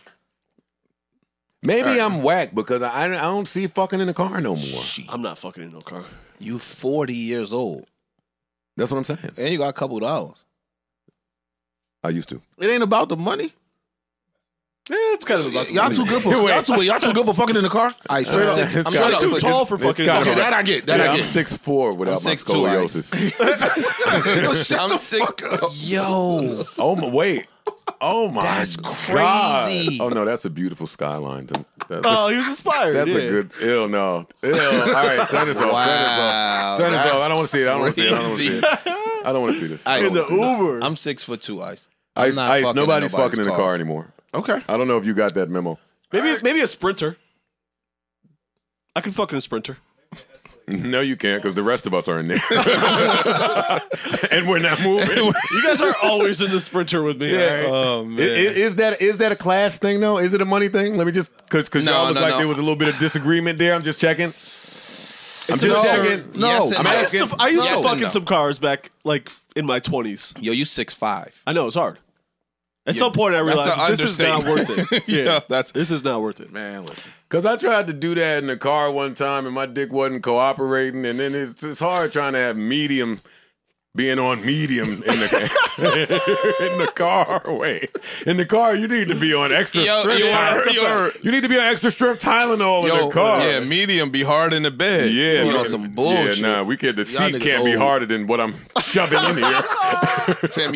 Maybe I'm whack because I don't see fucking in the car no more. I'm not fucking in no car. You 40 years old. That's what I'm saying. And you got a couple $. I used to. It ain't about the money. Yeah, it's kind of about y'all too good for y'all too good for fucking in the car. I'm too tall for fucking in the car. Okay, that I get. I'm 6'4" without my scoliosis. I'm 6'. Yo. Oh my. That's crazy. God. Oh no, that's a beautiful skyline. He was inspired. That's a good. Ew, no. Ew. All right, turn this off. Wow. Turn this off. I don't want to see it. I don't want to see this. In the Uber. I'm 6'2", Ice. Ice. Nobody's fucking in the car anymore. Okay. I don't know if you got that memo. Maybe a Sprinter. I can fuck in a Sprinter. No, you can't, because the rest of us are in there. And we're not moving. You guys are always in the Sprinter with me. Yeah. Right? Oh, man. Is that a class thing, though? Is it a money thing? Let me just, because y'all look like there was a little bit of disagreement there. I'm just checking. I'm just checking. No. Yes, I used to fuck in some cars back, like, in my 20s. Yo, you 6'5". I know, it's hard. At some point, I realized this is not worth it. This is not worth it. Man, listen. Because I tried to do that in the car one time, and my dick wasn't cooperating, and then it's hard trying to have medium being on medium in the car. Wait, in the car, you need to be on extra strength. You need to be on extra strength Tylenol in the car. Yeah, medium be hard in the bed. Yeah, you know some bullshit. Yeah, nah, the seat can't be harder than what I'm shoving in here. Fam,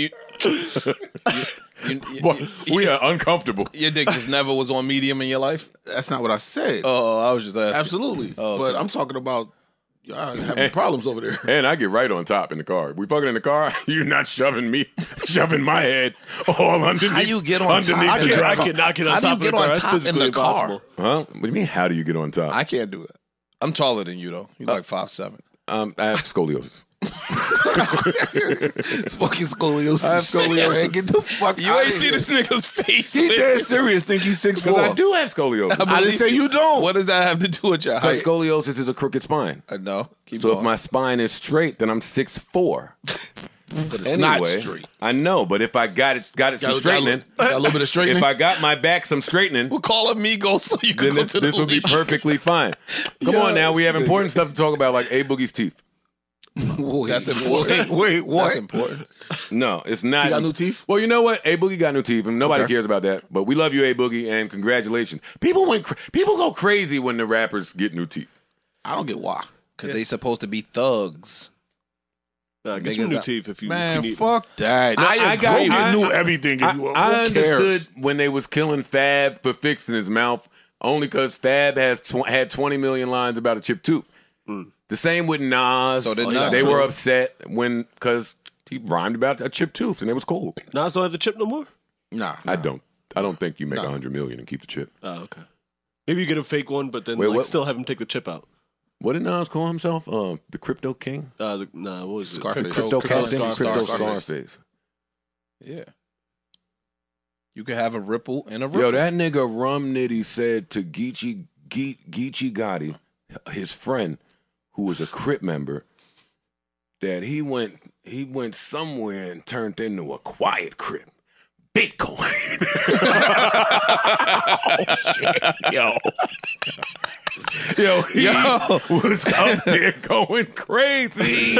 we are uncomfortable. Your dick just never was on medium in your life? That's not what I said. Oh, I was just asking. Absolutely. Oh, okay. But I'm talking about y'all having problems over there. And I get right on top in the car. We fucking in the car, you're not shoving my head all underneath. How you get on top? I cannot get on top of the car. That's physically impossible. Huh? What do you mean, how do you get on top? I can't do it. I'm taller than you, though. You're like 5'7". I have scoliosis. It's fucking scoliosis. I have scoliosis. Man, get the fuck You ain't see this nigga's face. He's dead serious. Think he's 6'4". Because I do have scoliosis. I didn't say you don't. What does that have to do with your height? Because scoliosis is a crooked spine. No. So if my spine is straight, then I'm 6'4". But it's not straight. I know, but if I got it some straightening, got a little bit of straightening. If I got my back some straightening, we'll call Amigo so you can go to the this will be perfectly fine. Come on now, we have important stuff to talk about, like A Boogie's teeth. That's important. Wait, what? That's important. No, it's not. He got new teeth? Well, you know what? A Boogie got new teeth, and nobody cares about that. But we love you, A Boogie, and congratulations. People go crazy when the rappers get new teeth. I don't get why. Because they supposed to be thugs. Get some new teeth if you Man, need fuck that. I knew everything. If you, I who cares? understood when they was killing Fab for fixing his mouth, only because Fab had 20 million lines about a chipped tooth. The same with Nas. So they were upset because he rhymed about a chipped tooth, and it was cool. Nas don't have the chip no more? Nah. I don't think you make 100 million and keep the chip. Oh, okay. Maybe you get a fake one, but then still have him take the chip out. What did Nas call himself? The Crypto King? What was it? Scarface. Crypto Captain? Crypto Scarface. Scarface. Yeah. You could have a ripple and a ripple. Yo, that nigga Rum Nitty said to Geechee Gotti, his friend, who was a Crip member, that he went somewhere and turned into a quiet Crip. Bitcoin. Oh shit, yo, he was out there going crazy.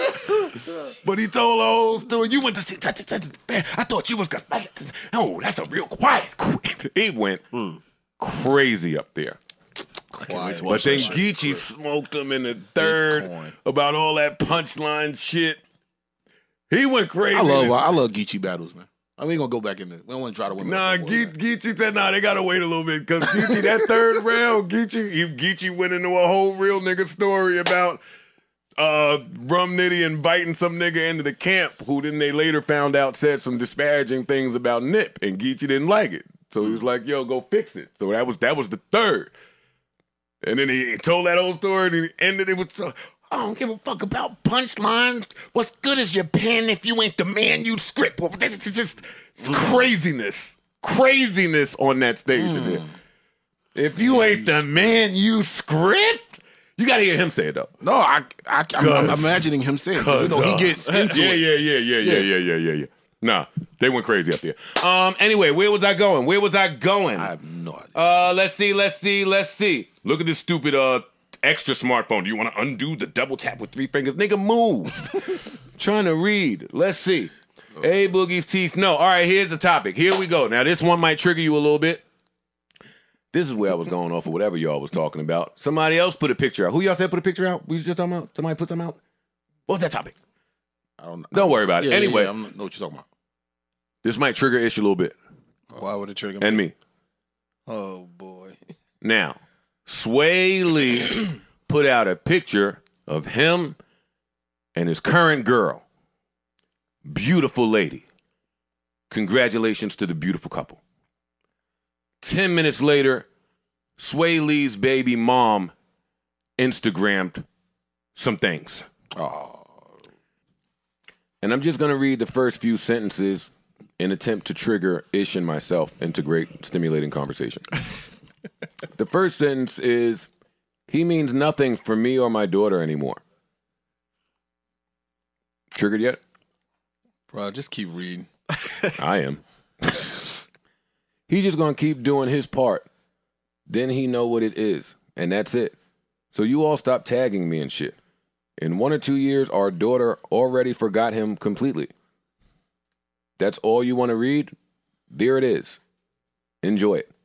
But he told the whole story. You went to see I thought you was gonna. No, that's a real quiet. He went crazy up there. Quiet. But then Geechee smoked him in the third about all that punchline shit. He went crazy. I love Geechee battles, man. We ain't gonna go back in there. We don't want to try to win. Nah, Geechee said, they gotta wait a little bit because Geechee, that third round, Geechee went into a whole real nigga story about Rum Nitty inviting some nigga into the camp who then they later found out said some disparaging things about Nip, and Geechee didn't like it. So he was like, yo, go fix it. So that was the third. And then he told that whole story and he ended it with so I don't give a fuck about punchlines. What's good is your pen if you ain't the man you script. It's just craziness. Craziness on that stage in there. If you ain't the man you script, you gotta hear him say it though. No, I'm imagining him saying it. He gets into it. Yeah. Nah, they went crazy up there. Anyway, where was I going? I have no idea. Let's see. Look at this stupid extra smartphone. Do you want to undo the double tap with 3 fingers? Nigga, move. Trying to read. Let's see. A Boogie's teeth. No. All right, here's the topic. Here we go. Now, this one might trigger you a little bit. This is where I was going off of whatever y'all was talking about. Somebody else put a picture out. Who y'all said put a picture out? We was just talking about? Somebody put something out? What was that topic? I don't know. Don't worry about it. Anyway. I don't know what you're talking about. This might trigger Ish a little bit. Why would it trigger me? And me. Oh, boy. Now, Swae Lee put out a picture of him and his current girl. Beautiful lady. Congratulations to the beautiful couple. 10 minutes later, Swae Lee's baby mom Instagrammed some things. And I'm just going to read the first few sentences in attempt to trigger Ish and myself into great stimulating conversation. The first sentence is, he means nothing for me or my daughter anymore. Triggered yet? Bro, just keep reading. I am. He just gonna keep doing his part. Then he know what it is. And that's it. So you all stop tagging me and shit. In 1 or 2 years, our daughter already forgot him completely. That's all you want to read? There it is. Enjoy it.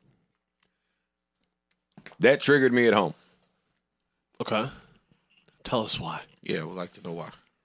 That triggered me at home. Okay. Tell us why. Yeah, we'd like to know why.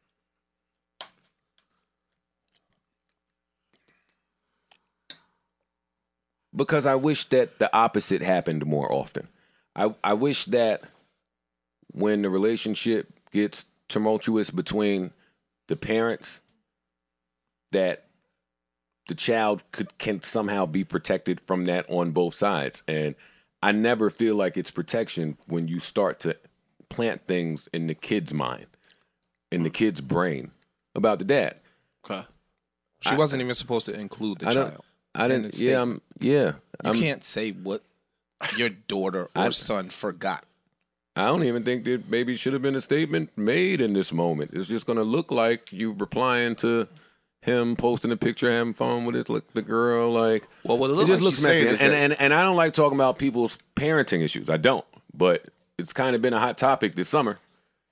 Because I wish that the opposite happened more often. I wish that when the relationship gets tumultuous between the parents, that the child can somehow be protected from that on both sides. And I never feel like it's protection when you start to plant things in the kid's mind, in the kid's brain about the dad. Okay. She wasn't even supposed to include the child. I didn't. You can't say what your daughter or son forgot. I don't even think that maybe should have been a statement made in this moment. It's just going to look like you replying to him posting a picture having fun with the girl. Like, well, what it just looks messy. And I don't like talking about people's parenting issues. I don't. But it's kind of been a hot topic this summer.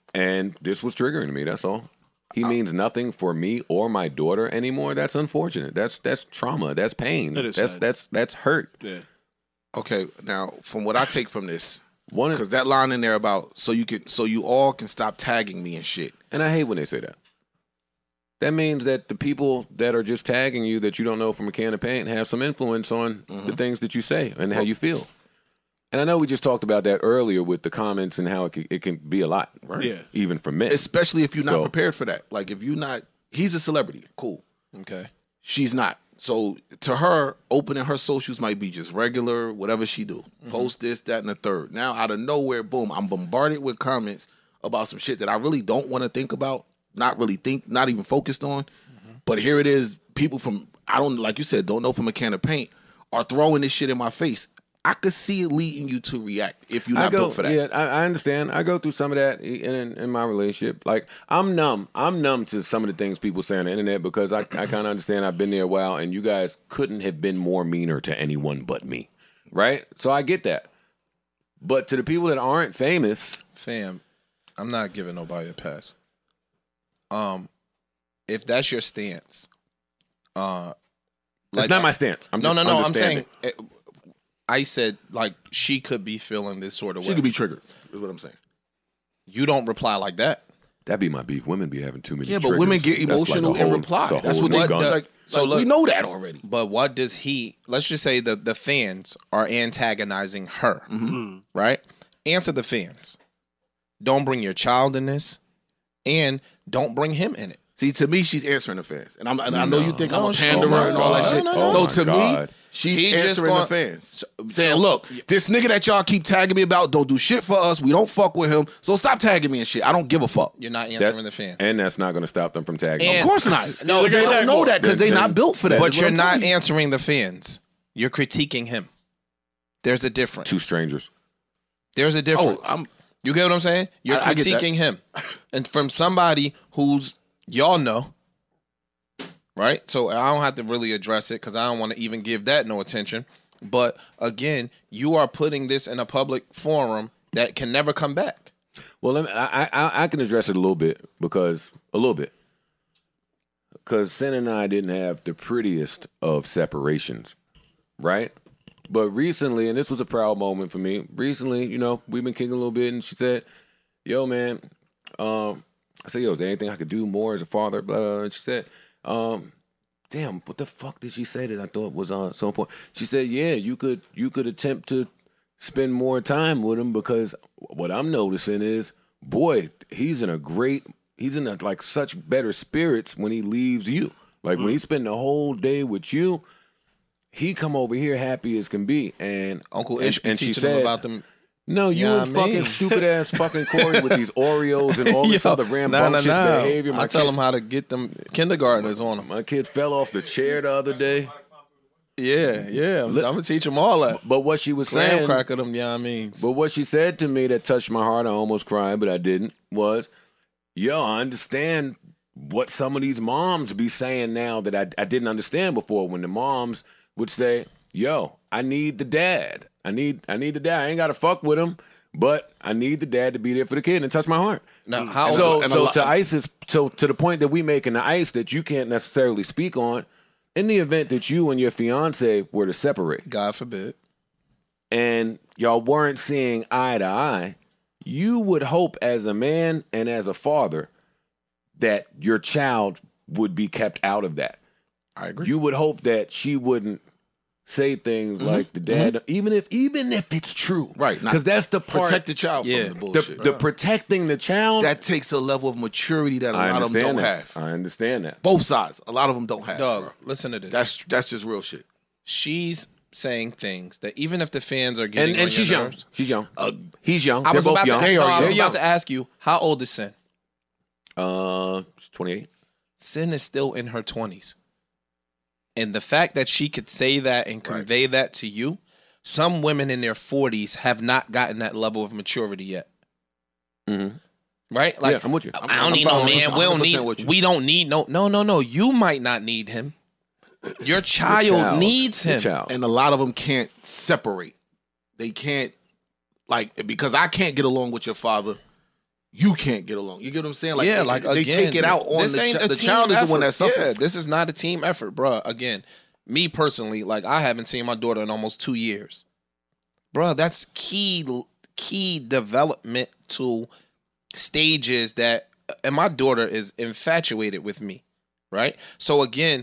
And this was triggering me, that's all. He means nothing for me or my daughter anymore. That's unfortunate. That's trauma. That's pain. That is sad. That's hurt. Yeah. Okay, now from what I take from this, One because that line in there about so you all can stop tagging me and shit. And I hate when they say that. That means that the people that are just tagging you that you don't know from a can of paint have some influence on the things that you say and how you feel. And I know we just talked about that earlier with the comments and how it can be a lot, right? Yeah. Even for men. Especially if you're not prepared for that. Like if you're not, he's a celebrity, cool. Okay. She's not. So to her, opening her socials might be just regular, whatever she do. Post this, that, and the third. Now out of nowhere, boom, I'm bombarded with comments about some shit that I really don't want to think about, not even focused on. But here it is, people from, like you said, don't know from a can of paint, are throwing this shit in my face. I could see it leading you to react if you're not built for that. Yeah, I understand. I go through some of that in my relationship. Like, I'm numb. I'm numb to some of the things people say on the internet because I kind of understand. I've been there a while, and you guys couldn't have been more meaner to anyone but me, right? So I get that. But to the people that aren't famous... Fam, I'm not giving nobody a pass. If that's your stance... It's not my stance. I'm just understanding. I'm saying... I said, like, she could be feeling this sort of way. She could be triggered, is what I'm saying. You don't reply like that. That'd be my beef. Women be having too many Yeah, triggers. but women get emotional and reply. That's what they do. So look, we know that already. But what does he... Let's just say the fans are antagonizing her, right? Answer the fans. Don't bring your child in this, and don't bring him in it. See, to me, she's answering the fans. And I know you think I'm a panderer and all that shit. No, to me, she's answering the fans. Saying, look, this nigga that y'all keep tagging me about don't do shit for us. We don't fuck with him. So stop tagging me and shit. I don't give a fuck. You're not answering the fans. And that's not going to stop them from tagging. Of course not. No, they don't know that because they're not built for that. But you're not answering the fans. You're critiquing him. There's a difference. Two strangers. There's a difference. You get what I'm saying? You're critiquing him. And from somebody who's... Y'all know, right? So I don't have to really address it because I don't want to even give that no attention. But again, you are putting this in a public forum that can never come back. Well, I can address it a little bit because Sin and I didn't have the prettiest of separations, right? But recently, and this was a proud moment for me. Recently, we've been kicking a little bit, and she said, "Yo, man." I said, yo, is there anything I could do more as a father? Blah, blah, blah. And she said, damn, what the fuck did she say that I thought was so important? She said, yeah, you could attempt to spend more time with him because what I'm noticing is, boy, he's in like such better spirits when he leaves you. Like when he spend the whole day with you, he come over here happy as can be. And Uncle Ish be teaching him about them. No, you and fucking stupid ass fucking Corey with these Oreos and all this other rambunctious behavior. I tell him how to get them kindergartners on them. My kid fell off the chair the other day. Yeah. I'm gonna teach them all that. But what she was saying, cracker them, I mean. But what she said to me that touched my heart, I almost cried, but I didn't. Was, yo, I understand what some of these moms be saying now that I didn't understand before. When the moms would say, yo, I need the dad. I need the dad. I ain't got to fuck with him, but I need the dad to be there for the kid and touch my heart. Now, how so to the point that we make in the ice that you can't necessarily speak on, in the event that you and your fiance were to separate, God forbid, and y'all weren't seeing eye to eye, you would hope as a man and as a father that your child would be kept out of that. I agree. You would hope that she wouldn't say things like the dad, even if it's true, right? Because that's the part. Protect the child from the bullshit. The protecting the child, that takes a level of maturity that a lot of them don't have. I understand that. Both sides, a lot of them don't have. Dog, listen to this. That's just real shit. She's saying things that even if the fans are getting and she's young, nerves, she's young. He's young. I was They're both young. I was about to ask you, how old is Sin? She's 28. Sin is still in her 20s. And the fact that she could say that and convey that to you, some women in their 40s have not gotten that level of maturity yet. Mm-hmm. Right? Like, yeah, I'm with you. I don't need no man. We don't need no. You might not need him. Your child needs him. And a lot of them can't separate. They can't, because I can't get along with your father. you can't get along. You get what I'm saying? Like, yeah, they take it out on the child is the one that suffers. Yeah, this is not a team effort, bro. Again, me personally, like I haven't seen my daughter in almost 2 years, bro. That's key developmental stages that, and my daughter is infatuated with me, right? So again,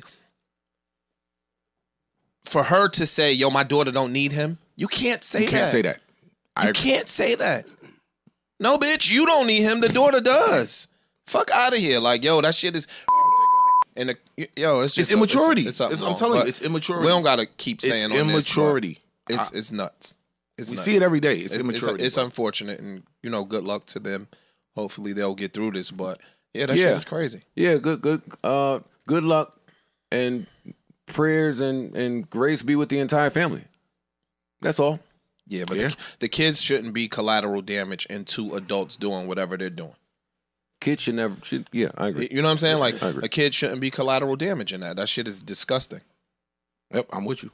for her to say, "Yo, my daughter don't need him," you can't say that. You can't say that. You can't say that. No, bitch, you don't need him. The daughter does. Fuck out of here. Like, yo, that shit is. And it's just immaturity. I'm telling you, it's immaturity. We don't gotta keep saying it's on immaturity. This, it's nuts. We see it every day. It's immaturity. It's unfortunate, and good luck to them. Hopefully, they'll get through this. But yeah, that shit is crazy. Yeah, good luck, and prayers and grace be with the entire family. That's all. Yeah, but the kids shouldn't be collateral damage into adults doing whatever they're doing. Kids should never. Yeah, I agree. You know what I'm saying? Like a kid shouldn't be collateral damage in that. That shit is disgusting. Yep, I'm with you.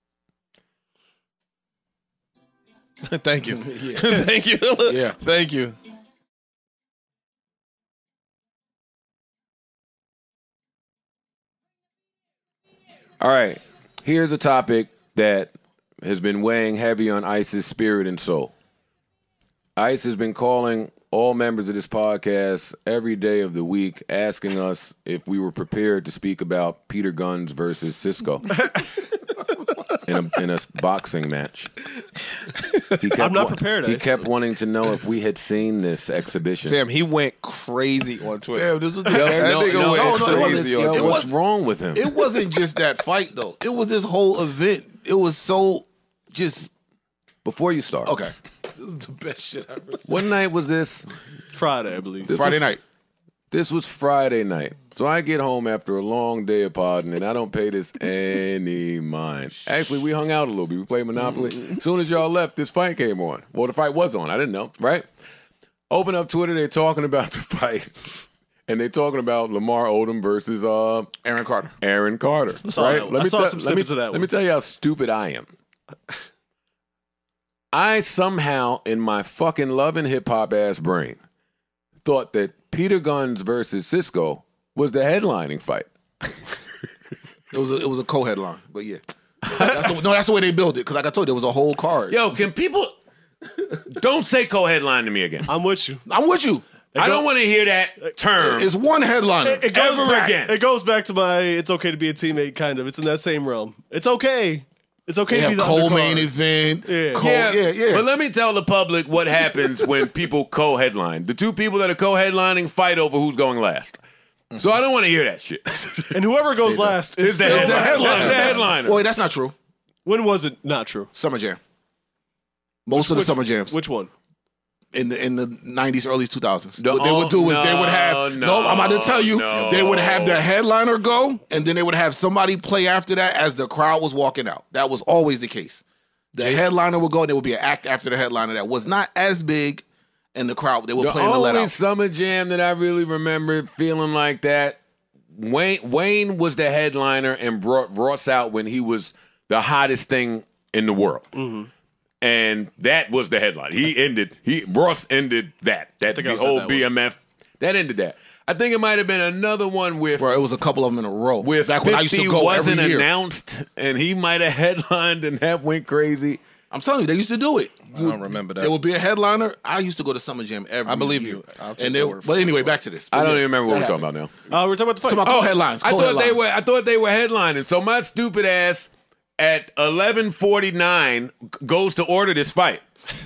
Thank you. Thank you. Yeah. Thank you. All right. Here's a topic that has been weighing heavy on ICE's spirit and soul. ICE has been calling all members of this podcast every day of the week, asking us if we were prepared to speak about Peter Gunz versus Cisco in a boxing match. I'm not prepared. He kept wanting to know if we had seen this exhibition. Fam, he went crazy on Twitter. Damn, this was What's wrong with him? It wasn't just that fight though. It was this whole event. It was so just. Before you start, okay, this is the best shit I've ever seen. What night was this? Friday, I believe. Friday night. This was Friday night. So I get home after a long day of podding, and I don't pay this any mind. Actually, we hung out a little bit. We played Monopoly. As soon as y'all left, this fight came on. Well, the fight was on. I didn't know, right? Open up Twitter. They're talking about the fight. And they're talking about Lamar Odom versus Aaron Carter. Right? Let me some snippets of that one. Let me tell you how stupid I am. I somehow, in my fucking loving hip-hop ass brain, thought that Peter Gunz versus Cisco was the headlining fight. It was a co-headline, but yeah. That's the way they built it, because like I told you, there was a whole card. Yo, can people... Don't say co-headline to me again. I'm with you. I don't want to hear that term. It's one headliner. Again. It goes back to my it's okay to be a teammate kind of. It's in that same realm. It's okay. It's okay to be the Cole undercard. main event. Yeah. But let me tell the public what happens when people co-headline. The two people that are co-headlining fight over who's going last. So I don't want to hear that shit. And whoever goes last is the headliner. Wait, that's not true. When was it not true? Summer Jam. Most of the Summer Jams. Which one? In the 90s, early 2000s. What they would do is they would have... I'm about to tell you. They would have the headliner go, and then they would have somebody play after that as the crowd was walking out. That was always the case. The headliner would go, and there would be an act after the headliner that was not as big, and the crowd, they were playing the let only out. Summer Jam that I really remember feeling like that, Wayne was the headliner and brought Ross out when he was the hottest thing in the world. Mm-hmm. And that was the headline. Ross ended that. The old BMF. That ended that. I think it might have been another one with... Bro, it was a couple of them in a row. With back when I used to go wasn't every year. announced, and he might have headlined, and that went crazy. I'm telling you, they used to do it. I don't remember that. There would be a headliner. I used to go to Summer Jam every year. I believe you. But anyway, back to this. I don't even remember what we're talking about now. We're talking about the fight. Talking about co-headlines. I thought they were headlining. So my stupid ass at 11:49 goes to order this fight.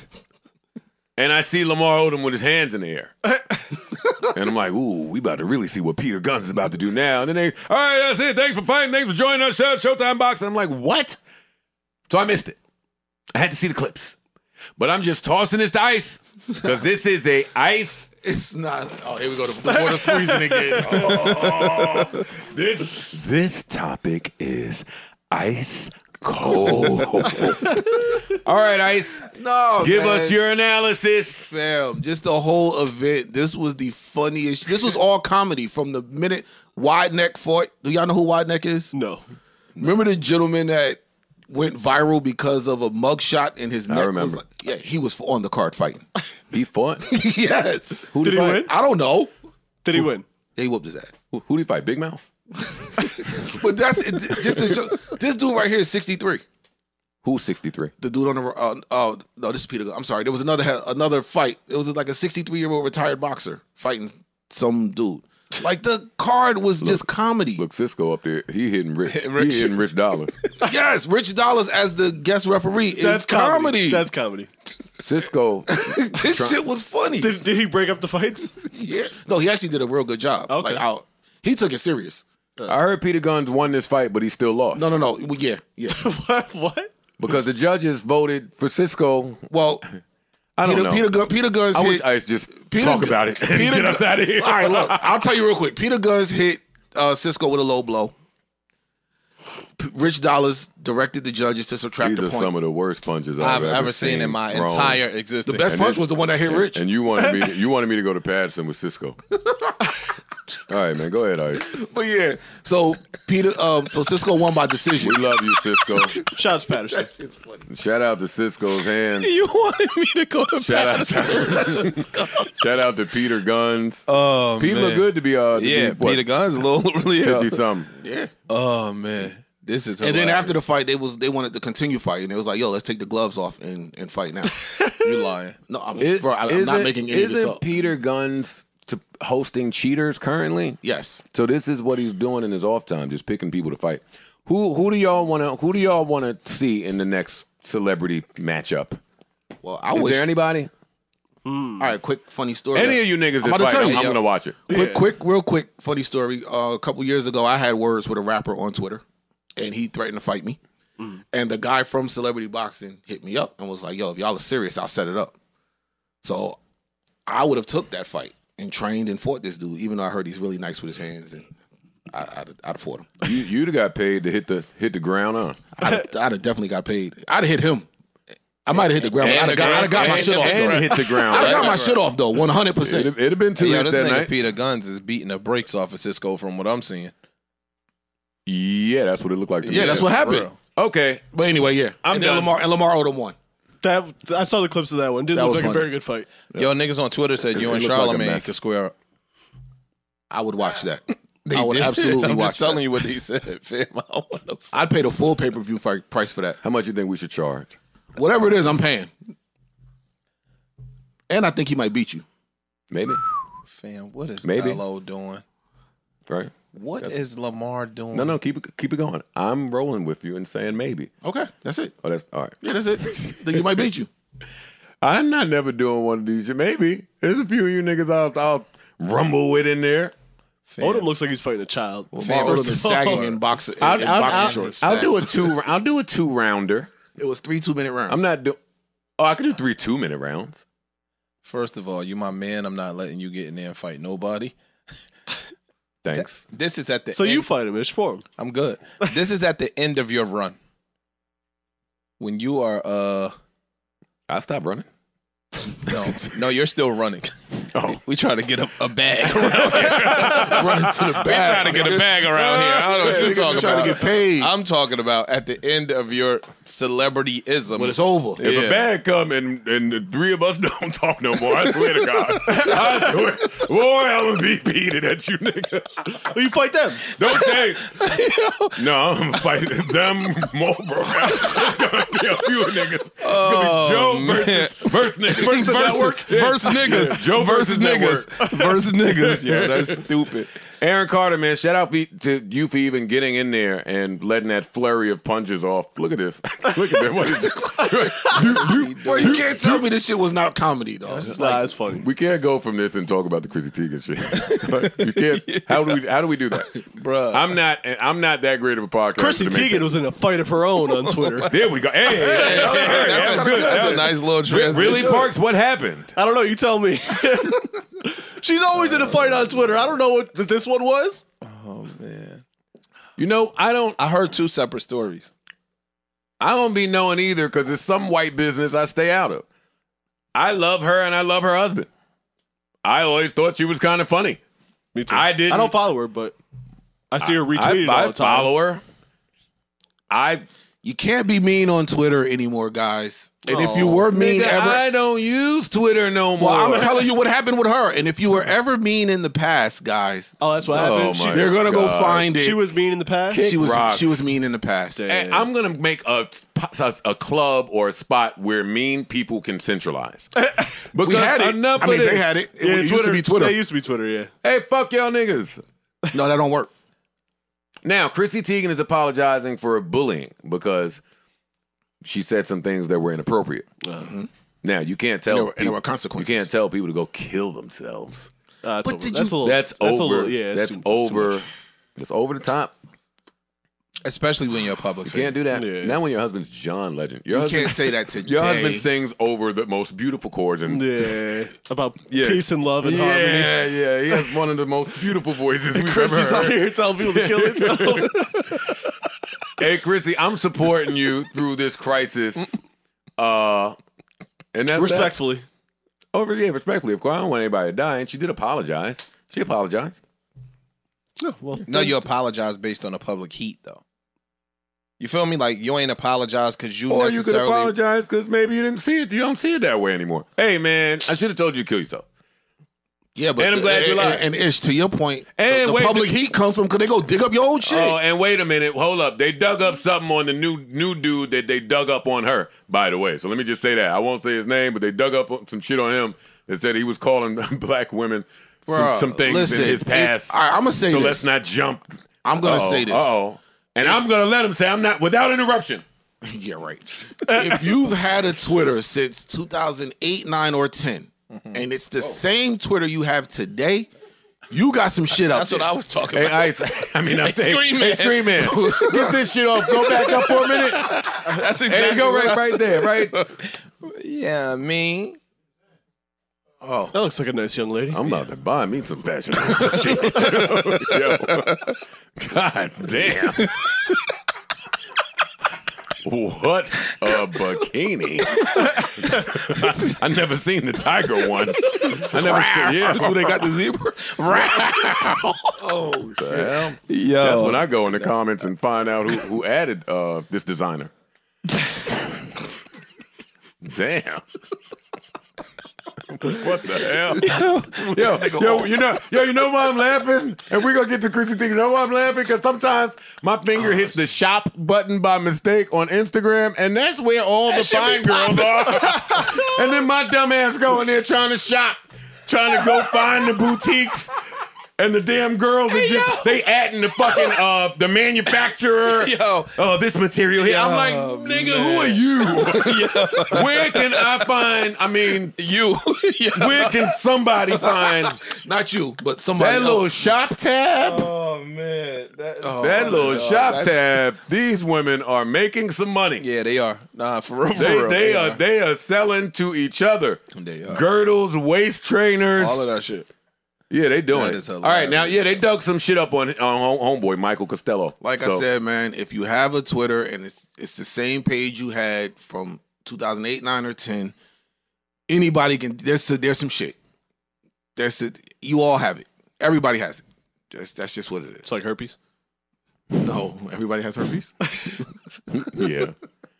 And I see Lamar Odom with his hands in the air. And I'm like, ooh, we about to really see what Peter Gunz is about to do now. And then they, all right, that's it. Thanks for fighting. Thanks for joining us. Showtime Boxing. I'm like, what? So I missed it. I had to see the clips. But I'm just tossing this to ICE. Because this is a ICE. It's not. Oh, here we go. The water's freezing again. Oh. This topic is ICE cold. All right, ICE. No, Give us your analysis. Fam, just the whole event. This was the funniest. This was all comedy from the minute Wide Neck fought. Do y'all know who Wide Neck is? No. Remember the gentleman that went viral because of a mugshot in his neck. I remember. He was on the card fighting. He fought? Yes. Who Did he fight? win? I don't know. Did he win? He whooped his ass. Who did he fight? Big Mouth? But that's just to show. This dude right here is 63. Who's 63? The dude on the no, this is Peter Gunz. I'm sorry. There was another fight. It was like a 63-year-old retired boxer fighting some dude. Like the card was just comedy. Look, Cisco up there. He hitting Rich. He hitting Rich Dollars. Yes, Rich Dollars as the guest referee. That's comedy. That's comedy. Cisco. This shit was funny. Did he break up the fights? Yeah. No, he actually did a real good job. Okay. Like, he took it serious. I heard Peter Gunz won this fight, but he still lost. No. Well, yeah. What? Because the judges voted for Cisco. Well, I don't know. Peter Gunz I hit. wish Ice just talk about it and get us out of here. All right, look. I'll tell you real quick. Peter Gunz hit Cisco with a low blow. Rich Dollars directed the judges to subtract These the are point. some of the worst punches I've ever seen in my thrown. entire existence. The best punch was the one that hit Rich. And you wanted me to go to Patterson with Cisco. All right, man. Go ahead, Ice. But yeah, so Cisco won by decision. We love you, Cisco. Shout out to Patterson. Shout out to Cisco's hands. You wanted me to go to Shout out to Peter Gunz. Oh, Pete man. look good to be Peter Gunz a little really 50 something. Yeah. Oh man, this is And hilarious. then after the fight, they wanted to continue fighting. They was like, "Yo, let's take the gloves off and fight now." you lying. No, I'm not making any of this Isn't up. Peter Gunz hosting cheaters currently? Yes. So this is what he's doing in his off time, just picking people to fight. Who do y'all want to see in the next celebrity matchup? Well, Is there anybody? All right, quick funny story. Any of you niggas I'm that about to fight, tell you, I'm yo. gonna watch it. Real quick funny story. A couple years ago, I had words with a rapper on Twitter, and he threatened to fight me. And the guy from Celebrity Boxing hit me up and was like, "Yo, if y'all are serious, I'll set it up." So I would have took that fight and trained and fought this dude, even though I heard he's really nice with his hands, and I'd have fought him. You'd have got paid to hit the ground, huh? I'd have definitely got paid. I'd have hit him. I might have hit the ground. I'd have got my shit off. And though. hit the ground. I'd have got my shit off though, 100%. It'd have been 2 Yo, hits this that nigga night. Peter Gunz is beating the brakes off of Cisco from what I'm seeing. Yeah, that's what it looked like. To me. Yeah, that's what happened. Real. Okay, But anyway, yeah. I'm done. Lamar owed him one. I saw the clips of that one. Didn't That look was like funny. a very good fight. Yo, niggas on Twitter said you and It looked like a Charlamagne mess. could square up. I would watch that. They I would did. absolutely I'm watch just telling that. you what they said, fam. I don't want no I'd pay the full pay-per-view price for that. how much you think we should charge? Whatever it is, I'm paying. And I think he might beat you. Maybe, Fam, what is Maybe. LO doing? right? What is Lamar doing? No, keep it going. I'm rolling with you and saying maybe. Okay, that's it. Oh, that's all right. Yeah, that's it. Then he might beat you. I'm not never doing one of these. Maybe there's a few of you niggas I'll rumble with in there. Fam. Odom looks like he's fighting a child. Lamar Odom is sagging in boxing shorts. I'll do a 2-rounder. It was 3 2-minute rounds. I'm not doing. Oh, I could do 3 2-minute rounds. First of all, you my man. I'm not letting you get in there and fight nobody. Thanks. This is at the So end. you fight him, Ish, for him. I'm good. This is at the end of your run. When you are I stopped running. no, you're still running. Oh, We try to get a bag around here. running to the We bag. trying to get a bag around here. I don't know what you're Niggas talking trying about. to get paid. I'm talking about at the end of your celebrityism. When it's over. if Yeah. a bag come and the 3 of us don't talk no more, I swear to God, I swear, boy, I'm gonna be beating at you niggas. Well, you fight them. Don't say. No, I'm gonna fight them more, bro. It's gonna be a few niggas. It's gonna be Joe versus niggas. Versus niggas. Joe versus niggas. Versus niggas. Yeah, that's stupid. Aaron Carter, man, shout out to you for even getting in there and letting that flurry of punches off. Look at this. Look at that. What is this? Well, you can't tell me this shit was not comedy, though. Nah, it's funny. We can't go from this and talk about the Chrissy Teigen shit. You can't. How do we do that, Bruh. I'm not that great of a podcast. Chrissy to make Teigen was in a fight of her own on Twitter. that. There we go. Hey, that's good. That's a nice little transition. Really, Parks? What happened? I don't know. You tell me. She's always in a fight on Twitter. I don't know what this one was. Oh man. You know, I heard 2 separate stories. I don't be knowing either because it's some white business I stay out of. I love her and I love her husband. I always thought she was kind of funny. Me too. I didn't. I don't follow her, but I see her retweeted all I the time. follow her. You can't be mean on Twitter anymore, guys. And if you were mean Nigga, ever, I don't use Twitter no more. well, I'm telling you what happened with her. And if you were ever mean in the past, guys, Oh, that's what happened. my they're gonna go find it. She was mean in the past. She rocks. was mean in the past. Damn. And I'm gonna make a club or a spot where mean people can centralize. Because We had it. enough I of mean, this. they had it. Yeah, It used to be Twitter. They used to be Twitter, yeah. Hey, fuck y'all niggas. No, that don't work. Now, Chrissy Teigen is apologizing for bullying because she said some things that were inappropriate. Now, you can't tell. And there were consequences. You can't tell people to go kill themselves. That's But over. did That's you- a little. That's a over. little- yeah, that's too over. much. That's over the top. Especially when you're a public You figure. can't do that. Yeah. Not when your husband's John Legend. Your You husband, can't say that today. your husband sings over the most beautiful chords. And Yeah, about Yeah. peace and love and harmony. yeah. He has one of the most beautiful voices we've ever Chrissy's out heard. here telling people to kill themselves. Hey, Chrissy, I'm supporting you through this crisis. And that's Respectfully. that. Respectfully. Of course, I don't want anybody to die. And she did apologize. She apologized. Oh, well, No, you apologize based on the public heat, though. You feel me? Like, you ain't apologize because you Or you could necessarily... apologize because maybe you didn't see it. You don't see it that way anymore. Hey, man, I should have told you to kill yourself. Yeah, but And I'm glad you lied. And Ish, to your point, And the wait, public heat comes from because they go dig up your old shit. Oh, and wait a minute. Hold up. They dug up something on the new dude that they dug up on her, by the way. So let me just say that. I won't say his name, but they dug up some shit on him that said he was calling black women some things listen, in his past. all right, I'm gonna say so this. let's not jump. I'm gonna say this. And I'm going to let him say I'm not, without interruption. Yeah, right. If you've had a Twitter since 2008, 9, or 10, and it's the same Twitter you have today, you got some shit up That's there. what I was talking Hey, about. Ice. I mean, I'm saying, Scream hey, Man. Scream Man. Get this shit off. Go back up for a minute. That's exactly Hey, go what I right said. there, right? Yeah, me. that looks like a nice young lady. I'm about to buy me some fashion. Yo. God damn. What a bikini. I never seen the tiger one. I never seen, yeah. Oh, they got the zebra. Oh, the hell? Yo. That's when I go in the comments and find out who added this designer. Damn. What the hell? You know why I'm laughing? And we're gonna get to Chrissy Teigen. You know why I'm laughing? Because sometimes my finger hits the shop button by mistake on Instagram, and that's where all the fine girls are. And then my dumb ass go in there trying to shop, trying to go find the boutiques. And the damn girls are just, they adding the fucking, the manufacturer. This material here. I'm like, nigga, who are you? Where can I find, You. where can somebody find Not you, but somebody that little else. shop tab? Oh, man. That little shop tab. These women are making some money. Yeah, they are. Nah, for real, for real. They are selling to each other. They are. Girdles, waist trainers. All of that shit. Yeah, they doing That it. is All hilarious. right, now, they dug some shit up on homeboy Michael Costello. Like I said, man, if you have a Twitter and it's the same page you had from 2008, 9, or 10, anybody can. There's some shit. You all have it. Everybody has it. That's just what it is. It's like herpes. No, everybody has herpes. Yeah.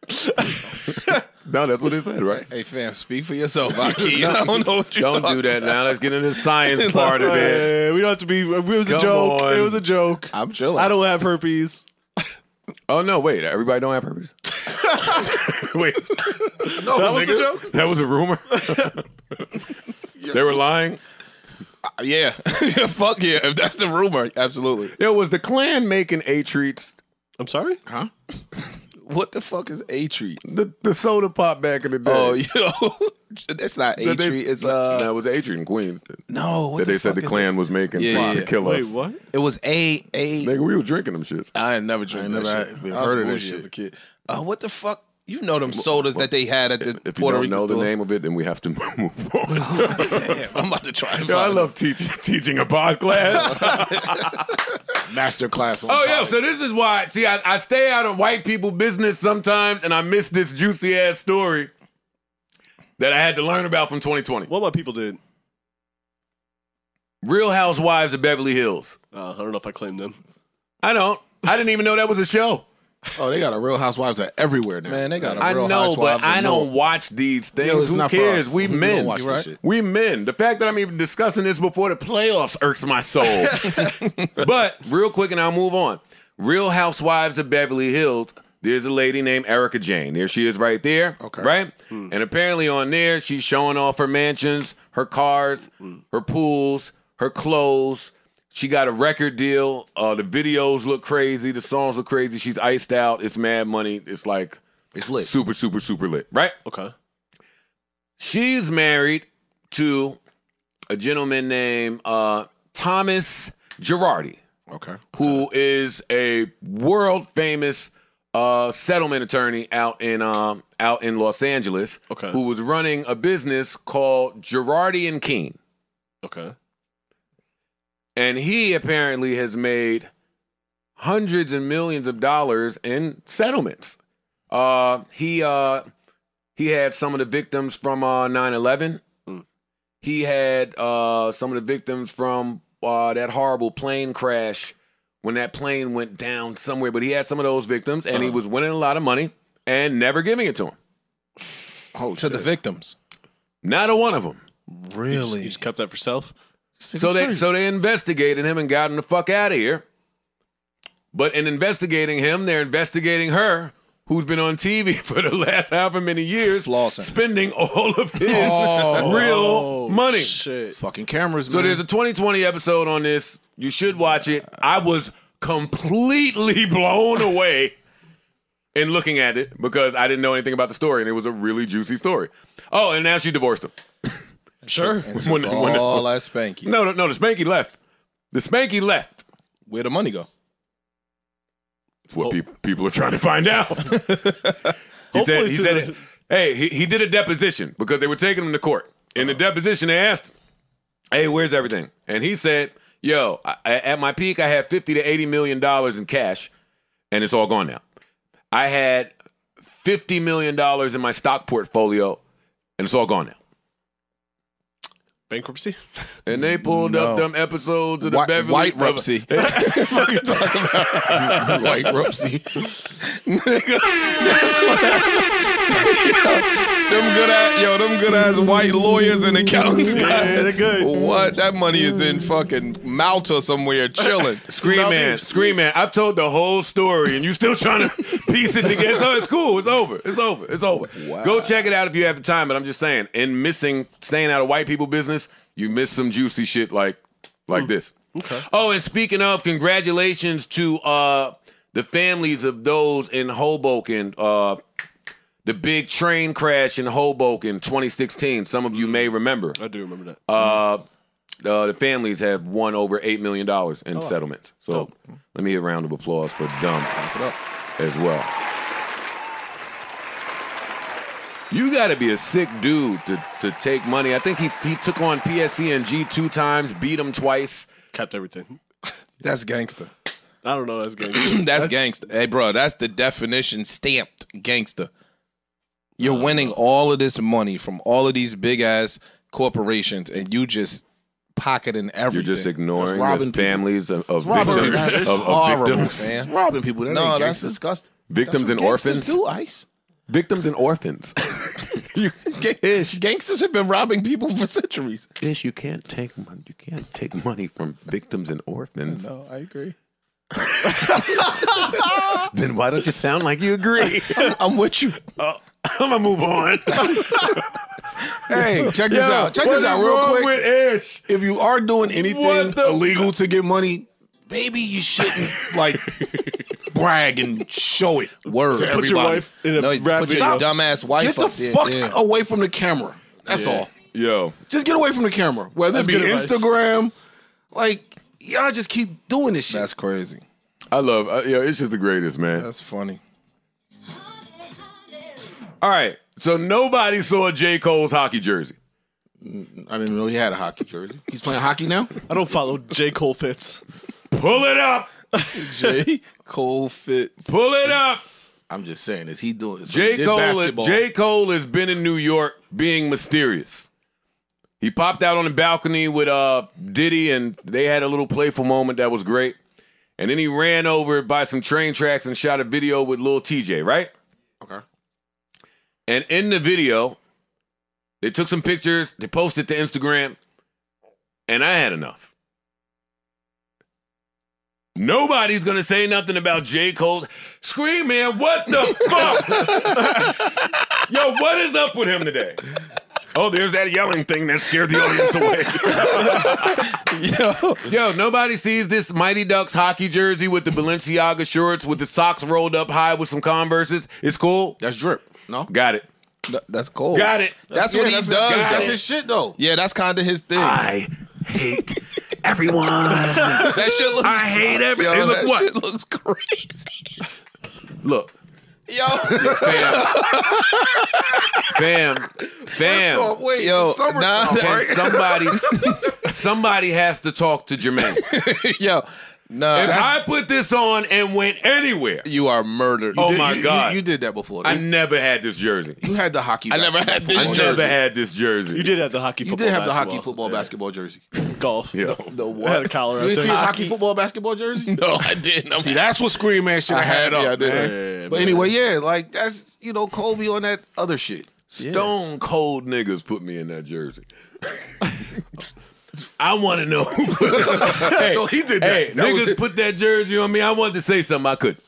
No, that's what it said, right? Hey, fam, speak for yourself, Aki. I don't know what you're Don't talking do that now. Let's get into the science part of it. We don't have to be. It was a Come joke. on. It was a joke. I'm chilling. I don't have herpes. Oh, no, wait. Everybody don't have herpes? Wait. No, That was nigga. the joke. That was a rumor? They were lying? Yeah. Fuck yeah. If that's the rumor, absolutely. Yo, was the Klan making A-treats? I'm sorry. Huh? What the fuck is A-treats? The soda pop back in the day. Oh, yo. That's not That they- A-treat. It's, That was A-treat in Queens. no, what That the they said fuck the is Klan was making Yeah, to yeah. kill Wait, us. what? It was A. Nigga, we were drinking them shits. I ain't never drank I that never shit. even I was heard of that bougie shit. as a kid. What the fuck? You know them sodas that they had at the If you Puerto don't Rican know the store. name of it, then we have to move on. Damn, I'm about to try and Yo, I find love teaching a pod class. Master class on Oh, yeah, college. so this is why, see, I stay out of white people business sometimes, and I miss this juicy-ass story that I had to learn about from 2020. What about people did? Real Housewives of Beverly Hills. I don't know if I claim them. I don't. I didn't even know that was a show. Oh, they got a Real Housewives that everywhere now. Man, they got a I Real know, Housewives but I of don't North. watch these things. Yo, it's Who not for cares? us. We We men. don't watch this shit. We men. The fact that I'm even discussing this before the playoffs irks my soul. But real quick, and I'll move on. Real Housewives of Beverly Hills. There's a lady named Erica Jane. There she is right there. Okay. Right? And apparently on there, she's showing off her mansions, her cars, her pools, her clothes. She got a record deal. The videos look crazy. The songs look crazy. She's iced out. It's mad money. It's like It's lit. super, super, super lit. Right? Okay. She's married to a gentleman named Thomas Girardi, Okay. who is a world famous settlement attorney out in Los Angeles. Okay. Who was running a business called Girardi and Keene. Okay. And he apparently has made hundreds and millions of dollars in settlements. He had some of the victims from 9/11. He had some of the victims from that horrible plane crash when that plane went down somewhere. But he had some of those victims, and he was winning a lot of money and never giving it to them. To the victims. Not a one of them. Really? You just kept that for self? So they investigated him and got him the fuck out of here. But in investigating him, they're investigating her, who's been on TV for the last however many years, Flossing. spending all of his real money. Shit. Fucking cameras, So man. there's a 2020 episode on this. You should watch it. I was completely blown away in looking at it because I didn't know anything about the story, and it was a really juicy story. Oh, and now she divorced him. Sure. And took all that spanky. No, the Spanky left. The Spanky left. Where'd the money go? It's what people are trying to find out. he said, he did a deposition because they were taking him to court. In the deposition, they asked him, hey, where's everything? And he said, yo, at my peak, I had $50 to $80 million in cash, and it's all gone now. I had $50 million in my stock portfolio, and it's all gone now. Bankruptcy? And they pulled up them episodes of the Beverly White Rupsy. What you talking about? White Rupsy. Nigga, that's what them good ass white lawyers and accountants got. Yeah, they're good. What? That money is in fucking Malta somewhere chilling. Scream man. I've told the whole story and you still trying to piece it together. So it's cool. It's over. Wow. Go check it out if you have the time. But I'm just saying, staying out of white people business, you miss some juicy shit like this. Okay. Oh, and speaking of, congratulations to the families of those in Hoboken. The big train crash in Hoboken, 2016. Some of you may remember. I do remember that. The families have won over $8 million in settlements. So let me hear a round of applause for them as well. You got to be a sick dude to take money. I think he took on PSC&G 2 times, beat them twice. Kept everything. That's gangster. I don't know. That's gangster. That's gangster. Hey, bro, that's the definition stamped gangster. You're winning all of this money from all of these big ass corporations, and you just pocketing everything. You're just ignoring robbing the families of Robbing victims. people. Of Horrible, victims. man. robbing people. That No, ain't that's gangster. disgusting. Victims That's and what gangsters orphans. do, Ice. Victims and orphans. Gangsters have been robbing people for centuries. Ish, you can't take money from victims and orphans. No, I agree. Then why don't you sound like you agree? I'm with you. I'm gonna move on. Hey, check this out. Check this out real quick. With Ish? If you are doing anything What the- illegal to get money, maybe you shouldn't like brag and show it. Word. To Put everybody. your wife in a No, you rap put your video. dumbass wife Get the up there. fuck Yeah. away from the camera. That's all. Yo, Just get away from the camera. Whether That's it be good advice. Instagram, like y'all just keep doing this shit. That's crazy. I love. It's just the greatest, man. That's funny. All right, so nobody saw J. Cole's hockey jersey. I didn't know he had a hockey jersey. He's playing hockey now? I don't follow J. Cole Fits. Pull it up. J. Cole Fits. Pull it up. I'm just saying, is he doing J. did Cole. basketball? J. Cole has been in New York being mysterious. He popped out on the balcony with Diddy, and they had a little playful moment that was great. And then he ran over by some train tracks and shot a video with Lil TJ, right? Okay. And in the video, they took some pictures, they posted to Instagram, and I had enough. Nobody's gonna say nothing about J. Cole. Scream, man, what the fuck? Yo, what is up with him today? Oh, there's that yelling thing that scared the audience away. Yo, nobody sees this Mighty Ducks hockey jersey with the Balenciaga shorts with the socks rolled up high with some Converses. It's cool. That's drip. No? Got it. That's cool. Got it. That's what he does. That's his shit, though. Yeah, that's kind of his thing. I hate everyone. That shit looks. I hate everyone. Yo, Look that what? shit looks crazy. Look. Yo. Fam. Wait, Yo, Somebody has to talk to Jermaine. Yo, nah. If I put this on and went anywhere, You are murdered. oh my God. You did that before. I never had this jersey. You had the hockey. I never had this I jersey. never had this jersey. You did have the hockey You football did have the basketball. hockey football basketball jersey. Golf. Yeah. I had a collar You out didn't see there. his hockey football basketball jersey? No, I didn't. See, that's what Scream Man should have had up, I did. man. Yeah, But anyway, yeah, like that's Kobe on that other shit. Stone cold niggas put me in that jersey. I want to know. Hey, No, he did that. Hey, That was niggas it. put that jersey on me. I wanted to say something I couldn't.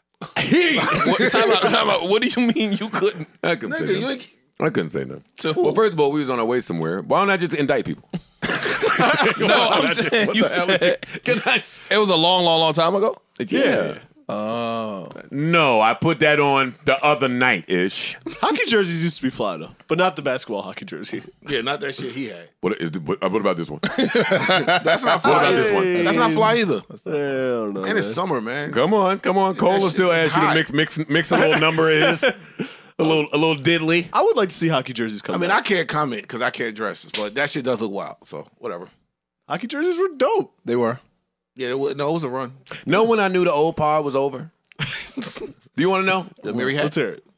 Time out. What do you mean you couldn't? I couldn't say Nigga, you nothing. ain't. I couldn't say nothing. To who? Well, first of all, we was on our way somewhere. Why don't I just indict people? No, I'm saying What you the hell said it was a long time ago. Yeah. Oh, No, I put that on the other night-ish. Hockey jerseys used to be fly, though. But not the basketball hockey jersey. Yeah, not that shit he had. What about this one? That's not fly. What about either. this one? That's not fly either. Hell no. And it's summer, man. Come on. Cole will shit still is ask you hot. to mix a little number of his. A little diddly. I would like to see hockey jerseys come I mean, back. I can't comment because I can't dress, but that shit does look wild. So whatever. Hockey jerseys were dope. they were. Yeah, it was a run. Know when I knew the old pod was over? Do you want to know? The Mary hat. Let's hear it.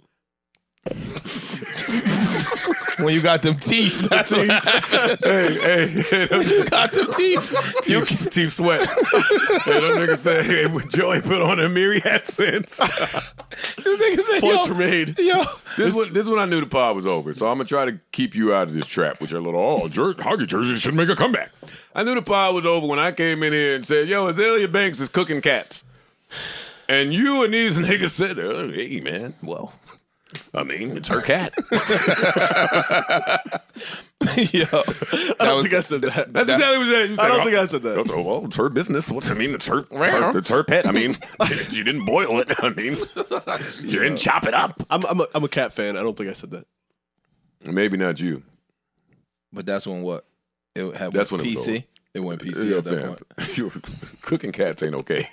When you got them teeth, that's what Hey, you got them teeth. teeth sweat. Hey, them niggas said, hey, Joey put on a Mary hat since. This nigga said, Points yo, were made. yo. This is when I knew the pod was over. So I'm going to try to keep you out of this trap, which are hockey jerseys should make a comeback. I knew the pod was over when I came in here and said, yo, Azalea Banks is cooking cats. And you and these niggas said, oh, hey, man, well, I mean, it's her cat. Yo, I don't think I said that. That's exactly what you said. I don't think I said that. Oh, well, it's her business. It's her pet. I mean, she didn't boil it. I mean, she didn't chop it up. I'm a cat fan. I don't think I said that. Maybe not you. But that's when what? It had That's what, when it was PC. over. It went PC Yeah, at that fam. point. Cooking cats ain't okay.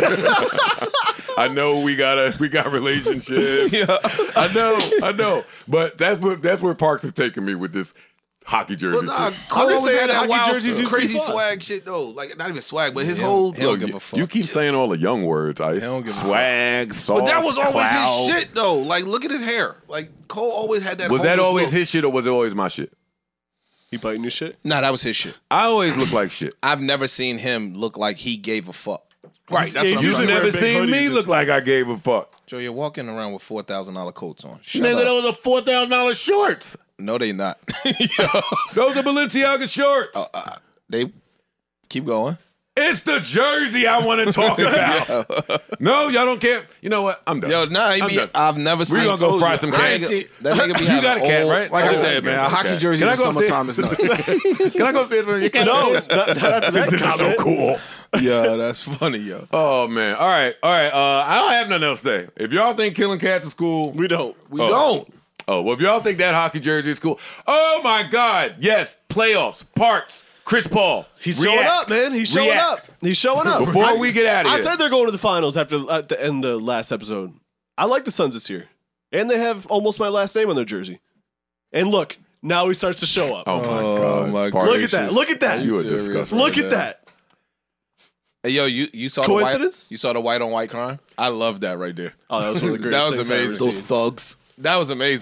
I know we got relationships. Yeah. I know. But that's where Parks is taking me with this hockey jersey. Well, nah, shit. Cole just always saying had that that hockey wild, jerseys used to be crazy fun. swag shit though. Like not even swag, but his whole. He don't give a fuck. You keep saying all the young words, Ice. He don't give a Swag, sauce, But that was always clout. his shit though. Like look at his hair. Like Cole always had that. Was that homeless always look. his shit or was it always my shit? He biting your shit? Nah, that was his shit. I always look like shit. I've never seen him look like he gave a fuck. Right. That's Yeah, what he's I'm usually saying. You've never wearing big seen me hoodies. look like I gave a fuck. Joe, you're walking around with $4,000 coats on. Shut Nigga, up. those are $4,000 shorts. No, they not. Those are Balenciaga shorts. They keep going. It's the jersey I want to talk about. No, y'all don't care. You know what? I'm done. Yo, nah, he I'm be, done. I've never seen. We gonna go fry some that cats. nigga- That nigga be You having got a cat, old- right? Like I Oh, said, man, a hockey jersey in Can the I go summertime is upstairs? nuts. Can I go upstairs? You can't. No, not after that This is so comment. cool. Yo, that's funny, yo. Oh man. All right. I don't have nothing else to say. If y'all think killing cats is cool, We don't. We don't. oh well. If y'all think that hockey jersey is cool, oh my God, yes. Playoffs, Parks, Chris Paul. He's showing up, man. He's showing React. up. He's showing up. Before we get out of I here, said they're going to the finals at the end of the last episode. I like the Suns this year. And they have almost my last name on their jersey. And look, now he starts to show up. oh my God, my Parks. Look at that. Look at that. You are serious? disgusting. Look at that. Hey, yo, you saw Coincidence? The white, you saw the white on white crime? I love that right there. Oh, that was one of the That greatest was things I've ever amazing. seen. Those thugs. That was amazing.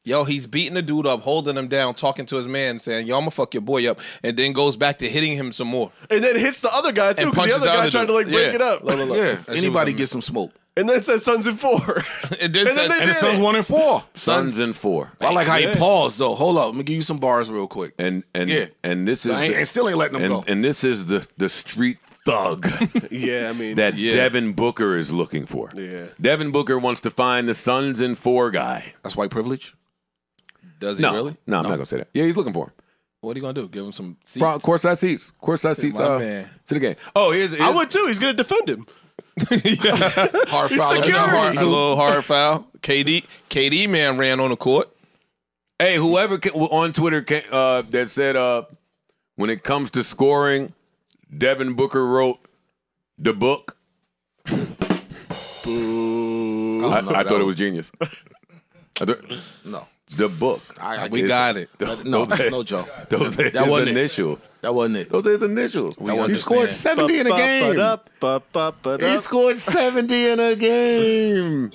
Yo, he's beating the dude up, holding him down, talking to his man, saying, yo, I'm gonna fuck your boy up, and then goes back to hitting him some more. And then hits the other guy, too, And because the punches other the guy other tried to, dude. like, break it up. Yeah, That shit anybody was get some smoke. And then said Suns in 4. And then said, And the Suns 1-4. Suns in 4. I like how he paused though. Hold up, let me give you some bars real quick. And Yeah. and this is And still ain't letting them go. and this is the street thug Yeah, I mean. that Devin Booker is looking for. Yeah. Devin Booker wants to find the Suns in 4 guy. That's white privilege. does he No, really? no, I'm not gonna say that. Yeah, he's looking for him. What are you gonna do? Give him some seats? Courtside seats. Courtside seats. My man. To the game. Oh, here's I would, too. He's going to defend him. Hard foul. security. A little hard foul. KD man ran on the court. Hey, whoever on Twitter that said when it comes to scoring, Devin Booker wrote the book. I thought it was genius. No. The book. We got it. No, Joe. Those are That his wasn't it. initials. That wasn't it. Those are his initials. He understand. scored 70 in a game. He scored 70 in a game.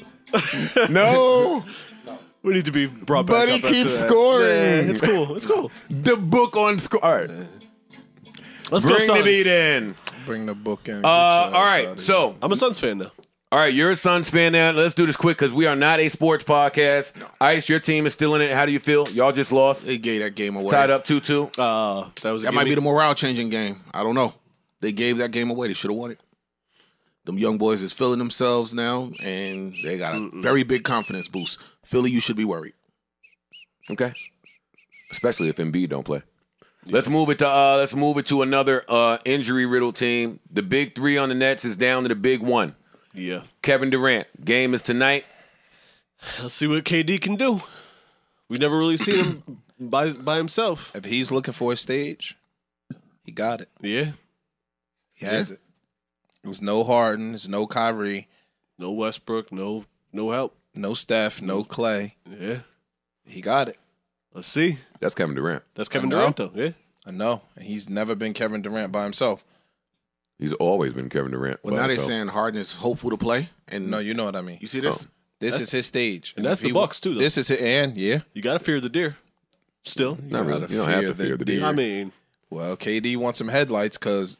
No, We need to be brought back but he up after keeps that. scoring. Yeah, it's cool. It's cool. The book on score. All right, Let's go bring the Suns. beat in. Bring the book in. All right, so I'm a Suns fan now. all right, you're a Suns fan now. Let's do this quick because we are not a sports podcast. Ice, your team is still in it. How do you feel? Y'all just lost. They gave that game away. Tied up 2-2. That might be the morale changing game. I don't know. They gave that game away. They should have won it. Them young boys is feeling themselves now, and they got a very big confidence boost. Philly, you should be worried. Okay, especially if Embiid don't play. Let's move it to another injury riddled team. The big 3 on the Nets is down to the big 1. Yeah. Kevin Durant. Game is tonight. Let's see what KD can do. We've never really seen him by himself. If he's looking for a stage, he got it. Yeah. He has it. There's no Harden. There's no Kyrie. No Westbrook. No help. No Steph. No Clay. Yeah. He got it. Let's see. That's Kevin Durant. That's Kevin know. Durant, though. Yeah. I know. And he's never been Kevin Durant by himself. He's always been Kevin Durant. Well, by now they're himself. saying Harden is hopeful to play. And No, you know what I mean. you see this? This is his stage. And that's if the he Bucks, too, though. This is it. And, yeah. You got to fear the deer. Still. Not really. gotta You don't have to fear fear the the deer. I mean, Well, KD wants some headlights because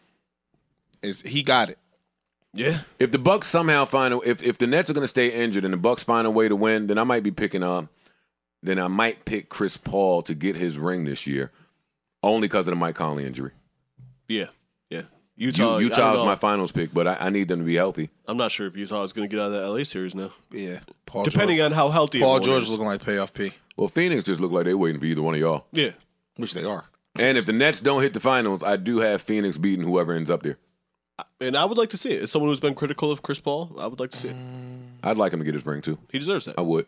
he got it. yeah. If the Bucks somehow if the Nets are going to stay injured and the Bucks find a way to win, then I might be picking then I might pick Chris Paul to get his ring this year, only because of the Mike Conley injury. Yeah. Yeah. Utah. I Utah don't is know. my finals pick, but I need them to be healthy. I'm not sure if Utah is going to get out of that LA series now. Yeah. Paul Depending George. on how healthy Paul everyone George is. looking like payoff P. Well, Phoenix just look like they're waiting for either one of y'all. Yeah. Which they are. And if the Nets don't hit the finals, I do have Phoenix beating whoever ends up there. And I would like to see it. As someone who's been critical of Chris Paul, I would like to see it. I'd like him to get his ring too. He deserves that. I would.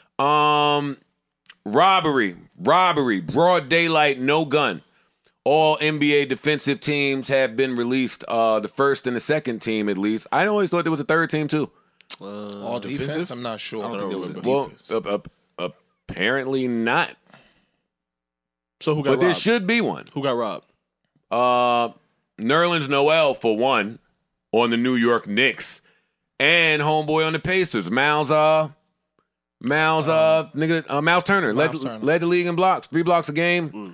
Robbery, broad daylight, no gun. All NBA defensive teams have been released. The first and the second team, at least. I always thought there was a third team too. All defense? I'm not sure. I don't think there was a Well, defense. apparently not. So who got But robbed? there should be one. Who got robbed? Nerlens Noel for one on the New York Knicks, and homeboy on the Pacers. Miles Turner led the league in blocks, 3 blocks a game.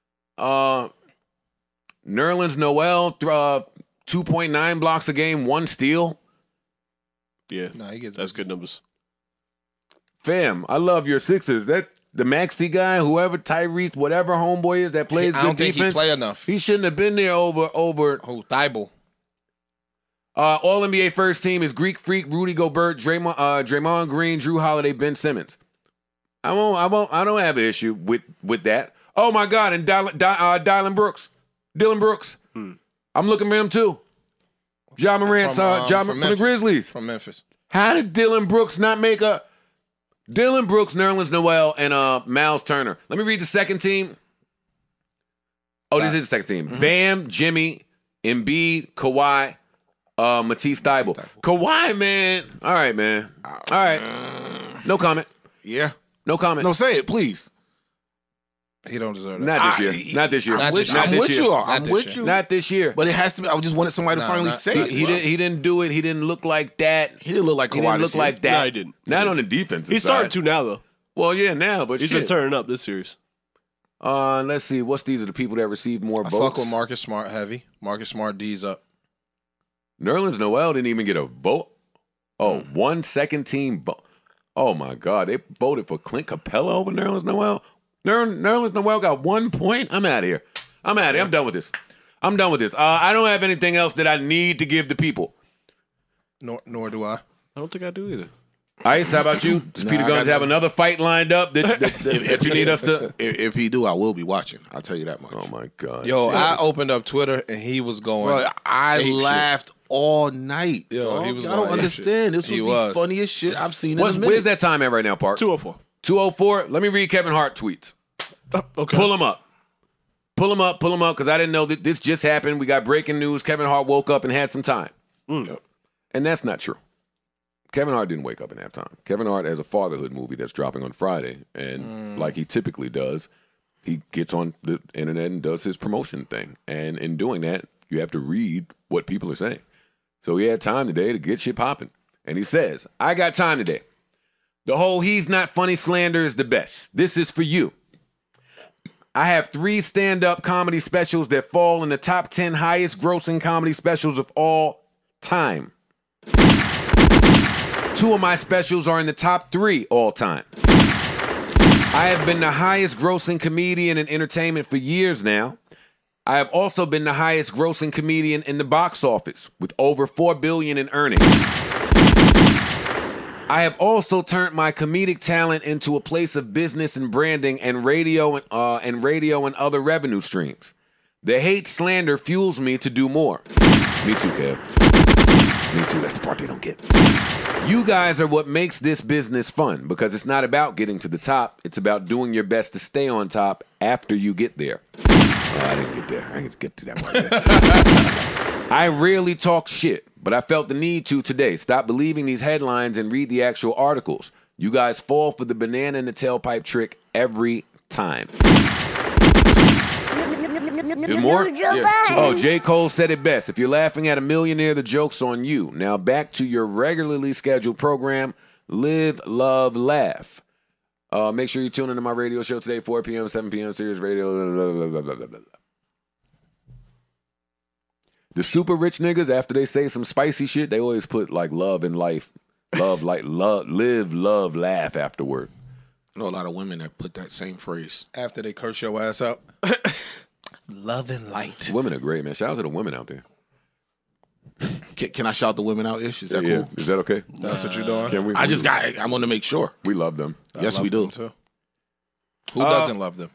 Nerlens Noel 2.9 blocks a game, 1 steal. Yeah. Nah, he gets That's good numbers. Fam, I love your Sixers. That the Maxey guy, whoever Tyrese, whatever homeboy is that plays I good don't think defense, he play enough. he shouldn't have been there over. Oh, Thibault. All NBA first team is Greek Freak, Rudy Gobert, Draymond Green, Drew Holiday, Ben Simmons. I don't have an issue with that. Oh my God, and Dylan Brooks. I'm looking for him too. Ja Morant's from the Grizzlies. From Memphis. How did Dylan Brooks not make a Dylan Brooks, Nerlens Noel, and Miles Turner? Let me read the second team. Oh, this is the second team. Bam, Jimmy, Embiid, Kawhi, Matisse Thybulle. Kawhi, man. All right, man. All right. No comment. Yeah. No comment. No, say it, please. He don't deserve that. Not this year. Not this year. I'm with you. I'm with you. Not this year. But it has to be. I just wanted somebody to finally say it. He didn't do it. He didn't look like that. He didn't look like Kawhi. He didn't look like that. No, he didn't. Not on the defensive He's side. starting to now, though. Well, yeah, now, but He's been turning up this series. Let's see. These are the people that received more votes? Fuck with Marcus Smart heavy. Marcus Smart D's up. Nerlens Noel didn't even get a vote. Oh, 1 second team vote. Oh, my God. They voted for Clint Capella over Nerlens Noel? Nerlens Noel got 1 point? I'm out of here. I'm done with this. I don't have anything else that I need to give the people. Nor do I. I don't think I do either. Ice, how about you? Does Peter Gunz have another fight lined up that you need us to? If he do, I will be watching. I'll tell you that much. Oh, my God. Yo, I opened up Twitter and he was going. Bro, I laughed all night. Yo, he was I don't going understand. This He was was. the funniest shit I've seen in a minute. Where's that time at right now, Park? 204. 204? Let me read Kevin Hart tweets. Okay. Pull him up, because I didn't know that this just happened. We got breaking news. Kevin Hart woke up and had some time. And that's not true. Kevin Hart didn't wake up and have time. Kevin Hart has a fatherhood movie that's dropping on Friday. And like he typically does, he gets on the internet and does his promotion thing. And in doing that, you have to read what people are saying. So he had time today to get shit popping. And he says, I got time today. The whole he's not funny slander is the best. This is for you. I have 3 stand-up comedy specials that fall in the top 10 highest grossing comedy specials of all time. 2 of my specials are in the top 3 all time. I have been the highest grossing comedian in entertainment for years now. I have also been the highest grossing comedian in the box office with over $4 billion in earnings. I have also turned my comedic talent into a place of business and branding and radio and other revenue streams. The hate slander fuels me to do more. Me too, Kev. Me too. That's the part they don't get. You guys are what makes this business fun because it's not about getting to the top. It's about doing your best to stay on top after you get there. Oh, I didn't get there. I didn't get to that one. I rarely talk shit, but I felt the need to today. Stop believing these headlines and read the actual articles. You guys fall for the banana in the tailpipe trick every time. There's more? Yeah. Oh, J. Cole said it best. If you're laughing at a millionaire, the joke's on you. Now back to your regularly scheduled program, Live, Love, Laugh. Make sure you tune into my radio show today, 4 p.m., 7 p.m., Sirius Radio. Blah, blah, blah, blah, blah. The super rich niggas, after they say some spicy shit, they always put like love and life, love, like love, live, love, laugh afterward. I know a lot of women that put that same phrase. After they curse your ass out. Love and light. Women are great, man. Shout out to the women out there. Can I shout the women out ish? Is that Yeah. cool? Is that okay? That's what you're doing? Can we? I want to make sure. We love them. Yes, I we love do. them, too. Who doesn't love them?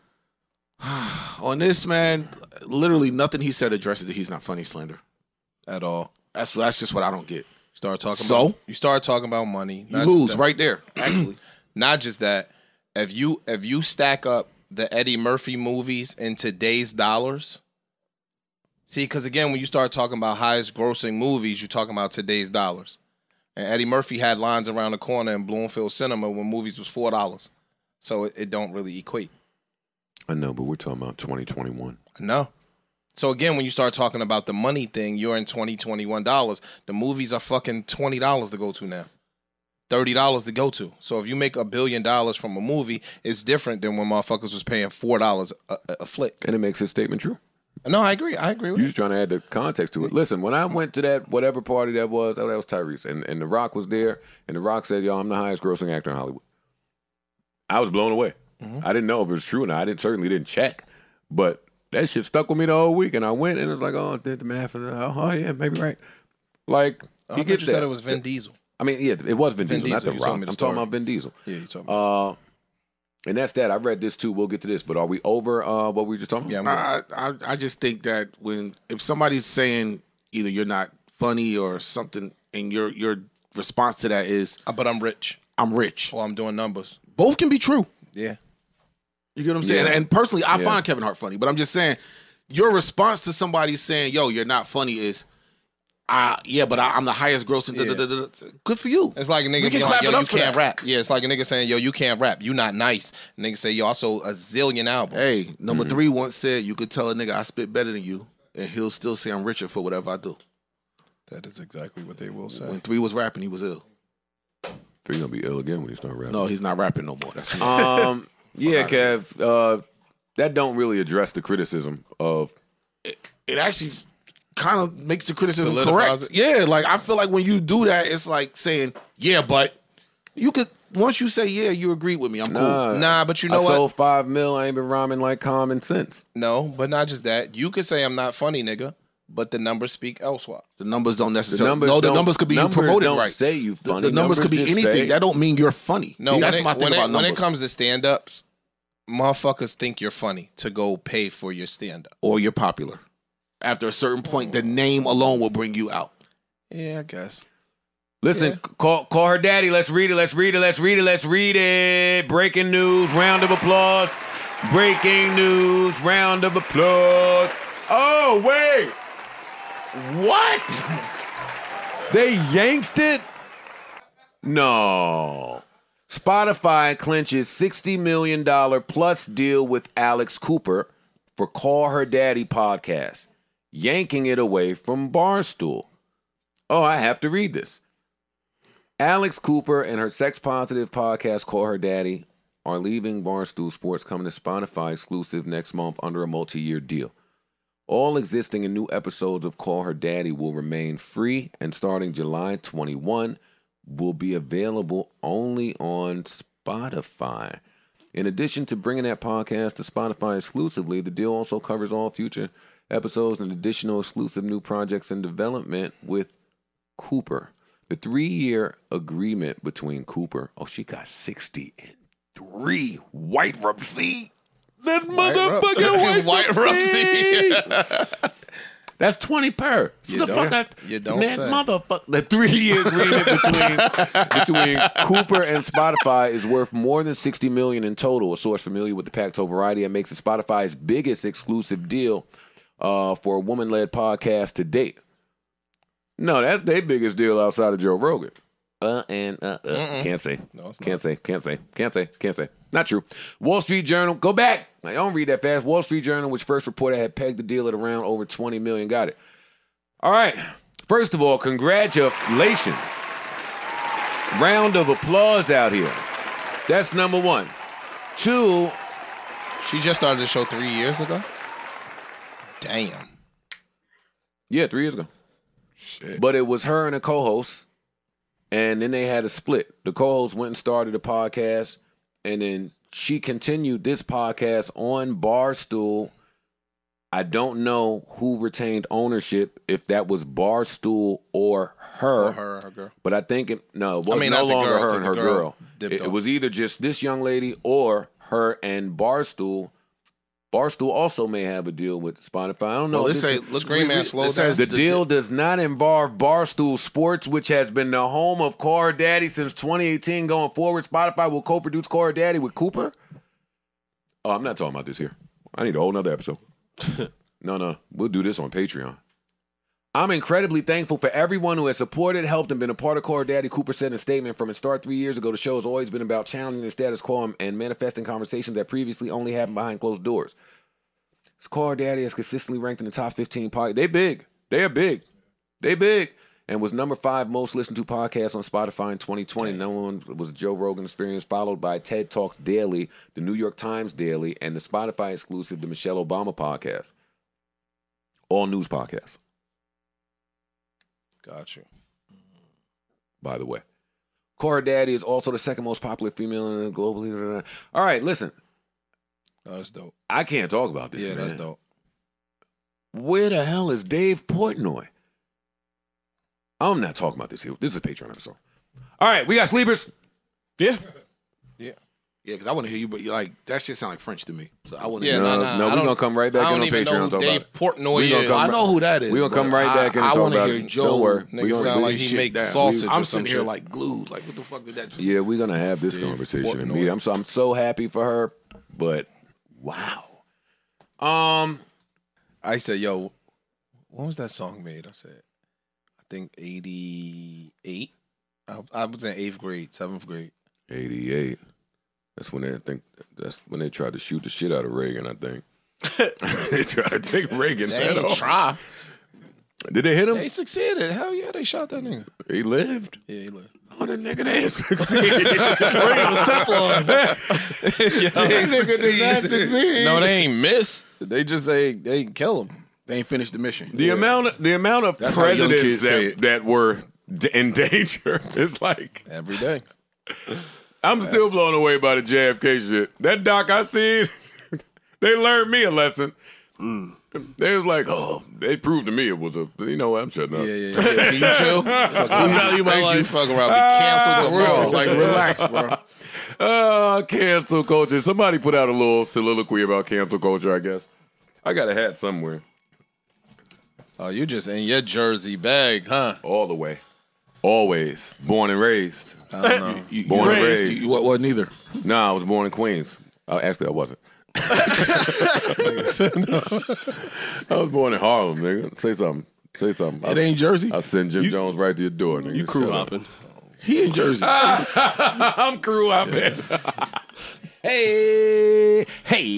On this, man, literally nothing he said addresses the he's not funny slander. At all. That's just what I don't get. You start talking about money. You lose right there, actually. Not just that. If you stack up the Eddie Murphy movies in today's dollars, see, because again, when you start talking about highest grossing movies, you're talking about today's dollars. And Eddie Murphy had lines around the corner in Bloomfield Cinema when movies was $4. So it don't really equate. I know, but we're talking about 2021. No. So again, when you start talking about the money thing, you're in $20, the movies are fucking $20 to go to now. $30 to go to. So if you make $1 billion from a movie, it's different than when motherfuckers was paying $4 a flick. And it makes his statement true. No, I agree. I agree with You're just trying to add the context to it. Listen, when I went to that whatever party that was Tyrese, and The Rock was there, and The Rock said, yo, I'm the highest grossing actor in Hollywood. I was blown away. I didn't know if it was true or not. I certainly didn't check. But that shit stuck with me the whole week, and I went, and it was like, oh, did the math, and oh yeah, maybe right. Like, I he thought gets you that. said it was Vin Diesel. I mean, yeah, it was Vin Diesel, not The you told Rock. me the I'm story. talking about Vin Diesel. Yeah, you told me. And that's that. I read this too. We'll get to this. But are we over what we were just talking about? Yeah, I just think that if somebody's saying either you're not funny or something, and your response to that is, but I'm rich. I'm rich. Or I'm doing numbers. Both can be true. Yeah. You get what I'm saying? Yeah. And personally, I find Kevin Hart funny, but I'm just saying, your response to somebody saying, yo, you're not funny is, but I'm the highest grossing. Yeah. Good for you. It's like a nigga being like, yo, you can't rap. Yeah, it's like a nigga saying, yo, you can't rap. You not nice. A nigga say, yo, I sold a zillion albums. Hey, number 3 once said, you could tell a nigga I spit better than you, and he'll still say I'm richer for whatever I do. That is exactly what they will say. When 3 was rapping, he was ill. He's gonna be ill again when he start rapping. No, he's not rapping no more. That's yeah, Kev. That don't really address the criticism of. It actually kind of makes the criticism Solidifies correct. it. Yeah, like I feel like when you do that, it's like saying, "Yeah, but you could." Once you say, "Yeah, you agree with me," I'm cool. Nah, but you know I what? sold 5 mil. I ain't been rhyming like common sense. No, but not just that. You could say I'm not funny, nigga, but the numbers speak elsewhere. The numbers don't necessarily. The numbers could be you promoted don't right. say you funny. The numbers could be just anything. say- That don't mean you're funny. No, that's my thing about numbers. when it comes to stand-ups, motherfuckers think you're funny to go pay for your stand-up. Or you're popular. After a certain point, the name alone will bring you out. Yeah, I guess. Listen, call her daddy. Let's read it. Let's read it. Let's read it. Let's read it. Breaking news. Round of applause. Breaking news. Round of applause. Oh, wait. What? They yanked it? No. Spotify clinches $60 million plus deal with Alex Cooper for Call Her Daddy podcast, yanking it away from Barstool. Oh, I have to read this. Alex Cooper and her sex-positive podcast, Call Her Daddy, are leaving Barstool Sports, coming to Spotify exclusive next month under a multi-year deal. All existing and new episodes of Call Her Daddy will remain free, and starting July 21, will be available only on Spotify. In addition to bringing that podcast to Spotify exclusively, the deal also covers all future episodes and additional exclusive new projects in development with Cooper. The 3-year agreement between Cooper, she got 63 white rub-C. That motherfucking white rub-C. That's 20 per. You don't say. Motherfucker. The 3-year agreement between Cooper and Spotify is worth more than $60 million in total. A source familiar with the Pacto variety and makes it Spotify's biggest exclusive deal for a woman-led podcast to date. No, that's their biggest deal outside of Joe Rogan. Can't say. No, it's Can't say. Not true. Wall Street Journal, go back. I don't read that fast. Wall Street Journal, which first reported had pegged the deal at around over $20 million. Got it. All right. First of all, congratulations. Round of applause out here. That's number one. 2, She just started the show 3 years ago? Damn. yeah, 3 years ago. Shit. But it was her and a co-host, and then they had a split. The co-host went and started a podcast, and then she continued this podcast on Barstool. I don't know who retained ownership, if that was Barstool or her. Or her girl. But I think it no not the longer girl, her 'cause and the her girl girl. dipped It off. was either just this young lady or her and Barstool. Barstool also may have a deal with Spotify. I don't know. Well, if this this say, is- look, Scream Man, slow it down. says the deal does not involve Barstool Sports, which has been the home of Call Her Daddy since 2018. Going forward, Spotify will co-produce Call Her Daddy with Cooper. Oh, I'm not talking about this here. I need a whole nother episode. No. We'll do this on Patreon. I'm incredibly thankful for everyone who has supported, helped, and been a part of Call Her Daddy. Cooper said in a statement from its start 3 years ago, the show has always been about challenging the status quo and manifesting conversations that previously only happened behind closed doors. Call Her Daddy has consistently ranked in the top 15 podcasts. They big. They are big. They big. And was number 5 most listened to podcast on Spotify in 2020. Number 1 was Joe Rogan Experience, followed by TED Talks Daily, the New York Times Daily, and the Spotify exclusive, the Michelle Obama podcast. All news podcasts, Got you. by the way. Call Her Daddy is also the second most popular female in the globally. All right, listen. Oh, that's dope. I can't talk about this. Yeah, man. that's dope. Where the hell is Dave Portnoy? I'm not talking about this here. This is a Patreon episode. All right, we got sleepers. Yeah. Yeah, because I want to hear you, but you're like, that shit sound like French to me. So I want to Yeah, hear No, nah, we're I don't- going to come right back I in don't on even Patreon know and who talk Dave about it. Portnoy We gonna is. come I know who that is. We gonna come but right back in and I talk want to about hear it. Joe. Don't worry. Nigga We gonna sound lay like he shit makes down. sausage. I'm or some sitting here shit. like glued. Like, what the fuck did that just Yeah, we're going to have this conversation. Portnoy. Me, I'm so happy for her, but wow. I said, yo, when was that song made? I said, I think 88. I was in 8th grade, 7th grade. 88. That's when they tried to shoot the shit out of Reagan, I think. They tried to take Reagan's They head ain't off. try. Did they hit him? They succeeded. Hell yeah, they shot that nigga. He lived. Yeah, he lived. Oh, the nigga didn't succeed. was Teflon. Nigga did not succeed. No, they ain't miss. They just they ain't kill him. They ain't finished the mission. The amount of That's how young kids say presidents it. that were in danger is like Every day. I'm still blown away by the JFK shit. That doc I seen, they learned me a lesson. They was like, oh, they proved to me it was a. You know what? I'm shutting up. Yeah. Can you chill? Value my Thank you, life. fuck around. Be canceled tomorrow. Like, relax, bro. Cancel culture. Somebody put out a little soliloquy about cancel culture. I guess I got a hat somewhere. Oh, you just in your jersey bag, huh? All the way, always born and raised. I don't know. Born and raised. You wasn't either. Nah, I was born in Queens. Actually, I wasn't. I was born in Harlem, nigga. Say something. It ain't Jersey. I'll send Jim Jones right to your door, nigga. You crew Shut up. hopping. He in Jersey. I'm crew hopping. Hey.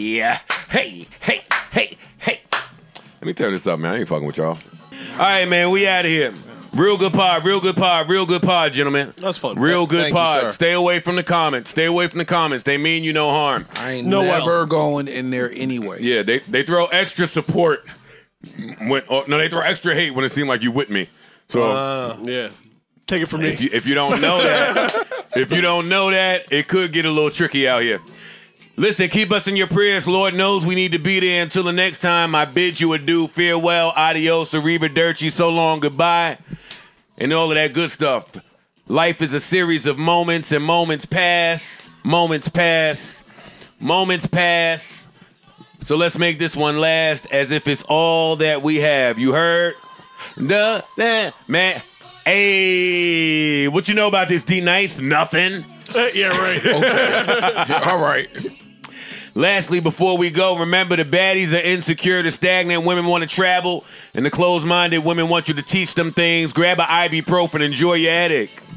Let me turn this up, man. I ain't fucking with y'all. All right, man. We out of here. Real good pod, gentlemen. That's fun. Real good Thank you, pod. sir. Stay away from the comments. They mean you no harm. I ain't No, never going in there anyway. Yeah, they throw extra support. They throw extra hate when it seems like you with me. So Yeah. Take it from me. if you don't know that, it could get a little tricky out here. Listen, keep us in your prayers. Lord knows we need to be there. Until the next time, I bid you adieu, farewell, adios, arrivederci, so long, goodbye, and all of that good stuff. Life is a series of moments, and moments pass. So let's make this one last as if it's all that we have. You heard? Man. Hey, what you know about this D-Nice? Nothing. Yeah, right. All right. Lastly, before we go, remember the baddies are insecure, the stagnant women want to travel, and the closed-minded women want you to teach them things. Grab an ibuprofen, enjoy your headache.